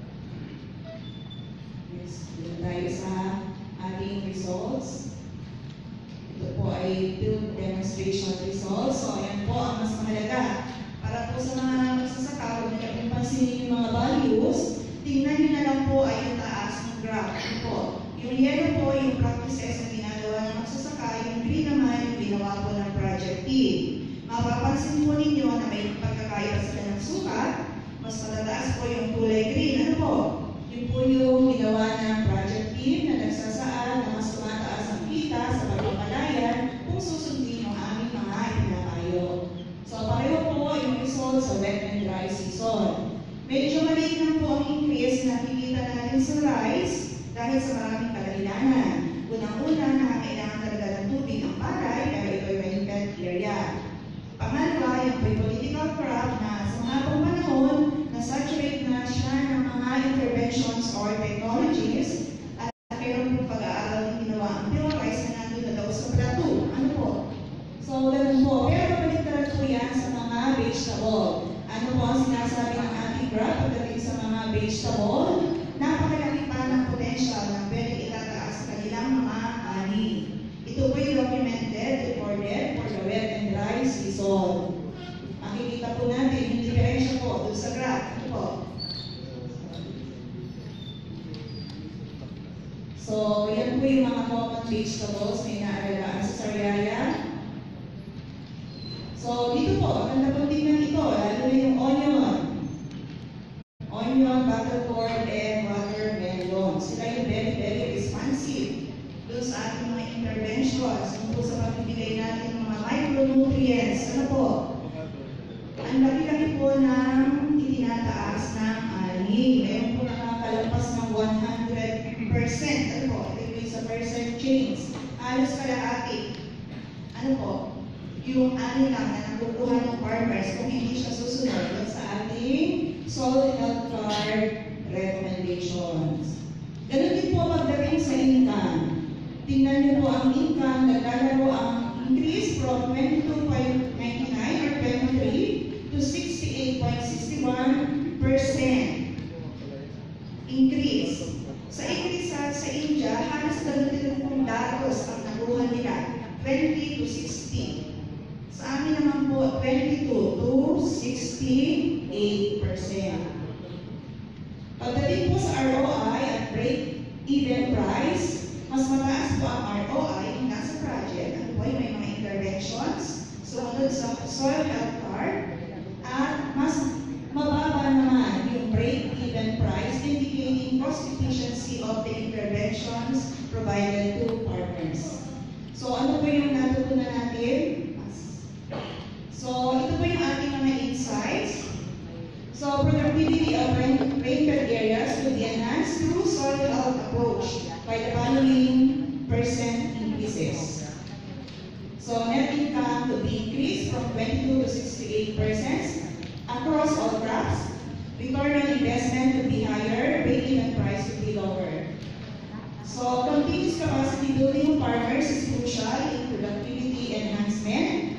Dito tayo sa ating results. Ito po ay field demonstration results. So, ayan po ang mas mahalaga. Para po sa mga magsasaka, huwag niyo kung pansinin yung mga values, tingnan niyo na lang po ay yung taas ng graph. Ito po. Yung yellow po, yung practices na ginagawa ng magsasaka, yung green naman, yung ginawa po ng project team. Mapapansin po ninyo na may pagkakaiba sila ng sukat, mas matataas po yung kulay green. Ano po? Yun po yung ginawa ng project team na nagsasaad na mas tumataas ang kita sa pagpapalayan kung susundin ang aming mga ipinapayo. So, pareho po yung results sa wet and dry season. Medyo maliit lang po ang increase na nakikita natin sa rice dahil sa maraming kadahilanan. Unang-una, nakakailangan talaga ng tubig ang palay, pero ito ay rainfed area. Pangalawa, yung political crop na sa mga panahon, na-saturate na siya ng mga interventions or technologies at meron pong pag-aaral ng ginawa ang theorize na nandun na daw sa plateau. Ano po? So, ganun po. Pero pabaliktad po yan sa mga vegetable. Ano po ang sinasabi ng ating graph pagdating sa mga vegetable? Napakalaki pa ng potential na pwede itataas sa kanilang mga ani. Ito po yung documented, recorded for the wet and dry season. Makikita po natin yung diferensya po doon sa graph. Ito po. So, yan po yung mga common vegetables na inaalagaan sa Sariaya. So, dito po, ang ganda po tingnan ito, lalo na yung onion. Onion, buttercorn, and watermelon. Sila yung very, very responsive doon sa ating mga interventions, kung sa pagbibigay natin ng mga micronutrients. Ano po? Ang laki-laki po ng itinataas ng ani. Ngayon po nakakalampas ng 100%. Ano po? Ito yung sa percent change. Halos kalahati. Ano po? Yung ani lang na nakukuha ng farmers kung hindi siya susunod sa ating soil health card recommendations. Ganun din po pagdating sa income. Tingnan niyo po ang income, naglalaro ang increase from 22.99 or 23 to 68.61%. increase. Sa increase sa India, halos ganun din pong datos ang nakuha nila, 20 to 60. Sa amin naman po, 22 to 68%. Pagdating po sa ROI at break-even price, mas mataas po ang ROI na sa project. Ano po yung may mga interventions, sumunod sa soil health card, at mas mababa naman yung break-even price, indicating cost efficiency of the interventions provided to farmers. So ano po yung natutunan natin? So ito po yung ating mga insights. So productivity of rainfed areas will be enhanced through soil health approach by the following percent increases. So net income will be increased from 22 to 68% across all crops. Return on investment will be higher, break-even price will be lower. So continuous capacity building of farmers is crucial in productivity enhancement.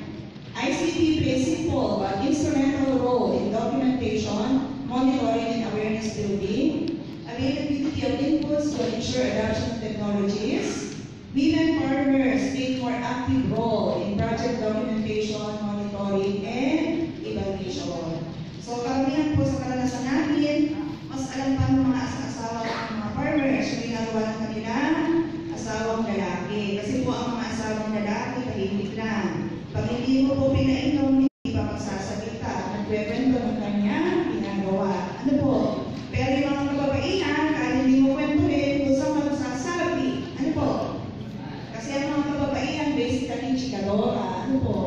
ICT plays simple but instrumental role in documentation, monitoring, and awareness building. Availability of inputs will ensure adoption of technologies. Women farmers take more active role in project documentation, monitoring, and evaluation. So karamihan po sa karanasan natin, mas alam pa ng mga asawa ng mga farmers yung ginagawa ng kanilang asawang lalaki. Kasi po ang mga asawang lalaki tahimik lang. Pag hindi mo po pinainom, hindi pa magsasalita. Nagkwento ng kanyang ginagawa. Ano po? Pero yung mga kababaihan, kahit hindi mo kwentuhin, kung saan magsasabi. Ano po? Kasi ang mga kababaihan, basically, chikadora. Ano po?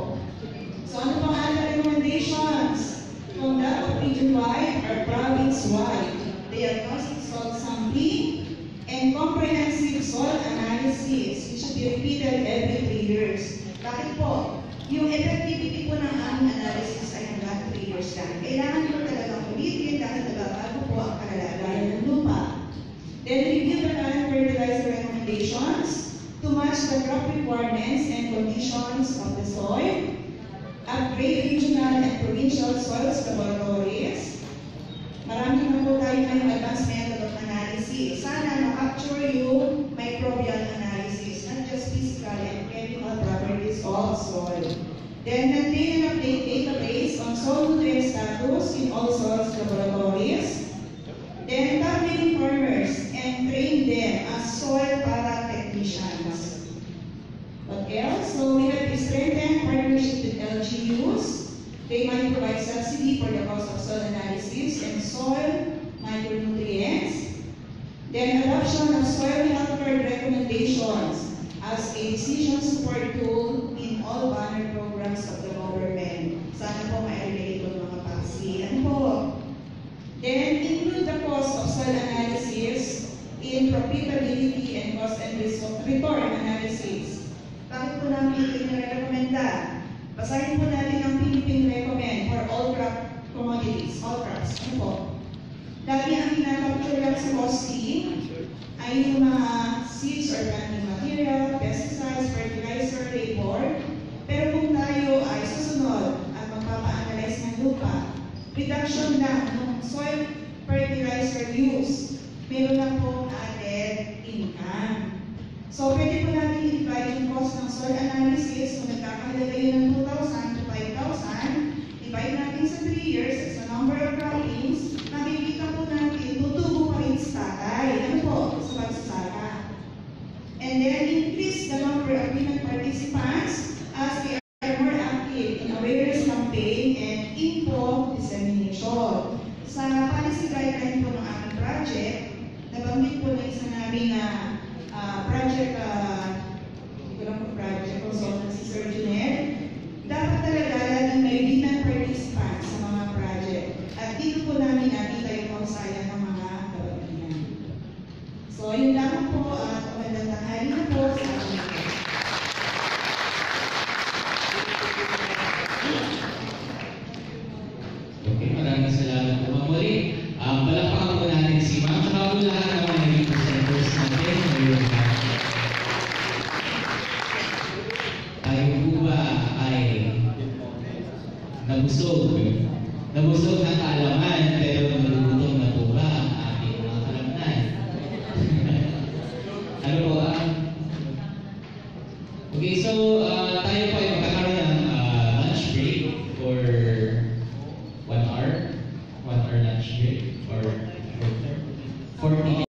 So ano pang other recommendations? From that of region-wide or province-wide, diagnostic soil sampling and comprehensive soil analysis, which should be repeated every 3 years. Bakit po? Yung effectivity po ng aming analysis ay hanggang 3 years lang. Kailangan po talagang ulitin dahil nagbabago po ang kalalagayan ng lupa. Then review the current fertilizer recommendations to match the crop requirements and conditions of the soil. Upgrade regional and provincial soils laboratories. Marami na po tayo ngayong advanced method of analysis. Sana ma-capture yung microbial analysis, not just physical and chemical properties of soil. Then maintain and update database on soil nutrient status in all soils laboratories. Then target farmers and train them as soil para-technicians. What else? So we have to strengthen partnership with LGUs. They might provide subsidy for the cost of soil analysis and soil micronutrients. Then adoption of soil health card recommendations as a decision support tool in all banner programs of the government. Sana po ma-relate ito mga paksi. Ano po? Then include the cost of soil analysis in profitability and cost and return analysis. Bakit po namin ito nire-recommenda? Basahin po natin ang Philippine recommend for all crop commodities, all crops. Ano po? Dati ang kinakapture lang sa costing ay yung mga seeds or planting material, pesticides, fertilizer, labor. Pero kung tayo ay susunod at magpapa-analyze ng lupa, reduction lang ng soil fertilizer use, meron lang pong added income. So, pwede po natin i-divide yung cost ng soil analysis kung nagkakahalaga yun ng 2,000 to 5,000. Divide natin sa 3 years as the number of croppings. Makikita po natin, tutubo pa rin sa tatay. Ano po? Sa pagsasaka. And then, increase the number of women participants as we are more active in awareness campaign and info dissemination. Sa policy guideline po ng aming project, nabanggit po na isa namin na project, consultant si Sir Junel, dapat talaga laging may women participants sa mga project. At dito po namin nakita yung 40